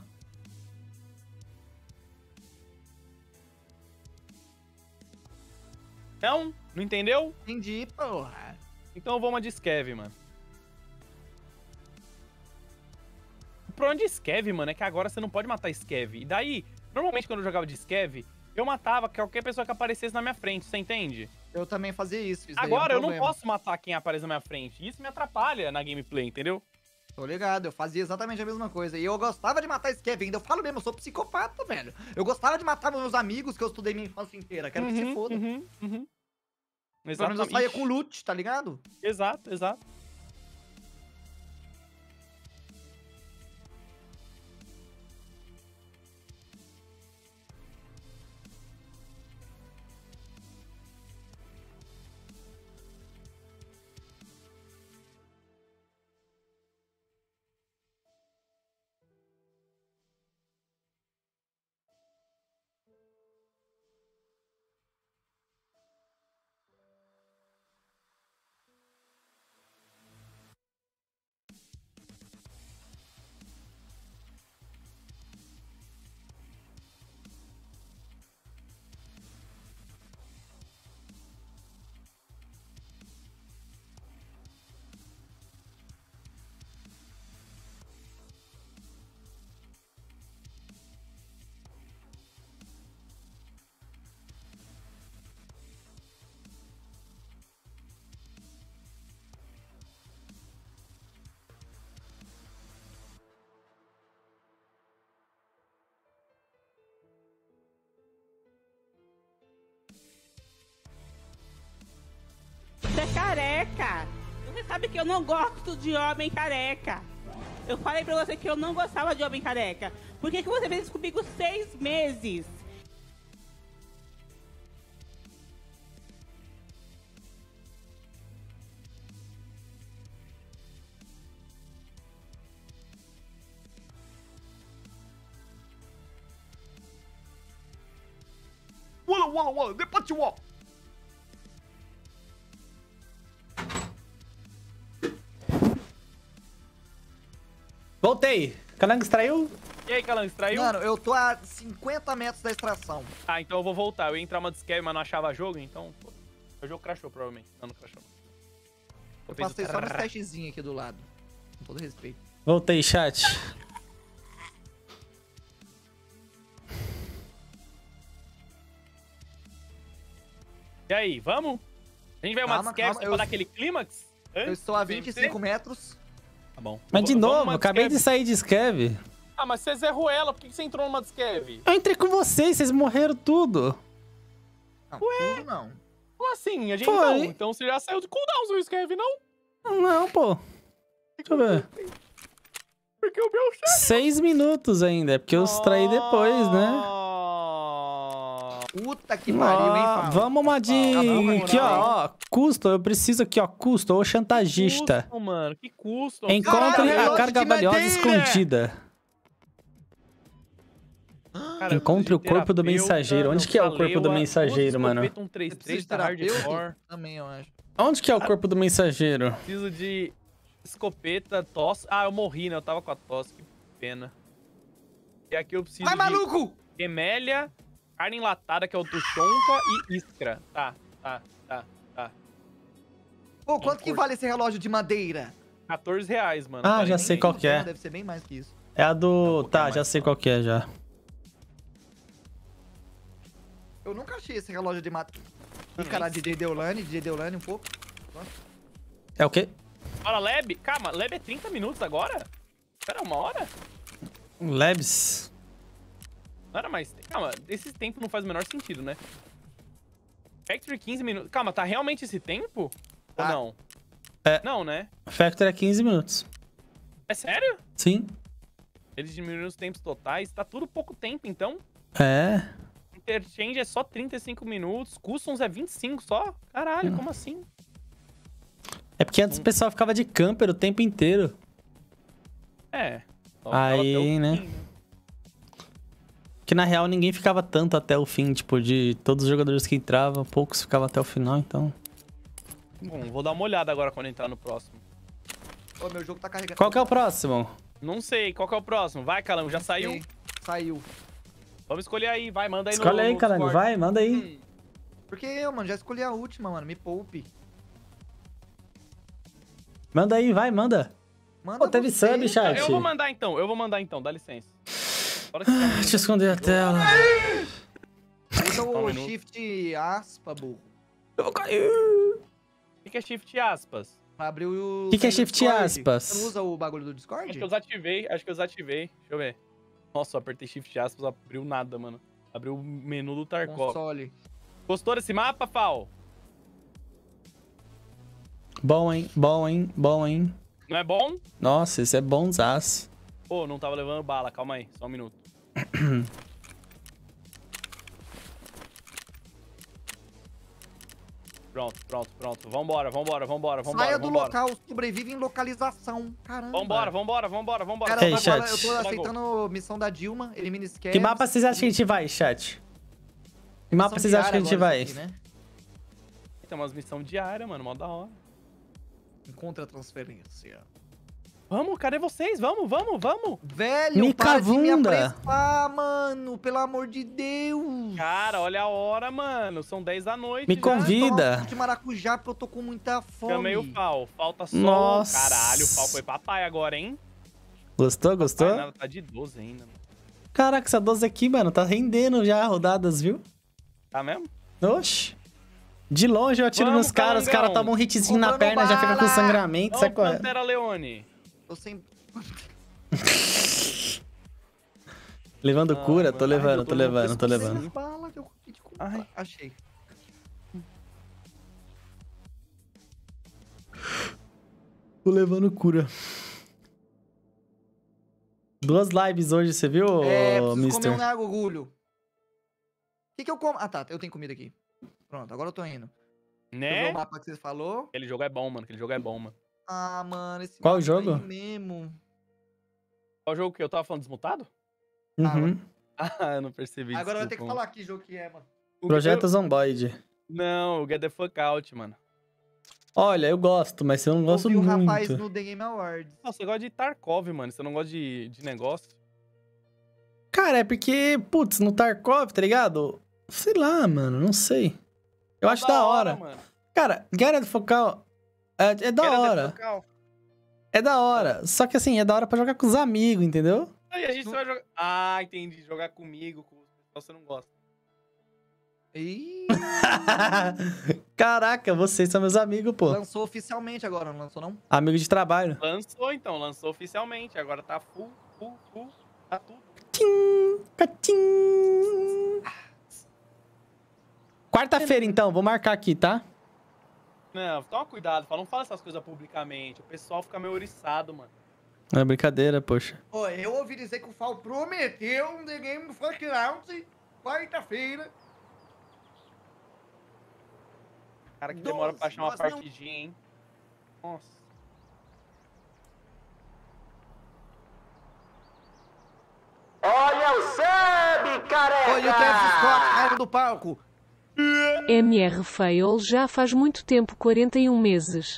Não? Não entendeu? Entendi, porra. Então eu vou uma de scav, mano. O problema de scav, mano, é que agora você não pode matar scav. E daí, normalmente quando eu jogava de scav, eu matava qualquer pessoa que aparecesse na minha frente, você entende? Eu também fazia isso. isso daí é um Agora eu não problema. posso matar quem aparece na minha frente. E isso me atrapalha na gameplay, entendeu? Tô ligado, eu fazia exatamente a mesma coisa. E eu gostava de matar scav ainda. Eu falo mesmo, eu sou psicopata, velho. Eu gostava de matar meus amigos que eu estudei minha infância inteira. Quero que se foda. Uhum, uhum. Pelo menos eu saía com loot, tá ligado? Exato, exato. Você é careca. Você sabe que eu não gosto de homem careca. Eu falei pra você que eu não gostava de homem careca. Por que, que você fez isso comigo seis meses? Wala, wala, wala, depois eu... Voltei. Calango extraiu? E aí, Calango, extraiu? Mano, eu tô a cinquenta metros da extração. Ah, então eu vou voltar. Eu ia entrar uma disquete, mas não achava jogo, então... Pô, o jogo crashou, provavelmente. Não, não crashou. Eu passei só no testezinho aqui do lado. Com todo respeito. Voltei, chat. E aí, vamos? A gente vai uma Calma, disquete calma, pra eu- dar aquele clímax? Eu estou a vinte e cinco metros. Tá bom. Mas de Vamos novo, numa acabei de disquete. sair de Skev. Ah, mas você zerrou ela. Por que que você entrou numa disquete? Eu entrei com vocês, vocês morreram tudo. Não, tudo não. Como assim? A gente Foi. não. Então você já saiu de cooldown, seu Skev, não? Não, pô. Deixa eu ver. Porque o meu chefe... Seis minutos ainda, é porque eu extraí depois, né? Ah. Puta que pariu, hein, Ó, Fala? vamos uma de... Acabou com a Aqui, moral, ó, ó. Custo, eu preciso aqui, ó. Custo ou chantagista. Que custo, mano. Que custo. Encontre Caralho, a relógio carga de valiosa madeira! escondida. Cara, Encontre o corpo do terapeuta, mensageiro. Onde que é o corpo do Leoa, mensageiro, mano? escopeta um três Você três precisa de tá hardcore. terapeuta? Também, eu acho. Onde que é o corpo do mensageiro? Preciso de escopeta, tosse. Ah, eu morri, né? Eu tava com a tosse. Que pena. E aqui eu preciso Vai, de maluco! remélia, carne enlatada, que é o tuchonka, e iskra. Tá, tá, tá, tá. Pô, quanto que vale esse relógio de madeira? quatorze reais, mano. Ah, Vale já nem sei aí. qual que é. Deve ser bem mais que isso. É a do... um pouquinho Tá, mais, já sei só. qual que é já. Eu nunca achei esse relógio de madeira. Ih, cara, D J Deolane, D J Deolane um pouco. É o quê? Bora, Lab. Calma, Lab é trinta minutos agora? Espera, uma hora? Labs. Não era mais... Calma, esse tempo não faz o menor sentido, né? Factory quinze minutos. Calma, tá realmente esse tempo? Tá. Ou não? É. Não, né? Factory é quinze minutos. É sério? Sim. Eles diminuíram os tempos totais. Tá tudo pouco tempo, então. É. Interchange é só trinta e cinco minutos. Customs é vinte e cinco só? Caralho, Hum. como assim? É porque antes o pessoal ficava de camper o tempo inteiro. É. Só ficava Aí, até o né? fim, Que na real ninguém ficava tanto até o fim, tipo, de todos os jogadores que entravam, poucos ficavam até o final, então... Bom, vou dar uma olhada agora quando entrar no próximo. Ô, meu jogo tá carregando. Qual que é o próximo? Não sei, qual que é o próximo? Vai, Calango, já saiu? Sei. Saiu. Vamos escolher aí, vai, manda aí no Escolhe aí, no Calango, Discord. vai, manda aí. Hum, Porque eu, mano, já escolhi a última, mano. Me poupe. Manda aí, vai, manda. Manda Pô, teve você, sub, chat. Eu vou mandar então, eu vou mandar então, dá licença. Bora que tá Deixa eu esconder a tela. Usa Só um o minuto. shift aspa, burro. Eu vou cair. O que que é shift aspas? Pra abrir o... Que que é seu shift Discord. aspas? Você não usa o bagulho do Discord? Acho que eu desativei, acho que eu desativei. Deixa eu ver. Nossa, eu apertei shift aspas, abriu nada, mano. Abriu o menu do Tarkov. Console. Gostou desse mapa, Fal? Bom, hein, bom, hein, bom, hein. Não é bom? Nossa, esse é bonzaço. Pô, não tava levando bala, calma aí, só um minuto. Pronto, pronto, pronto. Vambora, vambora, vambora, vambora, Saia do vambora. local, sobrevive em localização. Caramba. Vambora, vambora, vambora, vambora. Cara, Ei, eu tô, chat. eu tô aceitando missão da Dilma, elimina scavs. Que mapa vocês acham que a gente vai, chat? Que mapa Missão vocês acham que a diária gente agora vai? isso aqui, né? Tem umas missões diárias, mano, mó da hora. Encontra a transferência. Vamos, cadê vocês? Vamos, vamos, vamos. Velho, Mica para de me Vunda. apressar, mano. Pelo amor de Deus. Cara, olha a hora, mano. São dez da noite. Me já. convida. Toma um de maracujá porque eu tô com muita fome. Chamei o Fal. Falta só... Nossa. Caralho, o Fal foi papai agora, hein? Gostou, gostou? Pai, nada, tá de doze ainda, mano. Caraca, essa doze aqui, mano, tá rendendo já rodadas, viu? Tá mesmo? Oxi. De longe eu atiro Vamos, nos caras, os Calangão. caras tomam um hitzinho na Comprando perna, já fica com bala. sangramento, Não, sai correndo. Pantera Leone. Tô sem... Levando Ah, cura? mano. Tô Ai, levando, eu tô tô no levando, tô pescoço. levando. Bala que eu consegui de culpa. Ai. Achei. Tô levando cura. Duas lives hoje, você viu, É, preciso mister? comer um orgulho. O que que eu como? Ah, tá. Eu tenho comida aqui. Pronto, agora eu tô indo. Deixa eu ver Né? o mapa que você falou. Aquele jogo é bom, mano. Aquele jogo é bom, mano. Ah, mano, esse Qual mapa jogo? aí mesmo. Qual jogo que eu tava falando? Desmutado? Uhum. Ah, eu não percebi. Agora vai ter que desculpa, falar que jogo que é, mano. mano. Projeto Eu- Zomboid. Não, o Get the Fuck Out, mano. Olha, eu gosto, mas eu não gosto Ouvi o muito. rapaz no The Game Awards. Nossa, você gosta de Tarkov, mano. Você não gosta de, de negócio? Cara, é porque, putz, no Tarkov, tá ligado? Sei lá, mano, não sei. Eu Tá acho da hora. mano. Cara, Guerra do Focal é, é da Guerra hora. do Focal. É da hora. Só que assim, é da hora pra jogar com os amigos, entendeu? Aí a gente vai jogar... Ah, entendi. Jogar comigo, com o pessoal você não gosta. Ih, Caraca, vocês são meus amigos, pô. lançou oficialmente agora, não lançou não? Amigo de trabalho. Lançou, então. Lançou oficialmente. Agora tá full, full, full. Tá tudo. Tim, catim. Quarta-feira, então. Vou marcar aqui, tá? Não, toma cuidado. Fala, não fala essas coisas publicamente. O pessoal fica meio oriçado, mano. Não é brincadeira, poxa. Ô, eu ouvi dizer que o Fal prometeu um The Game Fuck Round quarta-feira. Cara, que demora pra Doze, achar uma nós não- partidinha, hein? Nossa. Olha o sub, careca! Olha o Travis Scott caindo do palco. M R Fail já faz muito tempo, quarenta e um meses.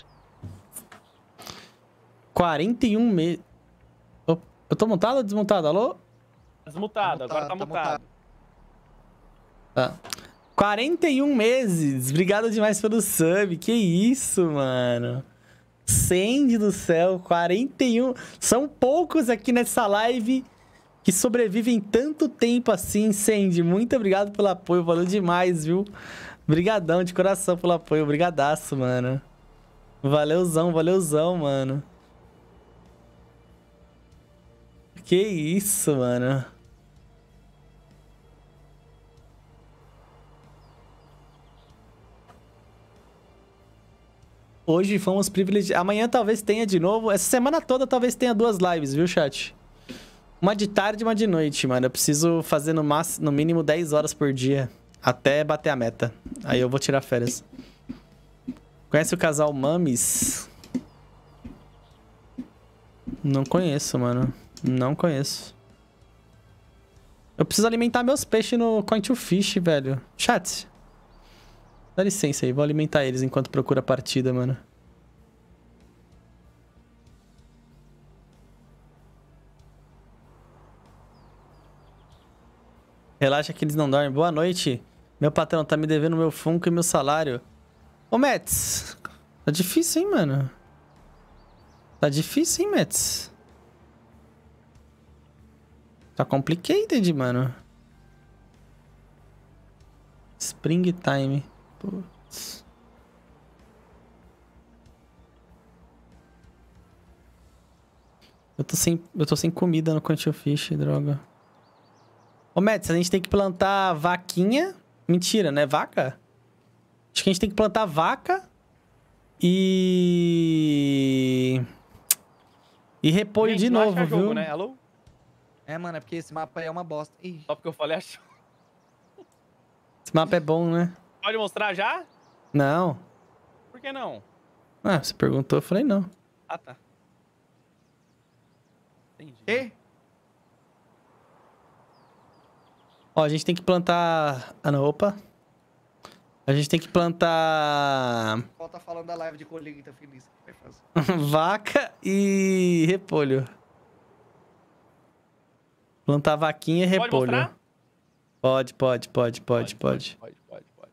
quarenta e um meses. Eu tô montado ou desmontado? Alô? Desmutado, agora tá Tá mutado. Tá. quarenta e um meses. Obrigado demais pelo sub. Que isso, mano. Sandy do céu. quarenta e um. São poucos aqui nessa live que sobrevivem tanto tempo assim, Sandy. Muito obrigado pelo apoio. Valeu demais, viu? Obrigadão de coração pelo apoio. Obrigadaço, mano. Valeuzão, valeuzão, mano. Que isso, mano. Hoje fomos privilegiados. Amanhã talvez tenha de novo. Essa semana toda talvez tenha duas lives, viu, chat? Uma de tarde e uma de noite, mano. Eu preciso fazer no, máximo, no mínimo dez horas por dia. Até bater a meta. Aí eu vou tirar férias. Conhece o casal Mamis? Não conheço, mano. Não conheço. Eu preciso alimentar meus peixes no Coin to Fish, velho. Chat. Dá licença aí, vou alimentar eles enquanto procura a partida, mano. Relaxa que eles não dormem. Boa noite. Meu patrão tá me devendo meu Funko e meu salário. Ô, Mets. Tá difícil, hein, mano? Tá difícil, hein, Mets? Tá complicated, mano. Springtime. Putz. Eu tô sem, eu tô sem comida no Quantum Fish, droga. Ô, Mets, a gente tem que plantar vaquinha. Mentira, né? Vaca? Acho que a gente tem que plantar vaca. E... E repolho Gente, de não novo, acha viu? jogo, né? Alô? É, mano, é porque esse mapa aí é uma bosta. Ih. Só porque eu falei achou. Esse mapa é bom, né? Pode mostrar já? Não. Por que não? Ah, você perguntou, eu falei não. Ah, tá. Entendi. E? Ó, a gente tem que plantar... Ah, não, opa. A gente tem que plantar... O tá falando da live de colheita feliz. Que vai fazer. vaca e repolho. Plantar vaquinha e Pode repolho. mostrar? Pode, pode, pode, pode, pode. Pode, pode, pode.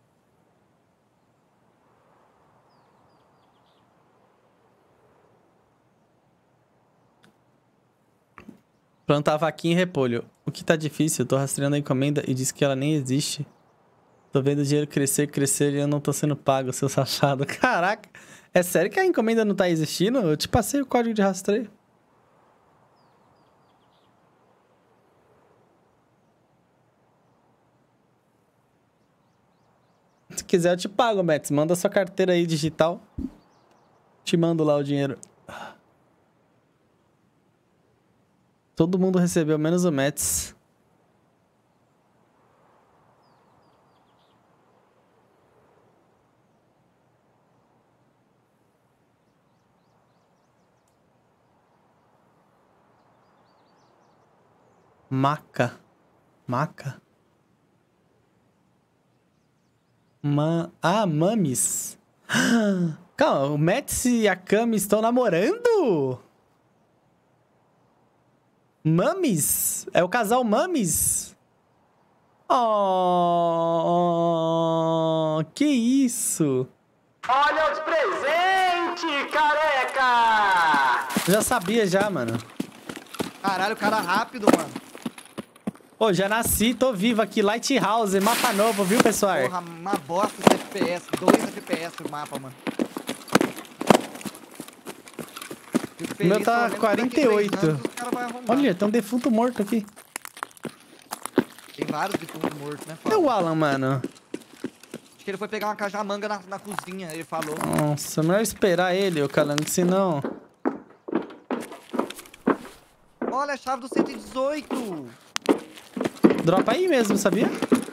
Plantar vaquinha e repolho. O que tá difícil? Eu tô rastreando a encomenda e disse que ela nem existe. Tô vendo o dinheiro crescer, crescer e eu não tô sendo pago, seu safado. Caraca, é sério que a encomenda não tá existindo? Eu te passei o código de rastreio. Se quiser eu te pago, Mets. Manda sua carteira aí digital. Te mando lá o dinheiro. Todo mundo recebeu, menos o Mets. Maca. Maca? Ma... Ah, Mamis. Calma, o Mets e a Cami estão namorando? Mamis? É o casal Mamis? Oh, que isso? Olha os presentes, careca! Já sabia já, mano. Caralho, o cara rápido, mano. Pô, já nasci, tô vivo aqui. Lighthouse, mapa novo, viu, pessoal? Porra, uma bosta esse F P S. dois F P S o mapa, mano. Fico O feliz, meu tá tô vendo quarenta e que daqui oito. três anos os cara vai arrombar. Olha, tem um defunto morto aqui. Tem vários defuntos mortos, né, É Fábio? o Alan, mano. Acho que ele foi pegar uma cajamanga na, na cozinha, ele falou. Nossa, melhor esperar ele, ô Calango, senão... Olha a chave do cento e dezoito. Dropa aí mesmo, sabia?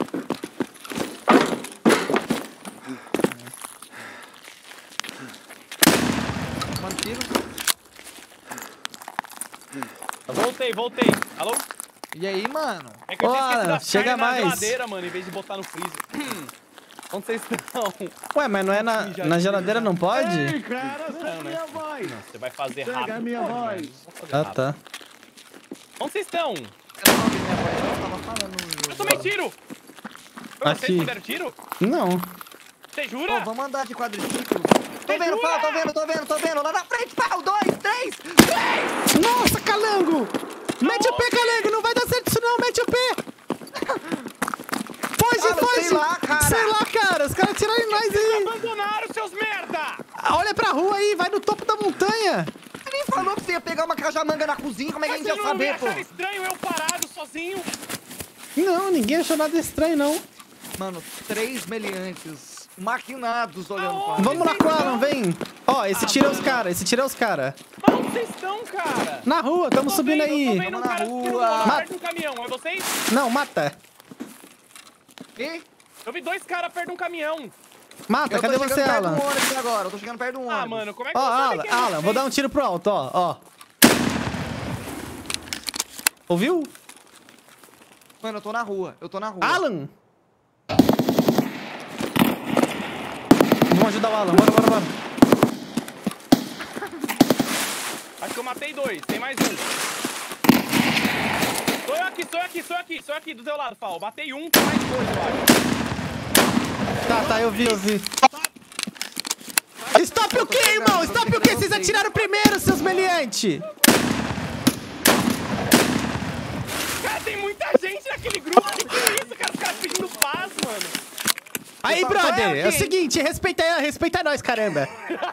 Mano, tiro. Voltei, voltei. Alô? E aí, mano? É que eu tinha Ó, esquecido as chega carnes mais. na geladeira, mano, em vez de botar no freezer. Onde vocês estão? Ué, mas não é na, na geladeira, não pode? cara, Não, né? Não, você vai fazer rápido. a minha pode, voz. né? Vou fazer Ah, rápido. tá. Onde vocês estão? Eu não ouvi minha voz, eu tava falando no jogo. Eu tomei tiro! Foi Aqui. vocês que deram tiro? Não. Você jura? Ô, vamos andar de quadriciclo. Tô Você vendo, jura? pau, tô vendo, tô vendo, tô vendo. Lá na frente, pau, dois, três, três! Nossa, Calango! Mete o pé, Calango! Não vai dar certo isso não, mete o pé! Foge, Ah, mas foge! sei lá, cara. Sei lá, cara! Os caras tiraram em nós aí! Abandonaram, seus merda! Olha pra rua aí, vai no topo da montanha! Você nem falou que você ia pegar uma cajamanga na cozinha, como é que a Mas gente você ia não ia saber, pô? achar estranho eu parado sozinho? Não, ninguém achou nada estranho, não. Mano, três meliantes maquinados olhando pra Aonde? mim. Vamos lá com o Alan, vem! Ó, esse Ah, tira os mano. caras, esse tira os caras. Mas onde vocês estão, cara? Na rua, tamo Tô subindo vendo, aí. Tô vendo um Vamos na cara subindo rua. lá, Mata. perto de um caminhão. É vocês? Não, mata. E? Eu vi dois caras perto de um caminhão. Mata, Eu tô cadê chegando você, perto Alan? do ônibus agora, eu tô chegando perto do ônibus. Ah, mano, como é que Ó, eu vou saber Alan, que é Alan, vocês? vou dar um tiro pro alto, ó, ó. Ouviu? Mano, eu tô na rua, eu tô na rua. Alan! Vamos ajudar o Alan, bora, bora, bora. Acho que eu matei dois, tem mais um. Sou eu aqui, sou eu aqui, sou eu aqui, sou eu aqui, do teu lado, Fal. Matei um, tem mais dois, eu acho. Tá, tá, eu vi, eu vi. Stop o quê, irmão? Stop o quê? Vocês atiraram primeiro, seus meliantes! Cara, tem muita gente naquele grupo. Que que é isso, cara? Os caras pedindo paz, mano. Aí, Eu tava- brother, Ué, é o ok. seguinte, respeita, respeita nós, caramba.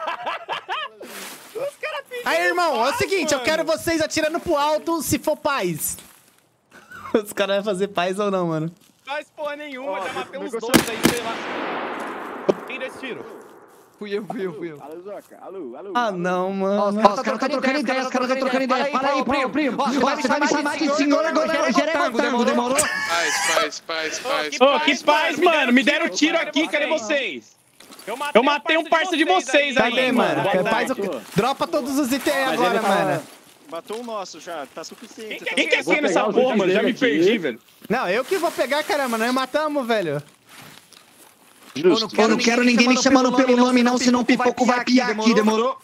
Os caras pedindo Aí, irmão, é o paz, seguinte, eu mano. quero vocês atirando pro alto se for paz. Os caras vão fazer paz ou não, mano? Faz porra nenhuma, já matei uns negócio- dois aí, sei lá. Quem deu esse tiro? Fui eu, fui eu, fui eu. Alô, Zoca, alô, alô. Ah, não, Ó, os mano. caras estão trocando ideia, os caras estão trocando ideia. Fala aí, primo, primo. Ó, você vai me chamar de senhor agora, Jeremotango, demorou? Paz, paz, paz, paz. Ô, que paz, mano. Me deram tiro aqui, cadê vocês? Eu matei um parça de vocês aí. Cadê, mano? Boa Quer tarde. paz ou- Dropa todos os itens aí agora, mano. Matou o nosso já, tá suficiente. Quem que é quem é quem nessa porra, mano? Já me perdi, velho. Não, eu que vou pegar, caramba. Nós matamos, velho. Eu não quero ninguém me chamando pelo nome, não, senão o pipoco vai piar aqui, demorou?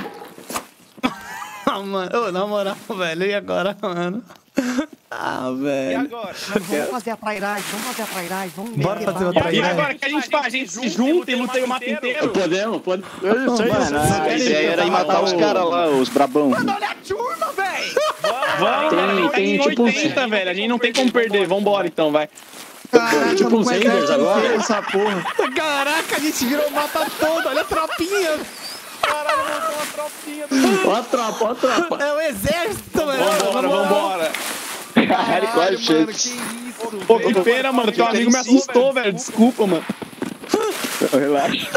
Ah, mano. Ô, na moral, velho. E agora, mano? Ah, E velho. agora? Vamos fazer a trairagem, vamos fazer a trairagem, vamos Bora meter fazer lá. outra E trairagem. agora, o que a gente faz? A gente se junta e luta o mapa inteiro? Podemos, podemos. Isso aí, Mano, a ideia era ir matar os caras lá, os brabão. Mano, olha a turma, velho! Vamos, Tem- tem tipo uns- oitenta, velho. A gente não tem como perder. Vambora, então, vai. Caralho, Tipo uns Raiders agora. essa porra. Caraca, a gente virou o mapa todo. Olha a tropinha. Caralho, montou uma tropinha. Ó a tropa, ó a tropa. É o exército, mano. Vambora, vambora. Caralho, quase mano, chega. que isso, Pô, velho. que pena, mano. Teu amigo me assustou, velho. Desculpa, mano. Relaxa.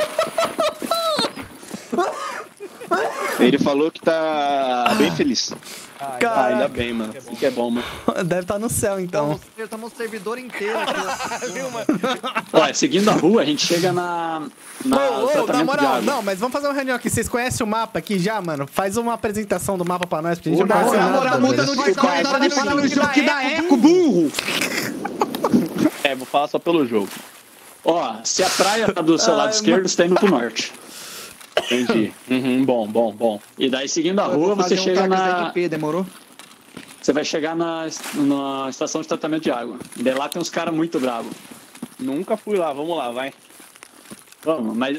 Ele falou que tá bem feliz. Ah, ainda bem, mano. Isso que é bom, mano. Deve estar no céu, então. Estamos um servidor inteiro aqui. Viu, mano? Ó, seguindo a rua, a gente chega na. na Ô, ô, na tratamento de moral, água. não, mas vamos fazer uma reunião aqui. Vocês conhecem o mapa aqui já, mano? Faz uma apresentação do mapa pra nós, porque a gente Ô, não na conhece moral, nada. na moral, velho. muda no Discord, na hora de falar no jogo que dá eco, burro! É, vou falar só pelo jogo. Ó, se a praia tá do seu lado Ai, esquerdo, você tá indo pro norte. Entendi. Uhum, bom, bom, bom. E daí, seguindo a Eu vou rua, você fazer um chega táxi na... R P, demorou? Você vai chegar na, na estação de tratamento de água. E daí lá tem uns caras muito bravos. Nunca fui lá, vamos lá, vai. Vamos, mas...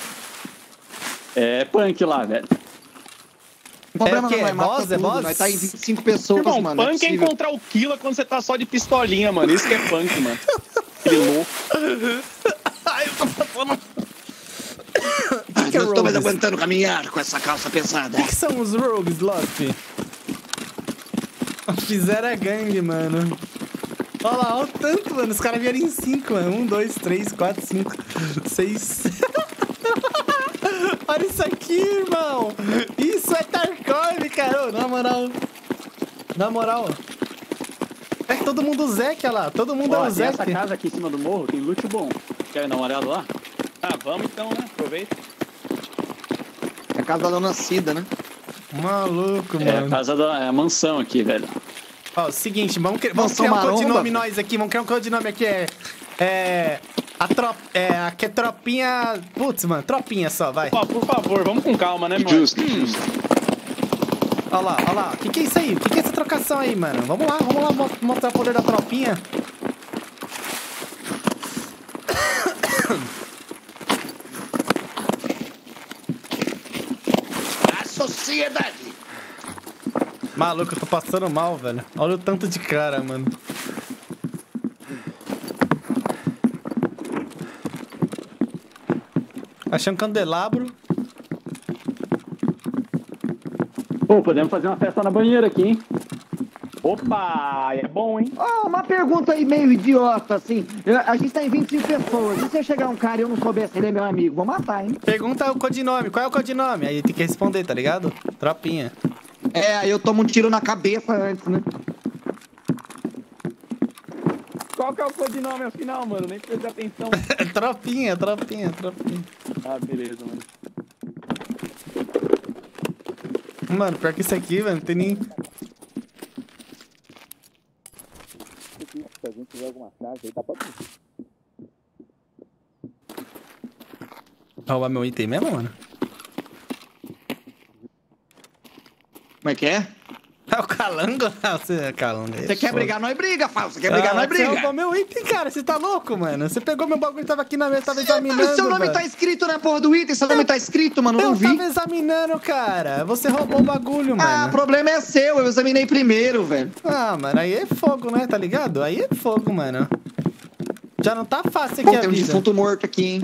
É punk lá, velho. O problema É o quê? não é matar Boss? É tudo, boss? nós tá em vinte e cinco pessoas, Irmão, mano. punk é, possível. encontrar o Killa quando você tá só de pistolinha, mano. Isso que é punk, mano. Aquele louco. Ai, eu tô passando... Ah, que é não estou mais Rogues? aguentando caminhar com essa calça pesada. O que, que são os Rogues, Lost? Fizeram a gangue, mano. Olha lá, olha o tanto, mano. Os caras vieram em cinco, mano. Um, dois, três, quatro, cinco, seis. Olha isso aqui, irmão. Isso é Tarkov, cara. Ô, na moral. Na moral. É todo mundo Zek, olha lá. Todo mundo Ó, é o tem Zek. essa casa aqui em cima do morro, tem loot bom. Quer dar uma olhada lá? Ah, vamos então, né? Aproveita. É a casa da dona Cida, né? Maluco, É a mano. casa da é a mansão aqui, velho. Ó, seguinte, vamos, cri- vamos Mansão criar um Maromba? codinome nós aqui. Vamos criar um codinome aqui. É. É. A trop, é, aqui é tropinha. Putz, mano, tropinha só, vai. Ó, por favor, vamos com calma, né, mano? Justo, justo. Olha lá, olha lá. O que, que é isso aí? O que, que é essa trocação aí, mano? Vamos lá, vamos lá mo- mostrar o poder da tropinha. A sociedade. Maluco, eu tô passando mal, velho. Olha o tanto de cara, mano. Achei um candelabro. Pô, podemos fazer uma festa na banheira aqui, hein? Opa, é bom, hein? Ó, uma pergunta aí meio idiota, assim. Eu- A gente tá em vinte e cinco pessoas. E se eu chegar um cara e eu não souber se ele é meu amigo? Vou matar, hein? Pergunta o codinome. Qual é o codinome? Aí tem que responder, tá ligado? Tropinha. É, aí eu tomo um tiro na cabeça antes, né? Qual que é o codinome afinal, mano? Nem prestei atenção. Tropinha, tropinha, tropinha. Ah, beleza, mano. Mano, pior que isso aqui, velho, não tem nem... Se a gente tiver alguma casa aí, tá pra tudo. Roubar meu item mesmo, mano? Como é que é? É o calango? Ah, você é calango. Você quer brigar, nós briga, Fábio. Você quer brigar, Ah, nós Você briga. roubou meu item, cara. Você tá louco, mano? Você pegou meu bagulho e tava aqui na mesa, tava examinando, Seu nome velho. tá escrito na porra do item, seu nome tá escrito, mano, eu Eu não vi. tava examinando, cara. Você roubou o bagulho, Ah, mano. o problema é seu, eu examinei primeiro, velho. Ah, mano, aí é fogo, né? Tá ligado? Aí é fogo, mano. Já não tá fácil Pô, aqui a tem um vida. defunto morto aqui, hein?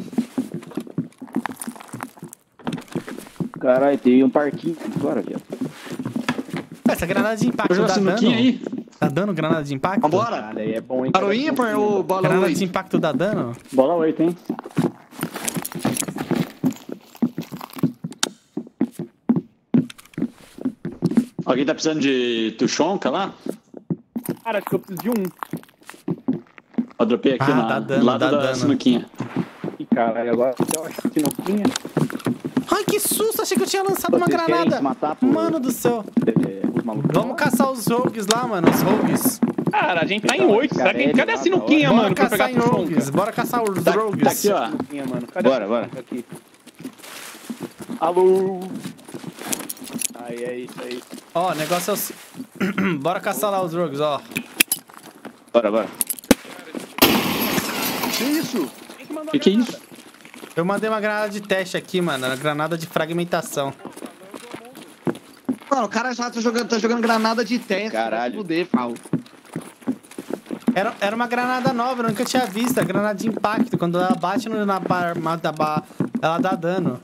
Caralho, tem um parquinho agora, viado. Essa granada de impacto Eu já dá dano? sinuquinha aí. Tá dando granada de impacto? Vambora? Olha aí, é bom, hein? Para o ímpar ou bola Granada oito? de impacto dá dano? Bola oito, hein? Alguém tá precisando de tuchonca lá? Cara, acho que eu preciso de um. Ó, dropei aqui Ah, na, dá dano, do lado dá da dano. sinuquinha. Ih, caralho, agora eu acho que sinuquinha. Ai, que susto! Achei que eu tinha lançado uma Vocês querem granada. se matar por- Mano do céu. É, os malucos. Vamos caçar os rogues lá, mano. Os rogues. Cara, a gente tá em oito. Será que... Cadê a sinuquinha, Bora mano? Pra caçar pegar em tuchonca? rogues. Bora caçar os Tá, rogues. tá aqui, ó. Sinuquinha, mano. Cadê Bora, a bora. sinuquinha aqui? Alô? Aí, é isso aí. Ó, o negócio é o... se- Bora caçar lá os rogues, ó. Bora, bora. Que isso? Quem que mandou Que a que é granada? isso? Eu mandei uma granada de teste aqui, mano. Uma granada de fragmentação. Mano, o cara já tá jogando, tá jogando granada de teste. Caralho. Vai se fuder, Fábio. Era, era uma granada nova, eu nunca tinha visto. A granada de impacto. Quando ela bate no, na barra da barra, ela dá dano.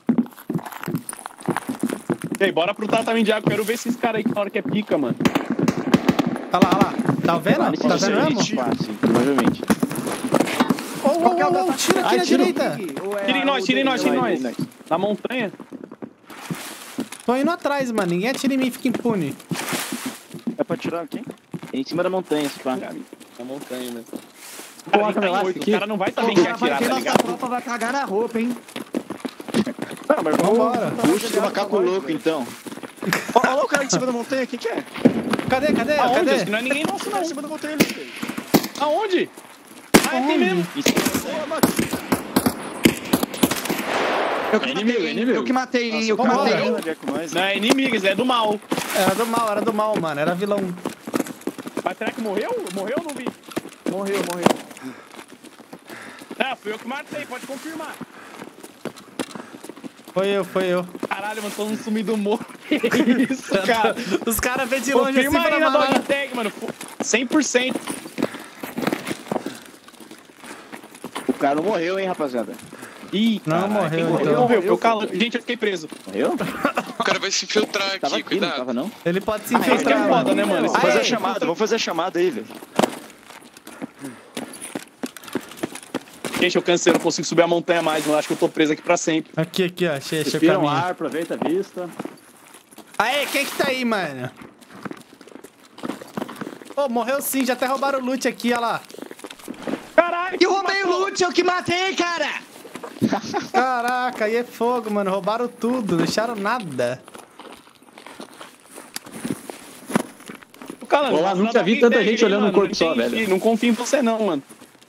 E aí, bora pro tratamento de água. Quero ver esses caras aí que falaram que é pica, mano. Olha lá, olha lá. Tá vendo? Vale Tá vendo mesmo? Fácil, provavelmente. Ô, ô, ô, ô, tira aqui Ai, na tira o direita. Tirem nós, tirem nós, tirem nós. Na montanha. Tô indo atrás, mano. Ninguém atira em mim, fica impune. É pra tirar aqui? É em cima da montanha, esse pá. Na montanha, né? Pô, Cara, a gente tá em lá, oito. aqui. O cara não vai saber O quem cara vai atirar, ver tá nossa ligado? tropa, vai cagar na roupa, hein? Não, mas Vambora. puxa esse macaco louco, então. Olha lá o cara em cima da montanha, o que que é? Cadê, cadê? Aonde? Cadê? Acho que não é ninguém nosso, não. Em cima da montanha ali, velho. Aonde? Ah, é aqui mesmo. Em cima da montanha, mano. Eu que matei, hein? Eu que matei, hein? Eu que matei, hein? Não é inimigo, é do mal. Era do mal, era do mal, mano. Era vilão. Mas será que morreu? Morreu ou não vi? Morreu, morreu. Ah, fui eu que matei, pode confirmar. Foi eu, foi eu. Caralho, mano, todo mundo sumido morto. Que isso, cara? Os caras vêm de longe assim Confirma pra aí na matar. dog tag, mano. cem por cento. O cara não morreu, hein, rapaziada. Ih, Não caralho, morreu, quem então. morreu, morreu. Eu calo... Gente, eu fiquei preso. Morreu? O cara vai se infiltrar aqui, Tava aqui, não cuidado. tava não? Ele pode se Ah, isso que é infiltrar, foda, mano. né, mano? Vamos fazer Aê, a chamada, vamos fazer a chamada aí, velho. Gente, eu cansei, eu não consigo subir a montanha mais, mano. Acho que eu tô preso aqui pra sempre. Aqui, aqui, ó. Achei, achei o Respira um caminho. ar, aproveita a vista. Aê, quem que tá aí, mano? Pô, morreu sim, já até roubaram o loot aqui, ó lá. Caralho! Eu roubei o loot, eu que matei, cara! Caraca, aí é fogo, mano. Roubaram tudo, deixaram nada. Cara, Olá, nunca vi tanta gente olhando no corpo só, velho. Não confio em você não, mano.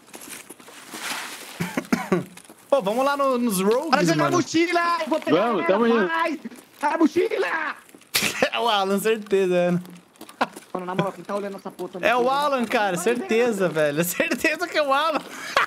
Pô, vamos lá no- nos Para rogues, jogar mano. mochila! Eu vou pegar Vamos, a tamo galera, indo. vai! A mochila! É o Alan, certeza, né? Mano, na moral, quem tá olhando essa puta? É o Alan, cara, certeza, velho. Certeza que é o Alan.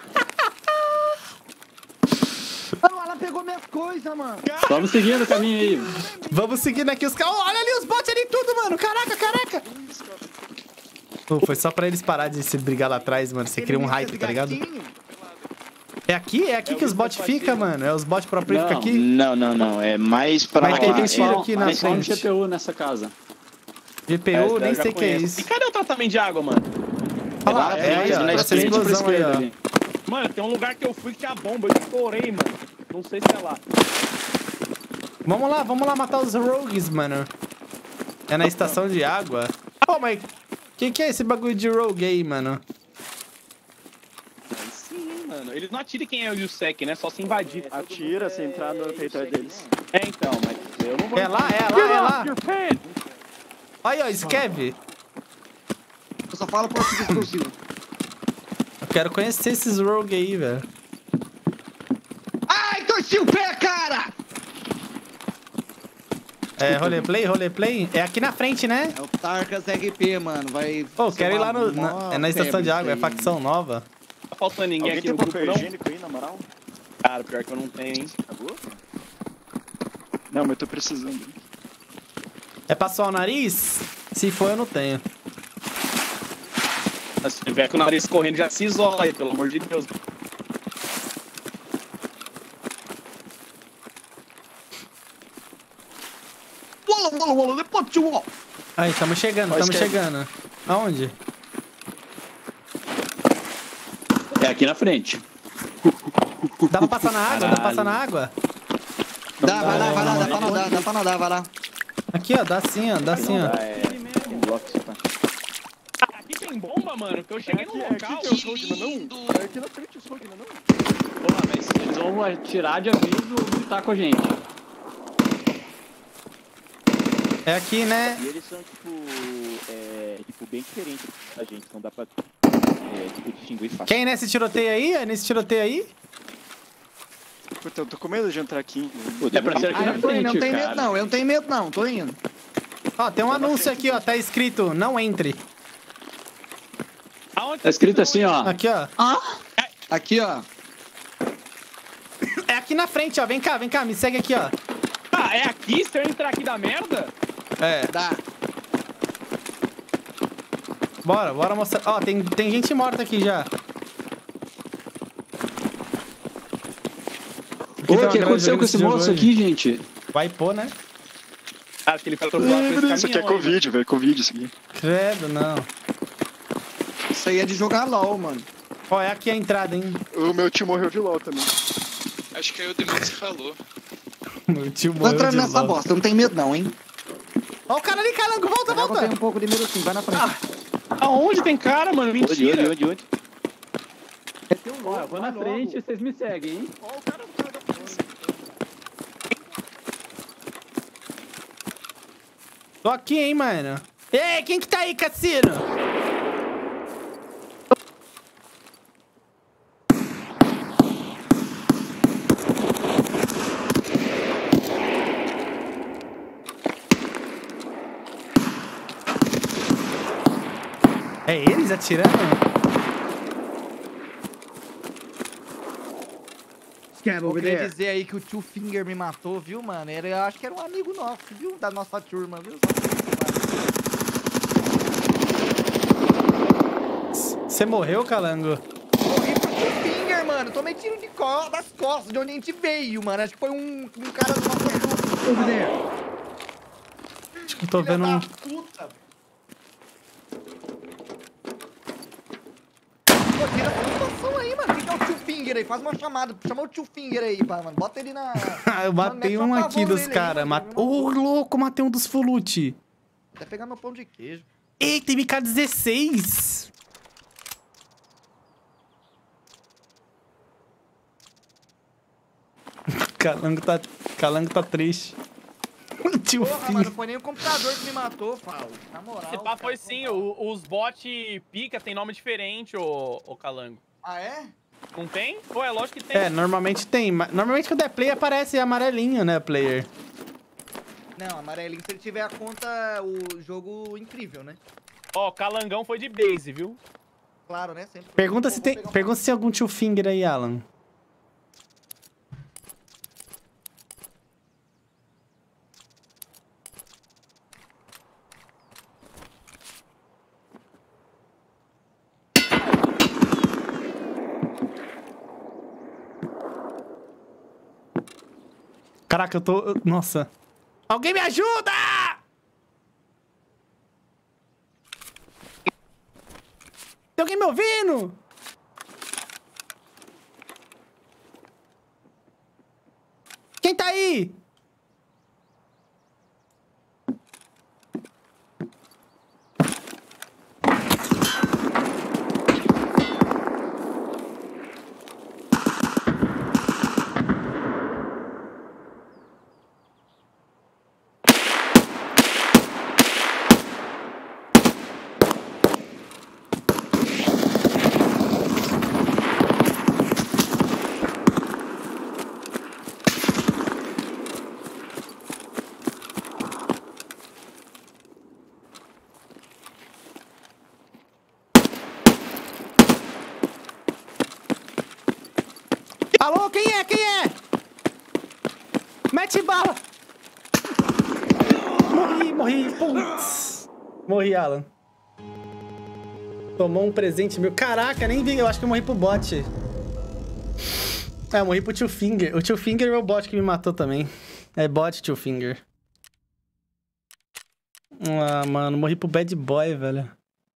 Mano, o Alan pegou minhas coisas, mano. Vamos seguindo o caminho aí. Vamos seguindo aqui os caras. Oh, olha ali os bots ali tudo, mano. Caraca, caraca. Pô, foi só pra eles pararem de se brigar lá atrás, mano. Você cria um hype, tá ligado? É aqui? É aqui que os bots ficam, mano? É os bots próprios que ficam aqui? Não, não, não. É mais pra... Mas tem lá. tiro É- aqui na tem só um frente. G P U nessa casa. G P U, nem sei o que é isso. E cadê o tratamento de água, mano? Olha lá, É, é aí, ó. na Essa esquerda pra explosão aí, esquerda ó. ali. Mano, tem um lugar que eu fui que tinha bomba, eu estourei, mano. Não sei se é lá. Vamos lá, vamos lá matar os rogues, mano. É na estação de água. Pô, mas... Que que é esse bagulho de rogue aí, mano? Aí sim, mano. Eles não atiram quem é o Yusek, né? Só se invadir. Atira se entrar no território deles. É, então, mas eu não vou... É lá, é lá, é lá. Olha, ó, Skev. Eu só falo por que exclusivo. Eu quero conhecer esses rogues aí, velho. Ai, torci o pé, cara! É, roleplay, roleplay? É aqui na frente, né? É o Tarkas R P, mano. Vai. Pô, quero ir lá no... na- é na estação de água, é facção nova. Tá faltando ninguém Alguém aqui tem no papel grupo, não? higiênico aí, na moral? Cara, pior que eu não tenho, hein? Acabou? Não, mas eu tô precisando. É pra suar o nariz? Se for, eu não tenho. Se tiver com o nariz correndo, já se isola aí, pelo amor de Deus. Wolo, wolo, wolo, depois de wolo. Aí, tamo chegando, Ó, tamo Skev. chegando. Aonde? É aqui na frente. Dá pra passar na água? Dá pra passar na água? Dá, vai lá, vai lá, dá pra nadar, dá pra nadar, vai lá. Aqui, ó, dá sim, ó, dá sim, ó. É, um bloco só. Ah, aqui tem bomba, mano, que eu cheguei no local. Que lindo! Porra, mas eles vão atirar de aviso e tá com a gente. É aqui, né? E eles são, tipo, é, tipo, bem diferentes da gente, não dá pra, é, tipo, distinguir fácil. Quem é nesse tiroteio aí? É nesse tiroteio aí? Puta, eu tô com medo de entrar aqui. É pra ser aqui Ah, na eu tô indo, eu não frente, tenho medo cara. não, eu não tenho medo não, tô indo. Ó, tem um anúncio aqui, ó, tá escrito, não entre. Aonde Tá escrito assim, ó. Aqui, ó. Aqui, ó. É aqui na frente, ó, vem cá, vem cá, me segue aqui, ó. Ah, é aqui? Se eu entrar aqui da merda? É. Dá. Bora, bora mostrar. Ó, tem, tem gente morta aqui já. Ô, o que aconteceu com esse moço aqui, gente? Vai pôr, né? Ah, que ele foi atropelado por esse Isso aqui é caminhão aí, Covid, velho. Covid isso aqui. Credo, não. Isso aí é de jogar LOL, mano. Ó, é aqui a entrada, hein? O meu tio morreu de LOL também. Acho que aí o demônio se falou. Meu tio Tô morreu entrando de nessa LOL. bosta, eu não tenho medo não, hein. Ó o cara ali, calango, volta, Agora eu volta. tenho um pouco de medo sim, vai na frente. Aonde tem cara, mano? Onde, Mentira. onde, onde, onde? Ó, eu vou na frente e vocês me seguem, hein? Tô aqui, hein, mano. Ei, quem que tá aí, Cassino? É eles atirando? Eu queria dizer aí que o Two Finger me matou, viu, mano? Era, eu acho que era um amigo nosso, viu? Da nossa turma, viu? Você morreu, Calango? Morri pro Two Finger, mano. Tomei tiro de co das costas, de onde a gente veio, mano. Acho que foi um, um cara do nosso grupo. Acho que eu tô vendo um... Puta. Pô, tira essa situação aí, mano. Quem que é o Two Finger aí? Faz uma chamada. Chama o Two Finger aí, pá, mano. Bota ele na... Eu matei um aqui dos caras. Mat... Ô, louco, matei um dos Fulute. Até pegar meu pão de queijo. Eita, tem M K dezesseis. Calango tá... Calango tá triste. Tio Porra, Finger. mano, não foi nem o computador que me matou, Paulo. Na moral. Esse pá foi sim, o- os bot pica tem nome diferente, ô, ô Calango. Ah, é? Não tem? Pô, é lógico que tem. É, normalmente tem. mas Normalmente quando é player aparece amarelinho, né, player? Não, amarelinho se ele tiver a conta, o jogo incrível, né? Ó, Calangão foi de base, viu? Claro, né? Sempre. Pergunta se tem, pergunta se tem algum tio Finger aí, Alan. Caraca, eu tô... Nossa. Alguém me ajuda! Tem alguém me ouvindo? Quem tá aí? Alô, quem é? Quem é? Mete bala! Morri, morri. Putz. Morri, Alan. Tomou um presente meu. Caraca, nem vi. Eu acho que eu morri pro bot. É, eu morri pro Tio Finger. O Tio Finger é o bot que me matou também. É bot, Tio Finger. Ah, mano. Morri pro Bad Boy, velho.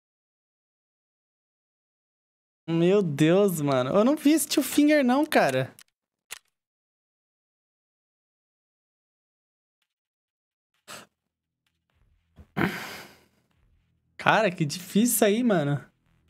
Meu Deus, mano. Eu não vi esse Tio Finger, não, cara. Cara, que difícil isso aí, mano.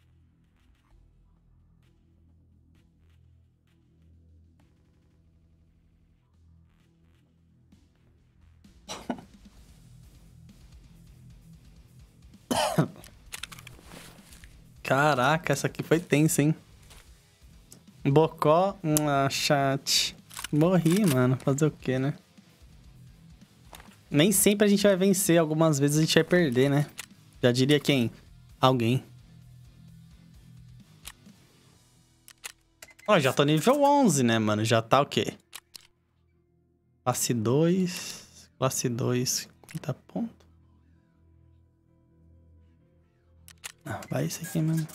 Caraca, essa aqui foi tensa, hein? Bocó, ah, chat. Morri, mano. Fazer o quê, né? Nem sempre a gente vai vencer. Algumas vezes a gente vai perder, né? Já diria quem? Alguém. Ó, já tô nível onze, né, mano? Já tá o quê? Classe dois. Classe dois, cinquenta pontos. Ah, vai isso aqui mesmo.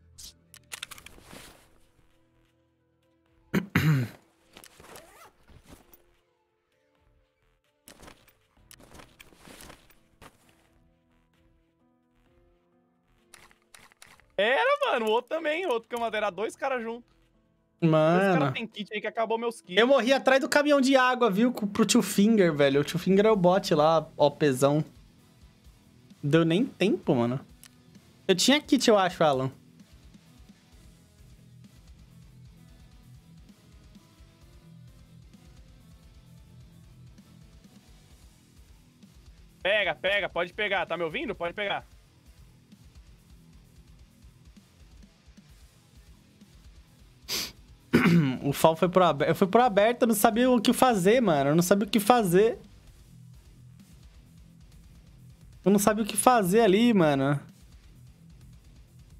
Era, mano, o outro também. O outro que eu matei era dois caras juntos. Mano. Esse cara tem kit aí que acabou meus kits. Eu morri atrás do caminhão de água, viu? Pro Tio Finger, velho. O Tio Finger é o bot lá, ó, pesão. Deu nem tempo, mano. Eu tinha kit, eu acho, Alan. Pega, pega, pode pegar. Tá me ouvindo? Pode pegar. O Fal foi pro aberto. Eu fui pro aberto, eu não sabia o que fazer, mano. Eu não sabia o que fazer. Eu não sabia o que fazer ali, mano.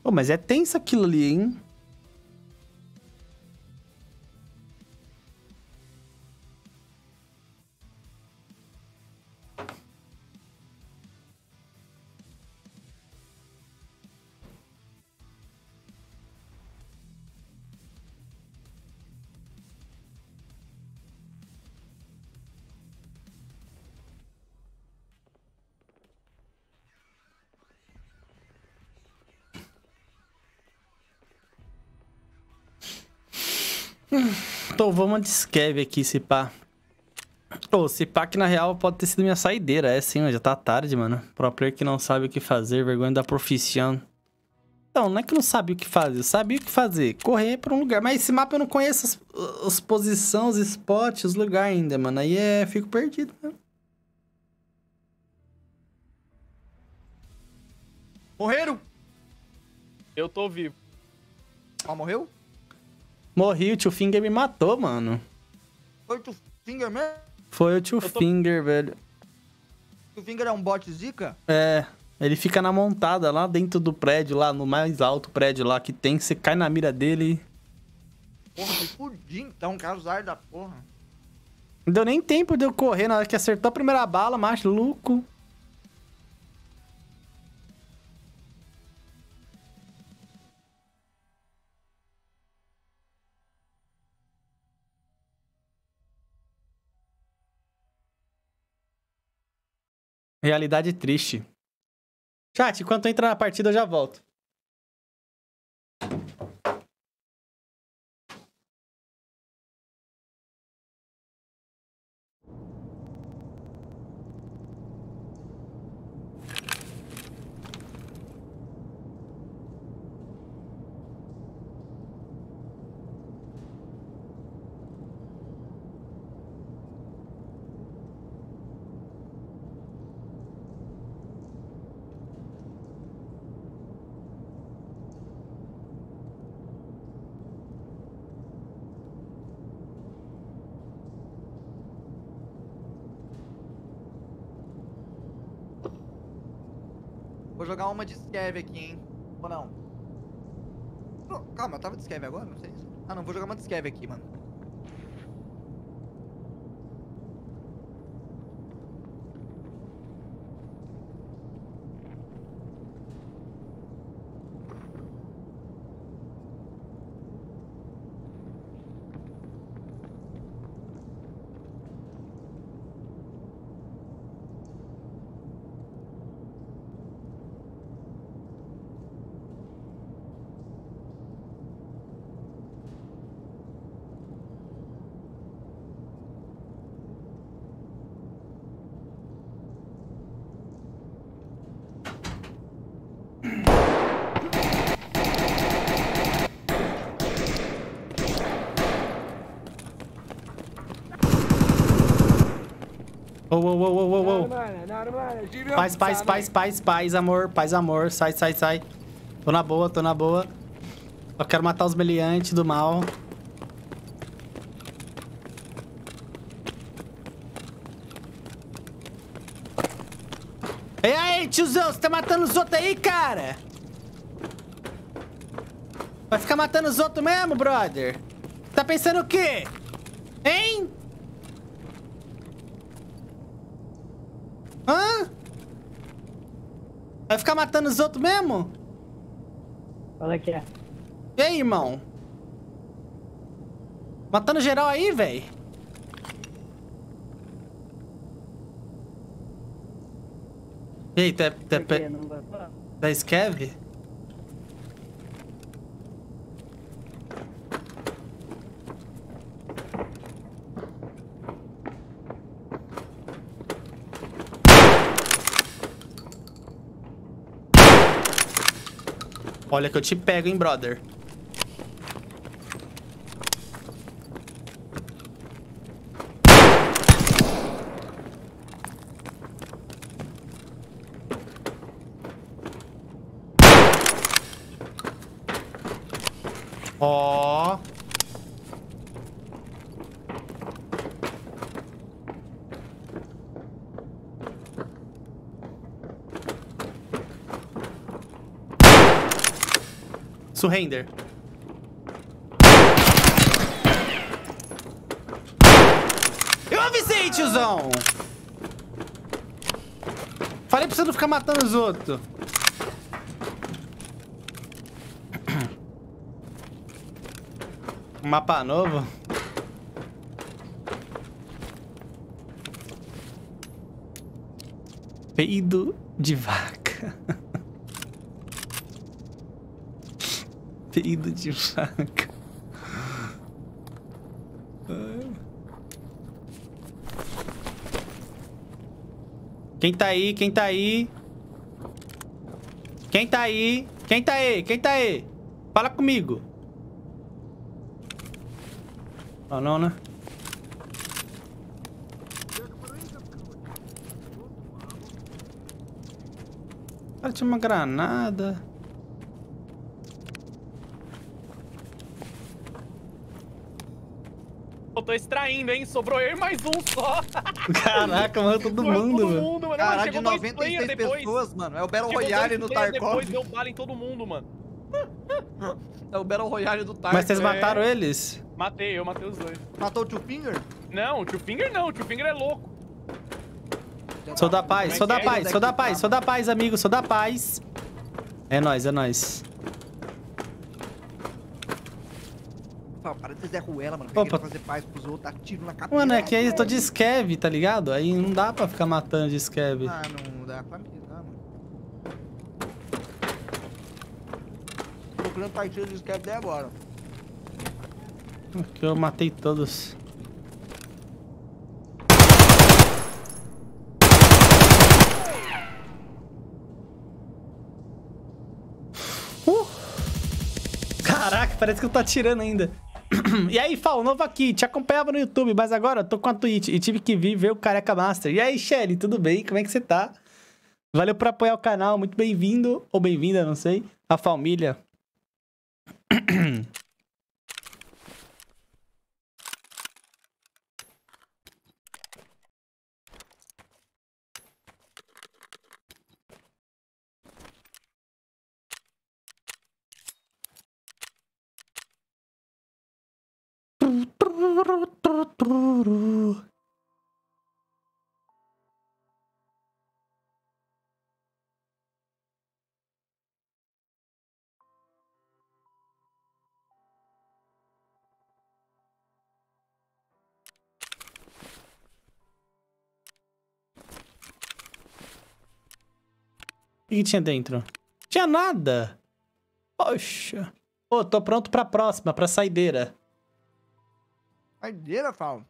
Pô, mas é tenso aquilo ali, hein? Então vamos de Skev aqui, se pá. Ô, se pá que na real pode ter sido minha saideira. É sim, já tá tarde, mano. Pro player que não sabe o que fazer, vergonha da profissão. Então, não é que não sabe o que fazer, eu sabia o que fazer. Correr pra um lugar. Mas esse mapa eu não conheço as, as posições, os spots, os lugares ainda, mano. Aí é... fico perdido, né? Morreram? Eu tô vivo. Ah, morreu? Morri, o Tio Finger me matou, mano. Foi o Tio Finger mesmo? Foi o Tio tô... Finger, velho. O Tio Finger é um bot zica? É, ele fica na montada lá dentro do prédio, lá no mais alto prédio lá que tem. Você cai na mira dele. Porra, me fudi então, casar da porra. Não deu nem tempo de eu correr na hora que acertou a primeira bala, macho, louco. Realidade triste. Chat, enquanto eu entrar na partida, eu já volto. Vou jogar uma de Skev aqui, hein? Ou não? Oh, calma, eu tava de Skev agora? Não sei. Ah, não, vou jogar uma de Skev aqui, mano. Ô, ô, ô, ô, ô, ô. Paz, paz, paz, paz, paz, amor, paz, amor. Sai, sai, sai. Tô na boa, tô na boa. Eu quero matar os meliantes do mal. E aí, tiozão, você tá matando os outros aí, cara? Vai ficar matando os outros mesmo, brother? Tá pensando o quê? Hein? Hã? Vai ficar matando os outros mesmo? Qual é que é? E aí, irmão? Matando geral aí, velho? E aí, tá... tá, tá, tá Skev? Olha que eu te pego, hein, brother. Ó. Surrender. Eu avisei, tiozão! Falei pra você não ficar matando os outros. Um mapa novo. Peido de vaca. Peido de vaca. Quem tá aí? Quem tá aí? Quem tá aí? Quem tá aí? Quem tá aí? Fala comigo. Oh, não, né? Cara, tinha uma granada. Eu tô extraindo, hein? Sobrou eu e mais um só. Caraca, mano, todo Morreu mundo, todo mano. mundo, mano. Caralho, de Chegou dois noventa e player seis depois. pessoas, mano. É o Battle Chegou Royale dois no player Tarkov. Depois deu bala em todo mundo, mano. É o Battle Royale do Tarkov. Mas vocês mataram É. eles? Matei, eu matei os dois. Matou o Two Finger? Não, o Two Finger não. O Two Finger é louco. Sou da paz, sou da paz, sou da paz, sou da paz, amigo, sou da paz. É nóis, é nóis. Pô, para de fazer ruela, mano. Opa. Quer fazer paz pros outros, dá tiro na cabeça. Mano, é que aí eu tô de scav, tá ligado? Aí não dá pra ficar matando de scav. Ah, não dá. Claro que dá, mano. Tô procurando partida de Scab até agora. Aqui eu matei todos. Uh! Caraca, parece que eu tô atirando ainda. E aí, Fal, novo aqui. Te acompanhava no YouTube, mas agora eu tô com a Twitch e tive que vir ver o Careca Master. E aí, Shelly, tudo bem? Como é que você tá? Valeu por apoiar o canal, muito bem-vindo, ou bem-vinda, não sei, a família. O que tinha dentro? Tinha nada. Poxa. Pô, tô pronto pra próxima, pra saideira. Saideira, Fal?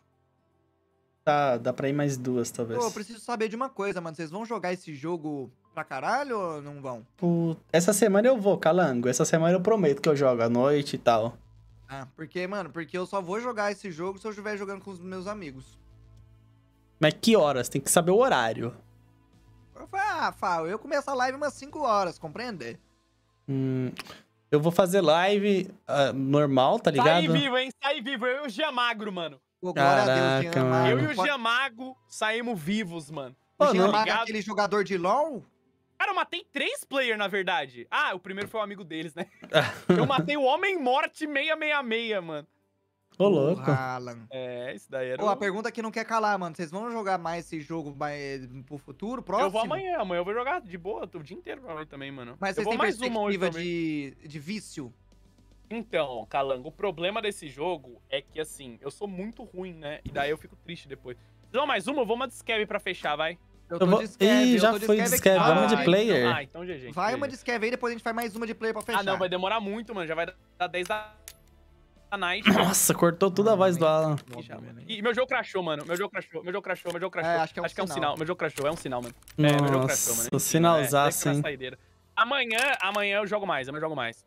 Tá, dá pra ir mais duas, talvez. Pô, eu preciso saber de uma coisa, mano. Vocês vão jogar esse jogo pra caralho ou não vão? Pô, essa semana eu vou, Calango. Essa semana eu prometo que eu jogo à noite e tal. Ah, porque, mano, porque eu só vou jogar esse jogo se eu estiver jogando com os meus amigos. Mas que horas? Tem que saber o horário. Eu falei, ah, Fal, eu começo a live umas cinco horas, compreende? Hum, eu vou fazer live uh, normal, tá ligado? Sai vivo, hein? Sai vivo. Eu e o Giamagro, mano. Pô, glória Caraca, a Deus, Giamagro. Eu e o Giamago saímos vivos, mano. O Pô, Giamagro é não. aquele jogador de LoL? Cara, eu matei três players, na verdade. Ah, o primeiro foi o amigo deles, né? Eu matei o Homem-Morte seiscentos e sessenta e seis, mano. Ô, louco. Alan. É, isso daí era Pô, o... a pergunta que não quer calar, mano. Vocês vão jogar mais esse jogo mais pro futuro, próximo? Eu vou amanhã, amanhã eu vou jogar de boa, o dia inteiro provavelmente também, mano. Mas eu vocês vou têm mais uma hoje perspectiva também. de, de vício? Então, Calango, o problema desse jogo é que, assim, eu sou muito ruim, né? E daí eu fico triste depois. Não, mais uma, eu vou uma de Scav pra fechar, vai. Eu tô vou... de Scav, Ih, já fui de Scav, vamos de player. Então, ah, então G G. Vai G G. uma de Scav aí, depois a gente faz mais uma de player pra fechar. Ah, não, vai demorar muito, mano. Já vai dar dez da night. Nossa, cortou toda a voz do Alan. E meu jogo crashou, mano. Meu jogo crashou, meu jogo crashou, meu jogo crashou. É, acho que é um acho que é um sinal. sinal. Meu jogo crashou, é um sinal, mano. É, meu jogo crashou, mano. Nossa, o sinalzaço, é, hein? saideira. Amanhã, amanhã eu jogo mais, amanhã eu jogo mais.